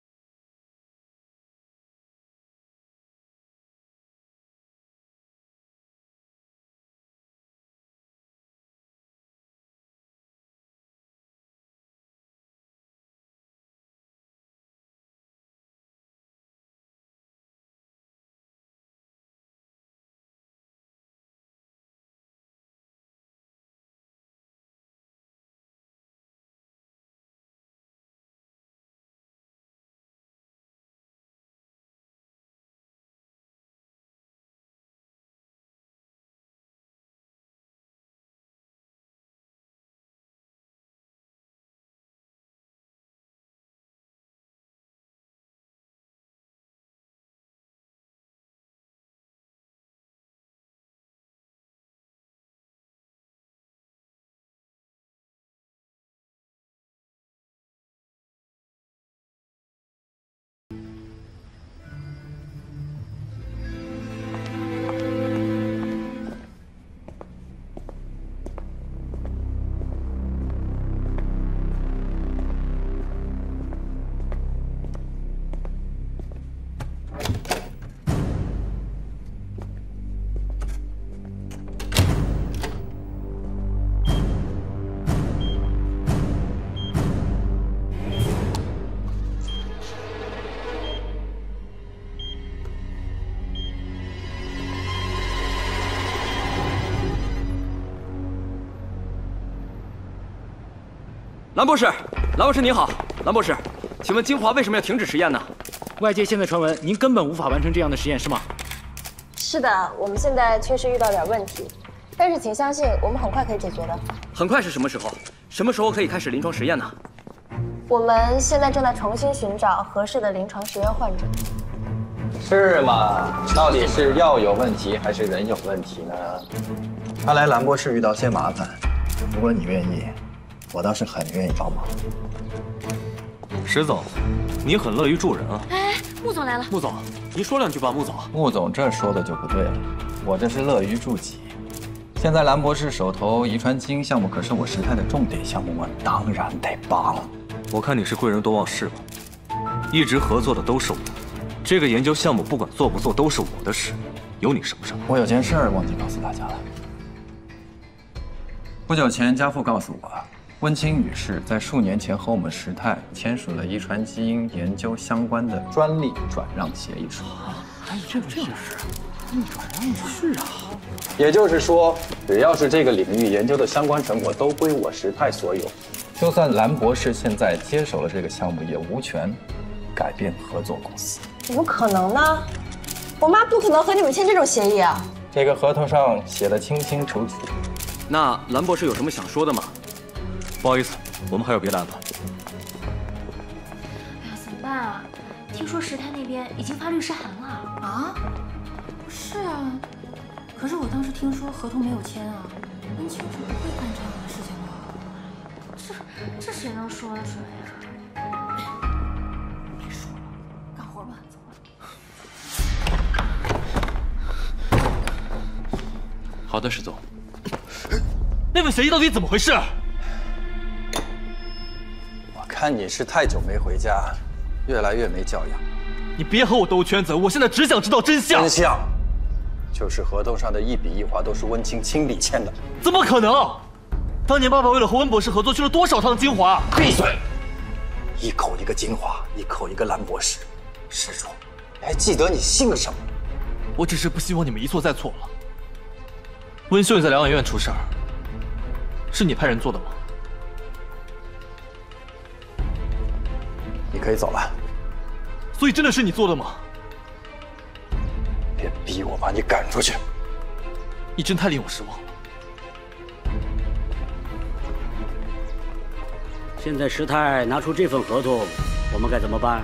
V: 蓝博士，蓝博士您好，蓝博士，请问精华为什么要停止实验呢？
G: 外界现在传闻您根本无法完成这样的实验，是吗？
Q: 是的，我们现在确实遇到点问题，但是请相信，我们很快可以解决的。
V: 很快是什么时候？什么时候可以开始临床实验呢？
Q: 我们现在正在重新寻找合适的临床实验患者。
E: 是吗？到底是药有问题还是人有问题呢？看来蓝博士遇到些麻烦，如果你愿意，我倒是很愿意帮忙。
B: 石总，你很乐于助人啊。
N: 哎，穆总来了。
V: 穆总，您说两句吧，穆总。
E: 穆总这说的就不对了，我这是乐于助己。现在蓝博士手头遗传基因项目可是我时态的重点项目，我当然得帮。
B: 我看你是贵人多忘事吧，一直合作的都是我，这个研究项目不管做不做都是我的事，有你什么事？
E: 我有件事忘记告诉大家了。不久前，家父告诉我，温清女士在数年前和我们时态签署了遗传基因研究相关的专利转让协议书。
G: 还有这种事？转让是啊。
E: 也就是说，只要是这个领域研究的相关成果，都归我时态所有。就算蓝博士现在接手了这个项目，也无权改变合作公司。
Q: 怎么可能呢？我妈不可能和你们签这种协议啊！
E: 这个合同上写的清清楚楚。
V: 那蓝博士有什么想说的吗？
B: 不好意思，我们还有别的安排。
N: 哎呀，怎么办啊？听说时态那边已经发律师函了啊？
U: 是啊，可是我当时听说合同没有签啊，温清是不会干这样的事情的。
N: 这谁能说得准呀？
U: 别说了，干活吧，走
D: 吧。好的，石总。那份协议到底怎么回事？
E: 我看你是太久没回家，越来越没教养。
D: 你别和我兜圈子，我现在只想知道真相。
E: 真相就是合同上的一笔一划都是温清亲笔签的。
D: 怎么可能？当年爸爸为了和温博士合作，去了多少趟金华？
E: 闭嘴！一口一个金华，一口一个蓝博士。施主，你还记得你姓什么？
D: 我只是不希望你们一错再错了。温秀也在疗养院出事儿，是你派人做的吗？
E: 你可以走了。
D: 所以真的是你做的吗？
E: 别逼我把你赶出去！
D: 你真太令我失望。
I: 现在时态拿出这份合同，我们该怎么办？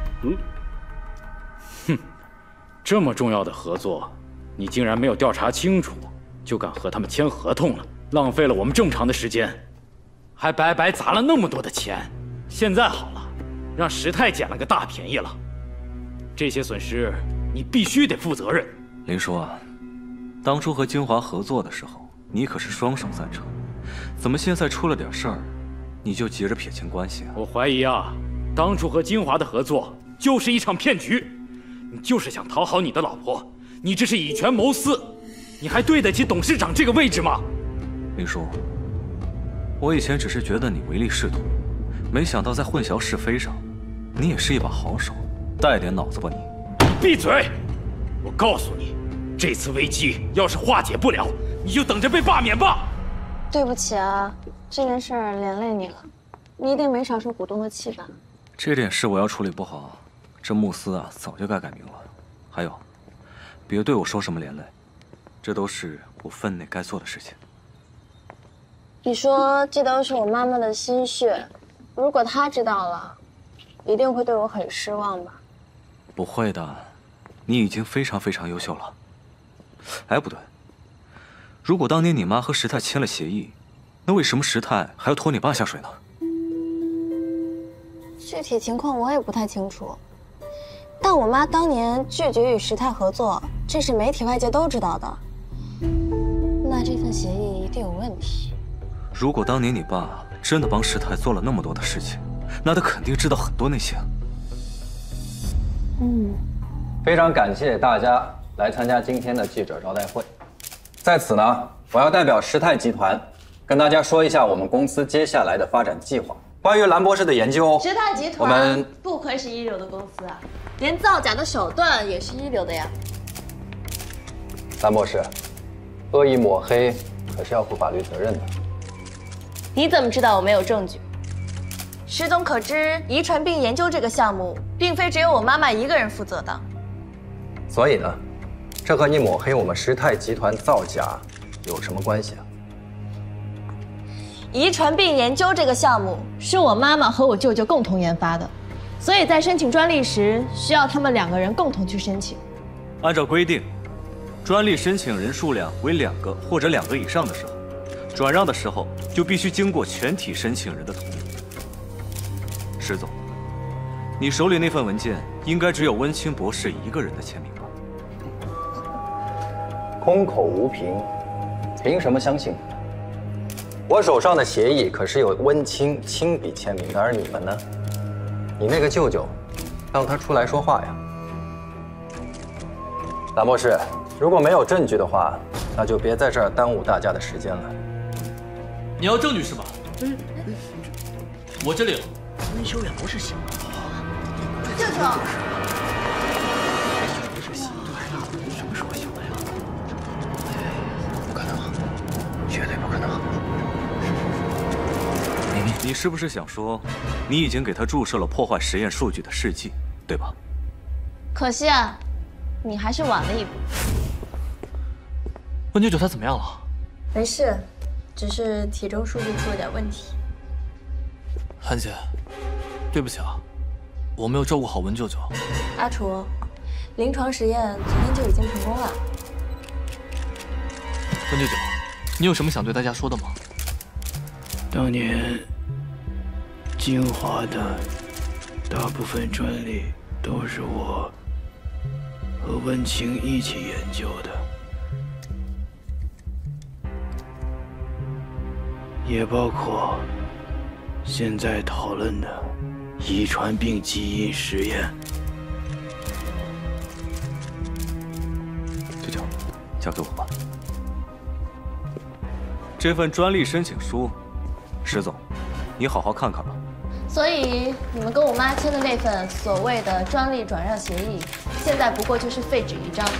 G: 哼，这么重要的合作，你竟然没有调查清楚，就敢和他们签合同了，浪费了我们这么长的时间，还白白砸了那么多的钱。现在好了， 让石太捡了个大便宜了。这些损失你必须得负责任。
B: 林叔啊，当初和金华合作的时候，你可是双手赞成，怎么现在出了点事儿，你就急着撇清关系啊？
G: 我怀疑啊，当初和金华的合作就是一场骗局，你就是想讨好你的老婆，你这是以权谋私，你还对得起董事长这个位置吗？
B: 林叔，我以前只是觉得你唯利是图，没想到在混淆是非上，你也是一把好手，带点脑子吧你。
G: 闭嘴！我告诉你，这次危机要是化解不了，你就等着被罢免吧。
H: 对不起啊，这件事儿连累你了，你一定没少受股东的气吧？
B: 这点事我要处理不好，这慕斯啊早就该改名了。还有，别对我说什么连累，这都是我分内该做的事情。
H: 你说这都是我妈妈的心血，如果她知道了，一定会对我很失望吧？
B: 不会的，你已经非常非常优秀了。哎，不对，如果当年你妈和石太签了协议，那为什么石太还要拖你爸下水呢？
H: 具体情况我也不太清楚，但我妈当年拒绝与石太合作，这是媒体外界都知道的。那这份协议一定有问题。
B: 如果当年你爸真的帮石太做了那么多的事情，那他肯定知道很多内情。
E: 非常感谢大家来参加今天的记者招待会。在此呢，我要代表石太集团跟大家说一下我们公司接下来的发展计划。关于兰博士的研究，
Q: 石太集团
E: 我们
Q: 不愧是一流的公司啊，连造假的手段也是一流的呀。
E: 兰博士，恶意抹黑可是要负法律责任的。
Q: 你怎么知道我没有证据？石总可知，遗传病研究这个项目并非只有我妈妈一个人负责的。
E: 所以呢，这和你抹黑我们石太集团造假有什么关系啊？
Q: 遗传病研究这个项目是我妈妈和我舅舅共同研发的，所以在申请专利时需要他们2个人共同去申请。
B: 按照规定，专利申请人数量为2个或者2个以上的时候，转让的时候就必须经过全体申请人的同意。石总，你手里那份文件应该只有温清博士一个人的签名吧？
E: 空口无凭，凭什么相信？我手上的协议可是有温清亲笔签名的，而你们呢？你那个舅舅，让他出来说话呀。兰博士，如果没有证据的话，那就别在这儿耽误大家的时间了。
D: 你要证据是吧？我这里有。
I: 温修远不是想的。
Q: 舅舅，
I: 不是想的，什么时候想的呀？
P: 不可能，绝对不可能。
B: 你是不是想说，你已经给他注射了破坏实验数据的试剂，对吧？
Q: 可惜啊，你还是晚了一步。
D: 温舅舅他怎么样了？
H: 没事，只是体重数据出了点问题。
D: 韩姐，对不起啊，我没有照顾好温舅舅。
H: 阿楚，临床实验昨天就已经成功了。
D: 温舅舅，你有什么想对大家说的吗？
G: 当年金华的大部分专利都是我和温情一起研究的，也包括现在讨论的遗传病基因实验。
B: 舅舅，交给我吧。这份专利申请书，石总，你好好看看吧。
Q: 所以你们跟我妈签的那份所谓的专利转让协议，现在不过就是废纸一张。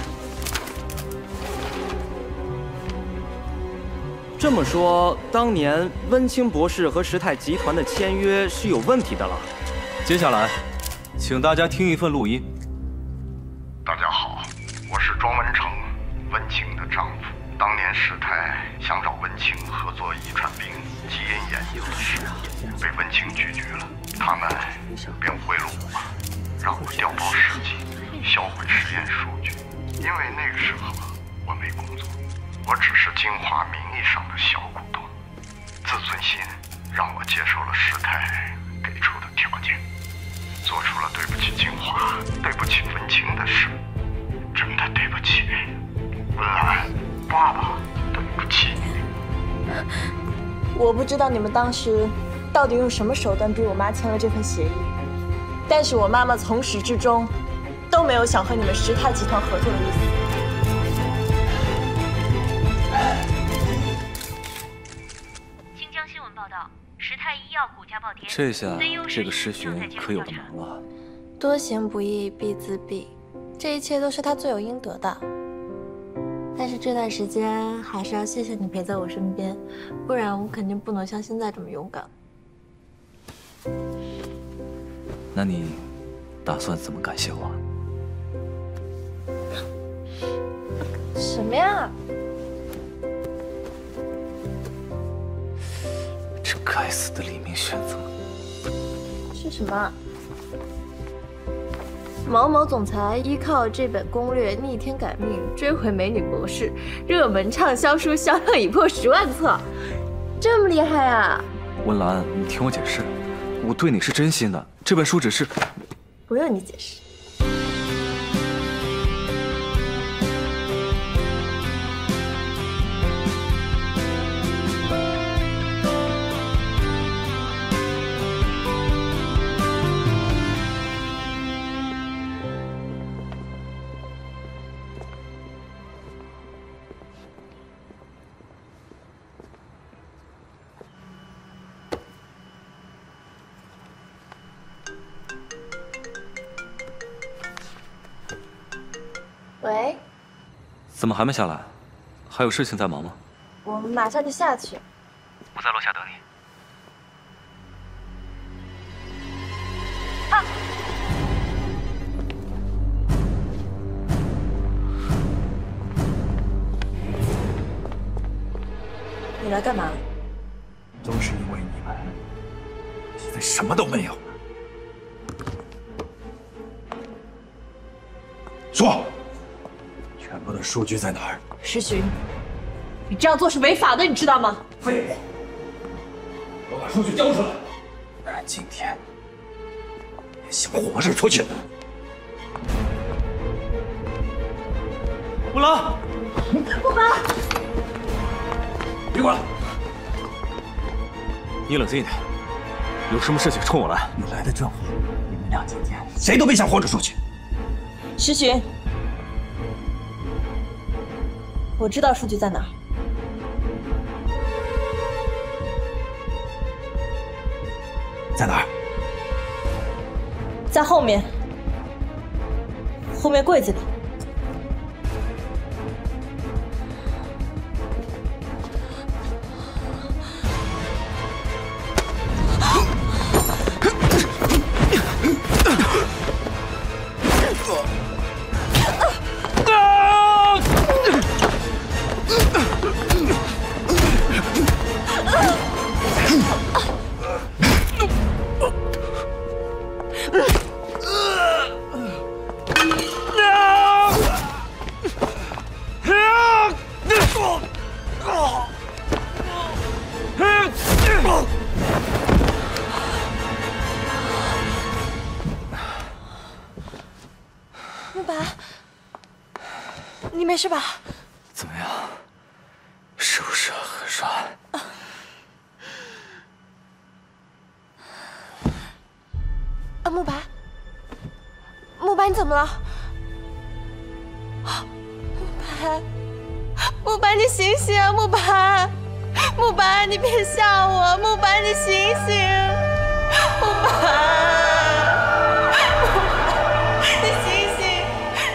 V: 这么说，当年温清博士和石太集团的签约是有问题的了。
B: 接下来，请大家听一份录音。
T: 大家好，我是庄文成，温清的丈夫。当年石太想找温清合作遗传病基因研究的事，被温清拒绝了。他们便贿赂我，让我调包试剂，销毁实验数据。因为那个时候我没工作，我只是金华名义上的小股东，自尊心让我接受了石太给出的条件。 做出了对不起清华、对不起文清的事，真的对不起。文兰，爸爸对不起你。
J: 我不知道你们当时到底用什么手段逼我妈签了这份协议，但是我妈妈从始至终都没有想和你们时泰集团合作的意思。
M: 新疆新闻报道，时泰医药股价暴跌。
B: 这下这个石巡可有的忙了。
J: 多行不义必自毙，这一切都是他罪有应得的。
H: 但是这段时间还是要谢谢你陪在我身边，不然我肯定不能像现在这么勇敢。
B: 那你打算怎么感谢我？
J: 什么呀？
B: 这该死的李明选择
J: 是什么？某某总裁依靠这本攻略逆天改命，追回美女博士，热门畅销书销量已破10万册，这么厉害啊！
B: 温岚，你听我解释，我对你是真心的，这本书只是……
J: 不用你解释。喂，
B: 怎么还没下来？还有事情在忙吗？
J: 我们马上就下去。
O: 我在楼下等你。
J: 你来干嘛？
I: 都是因为你们，现在什么都没有了。说，全部的数据在哪儿？
J: 石巡，你这样做是违法的，你知道吗？
I: 废话，给我把数据交出来，不然今天别想活着出去。
B: 木兰，
J: 木兰，
I: 别管了，
B: 你冷静一点，有什么事情冲我来。
I: 你来的正好，你们俩今天谁都别想活着出去。
J: 石巡，我知道数据在哪儿。
I: 在哪儿？
J: 在后面，后面柜子里。慕白，你没事吧？
B: 怎么样？是不是很帅？
J: 慕白，慕白，你怎么了？慕白，慕白，你醒醒啊！慕白，慕白，你别吓我！慕白，你醒醒！慕白，你醒醒！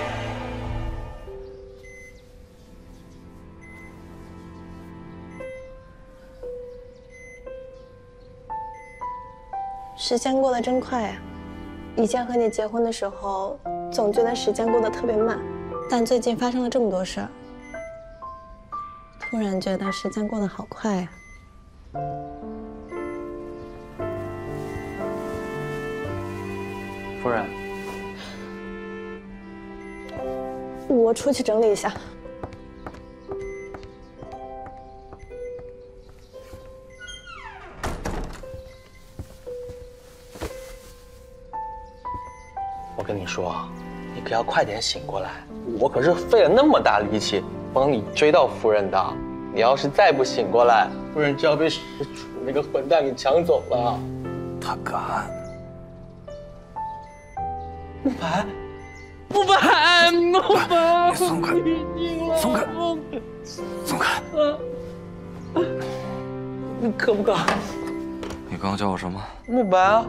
H: 时间过得真快呀！以前和你结婚的时候，总觉得时间过得特别慢，但最近发生了这么多事儿，突然觉得时间过得好快呀。
L: 夫人，
H: 我出去整理一下。
L: 跟你说，你可要快点醒过来。我可是费了那么大力气帮你追到夫人的，你要是再不醒过来，夫人就要被石楚那个混蛋给抢走了。
B: 他敢？
L: 慕白，慕白，慕白，
B: 你松开，松开，松开！
L: 你可不可？
B: 你刚刚叫我什么？
L: 慕白啊！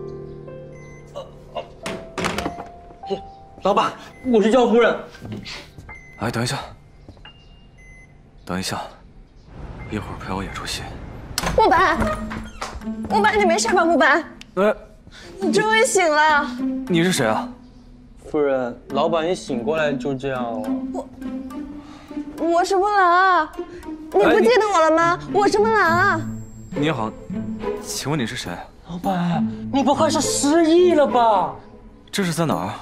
L: 老板，我是赵夫人。
B: 哎，等一下，等一下，一会儿陪我演出戏。
Q: 慕白，慕白，你没事吧？慕白，你终于醒了。
B: 你是谁啊？
L: 夫人，老板一醒过来就这样了。
Q: 我是温岚，你不记得我了吗？我是温岚。
B: 你好，请问你是谁？
L: 老板，你不会是失忆了吧？
B: 这是在哪儿？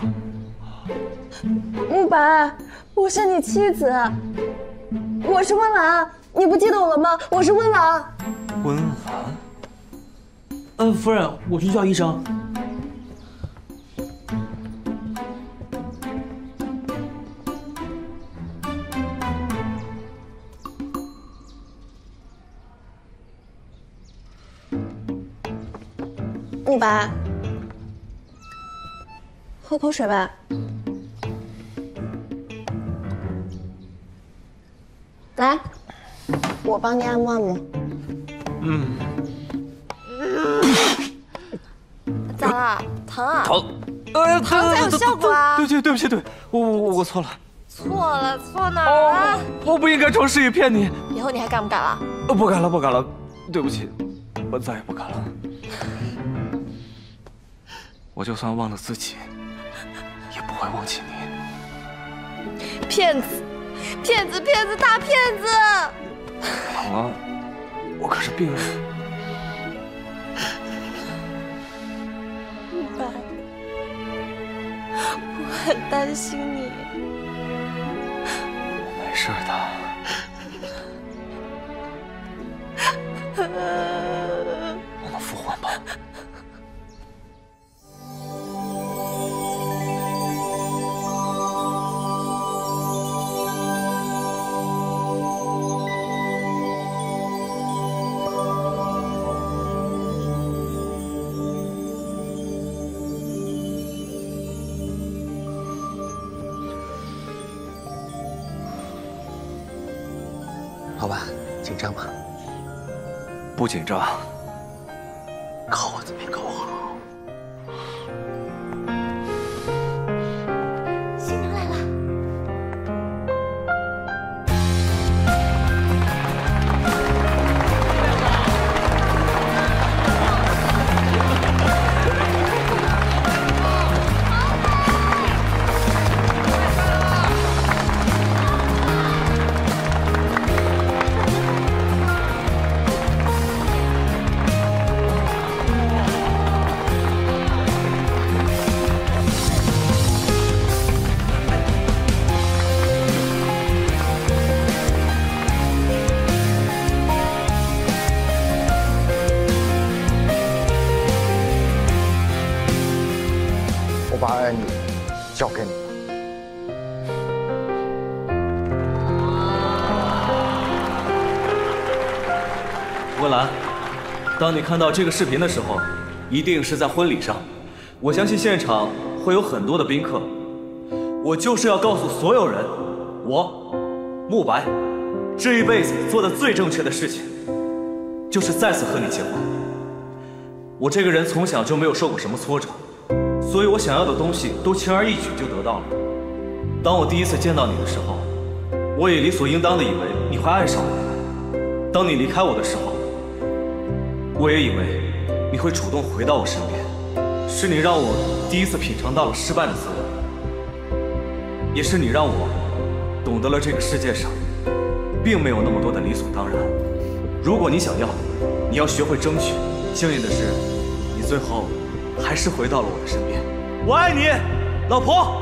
Q: 慕白，我是你妻子，我是温岚，你不记得我了吗？我是温岚。
B: 温
L: 岚。夫人，我去叫医生。
Q: 慕白，喝口水吧。来，我帮你按摩按摩。咋了？疼啊？
B: 疼！
Q: 疼才有效果啊！
B: 对不起，我错了。
Q: 错了，错哪儿了？
B: 我不应该装失忆骗你。
Q: 以后你还敢不敢了？
B: 不敢了，对不起，我再也不敢了。我就算忘了自己，也不会忘记你。
Q: 骗子，大骗子！
B: 好啊，我可是病人。
Q: 慕白，我很担心你。
B: 没事的。我们复婚吧。
L: 老板，紧张吗？
B: 不紧张。
L: 口子没口好。
N: 新娘来了。
K: 我把爱你交给你了。
B: 温岚，当你看到这个视频的时候，一定是在婚礼上。我相信现场会有很多的宾客。我就是要告诉所有人，我慕白这一辈子做的最正确的事情，就是再次和你结婚。我这个人从小就没有受过什么挫折，所以我想要的东西都轻而易举就得到了。当我第一次见到你的时候，我也理所应当的以为你会爱上我。当你离开我的时候，我也以为你会主动回到我身边。是你让我第一次品尝到了失败的滋味，也是你让我懂得了这个世界上并没有那么多的理所当然。如果你想要，你要学会争取。幸运的是，你最后还是回到了我的身边。我爱你，老婆。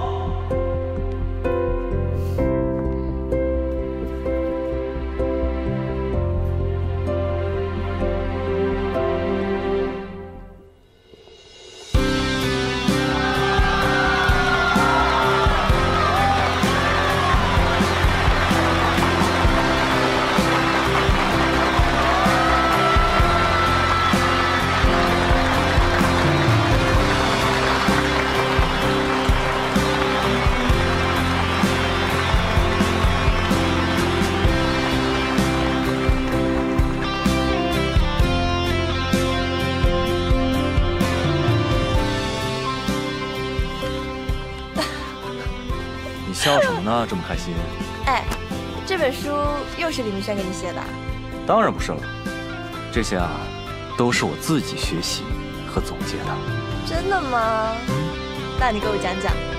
B: 笑什么呢？这么开心？
J: 哎，这本书又是李明轩给你写的？
B: 当然不是了，这些啊，都是我自己学习和总结的。
J: 真的吗？那你给我讲讲。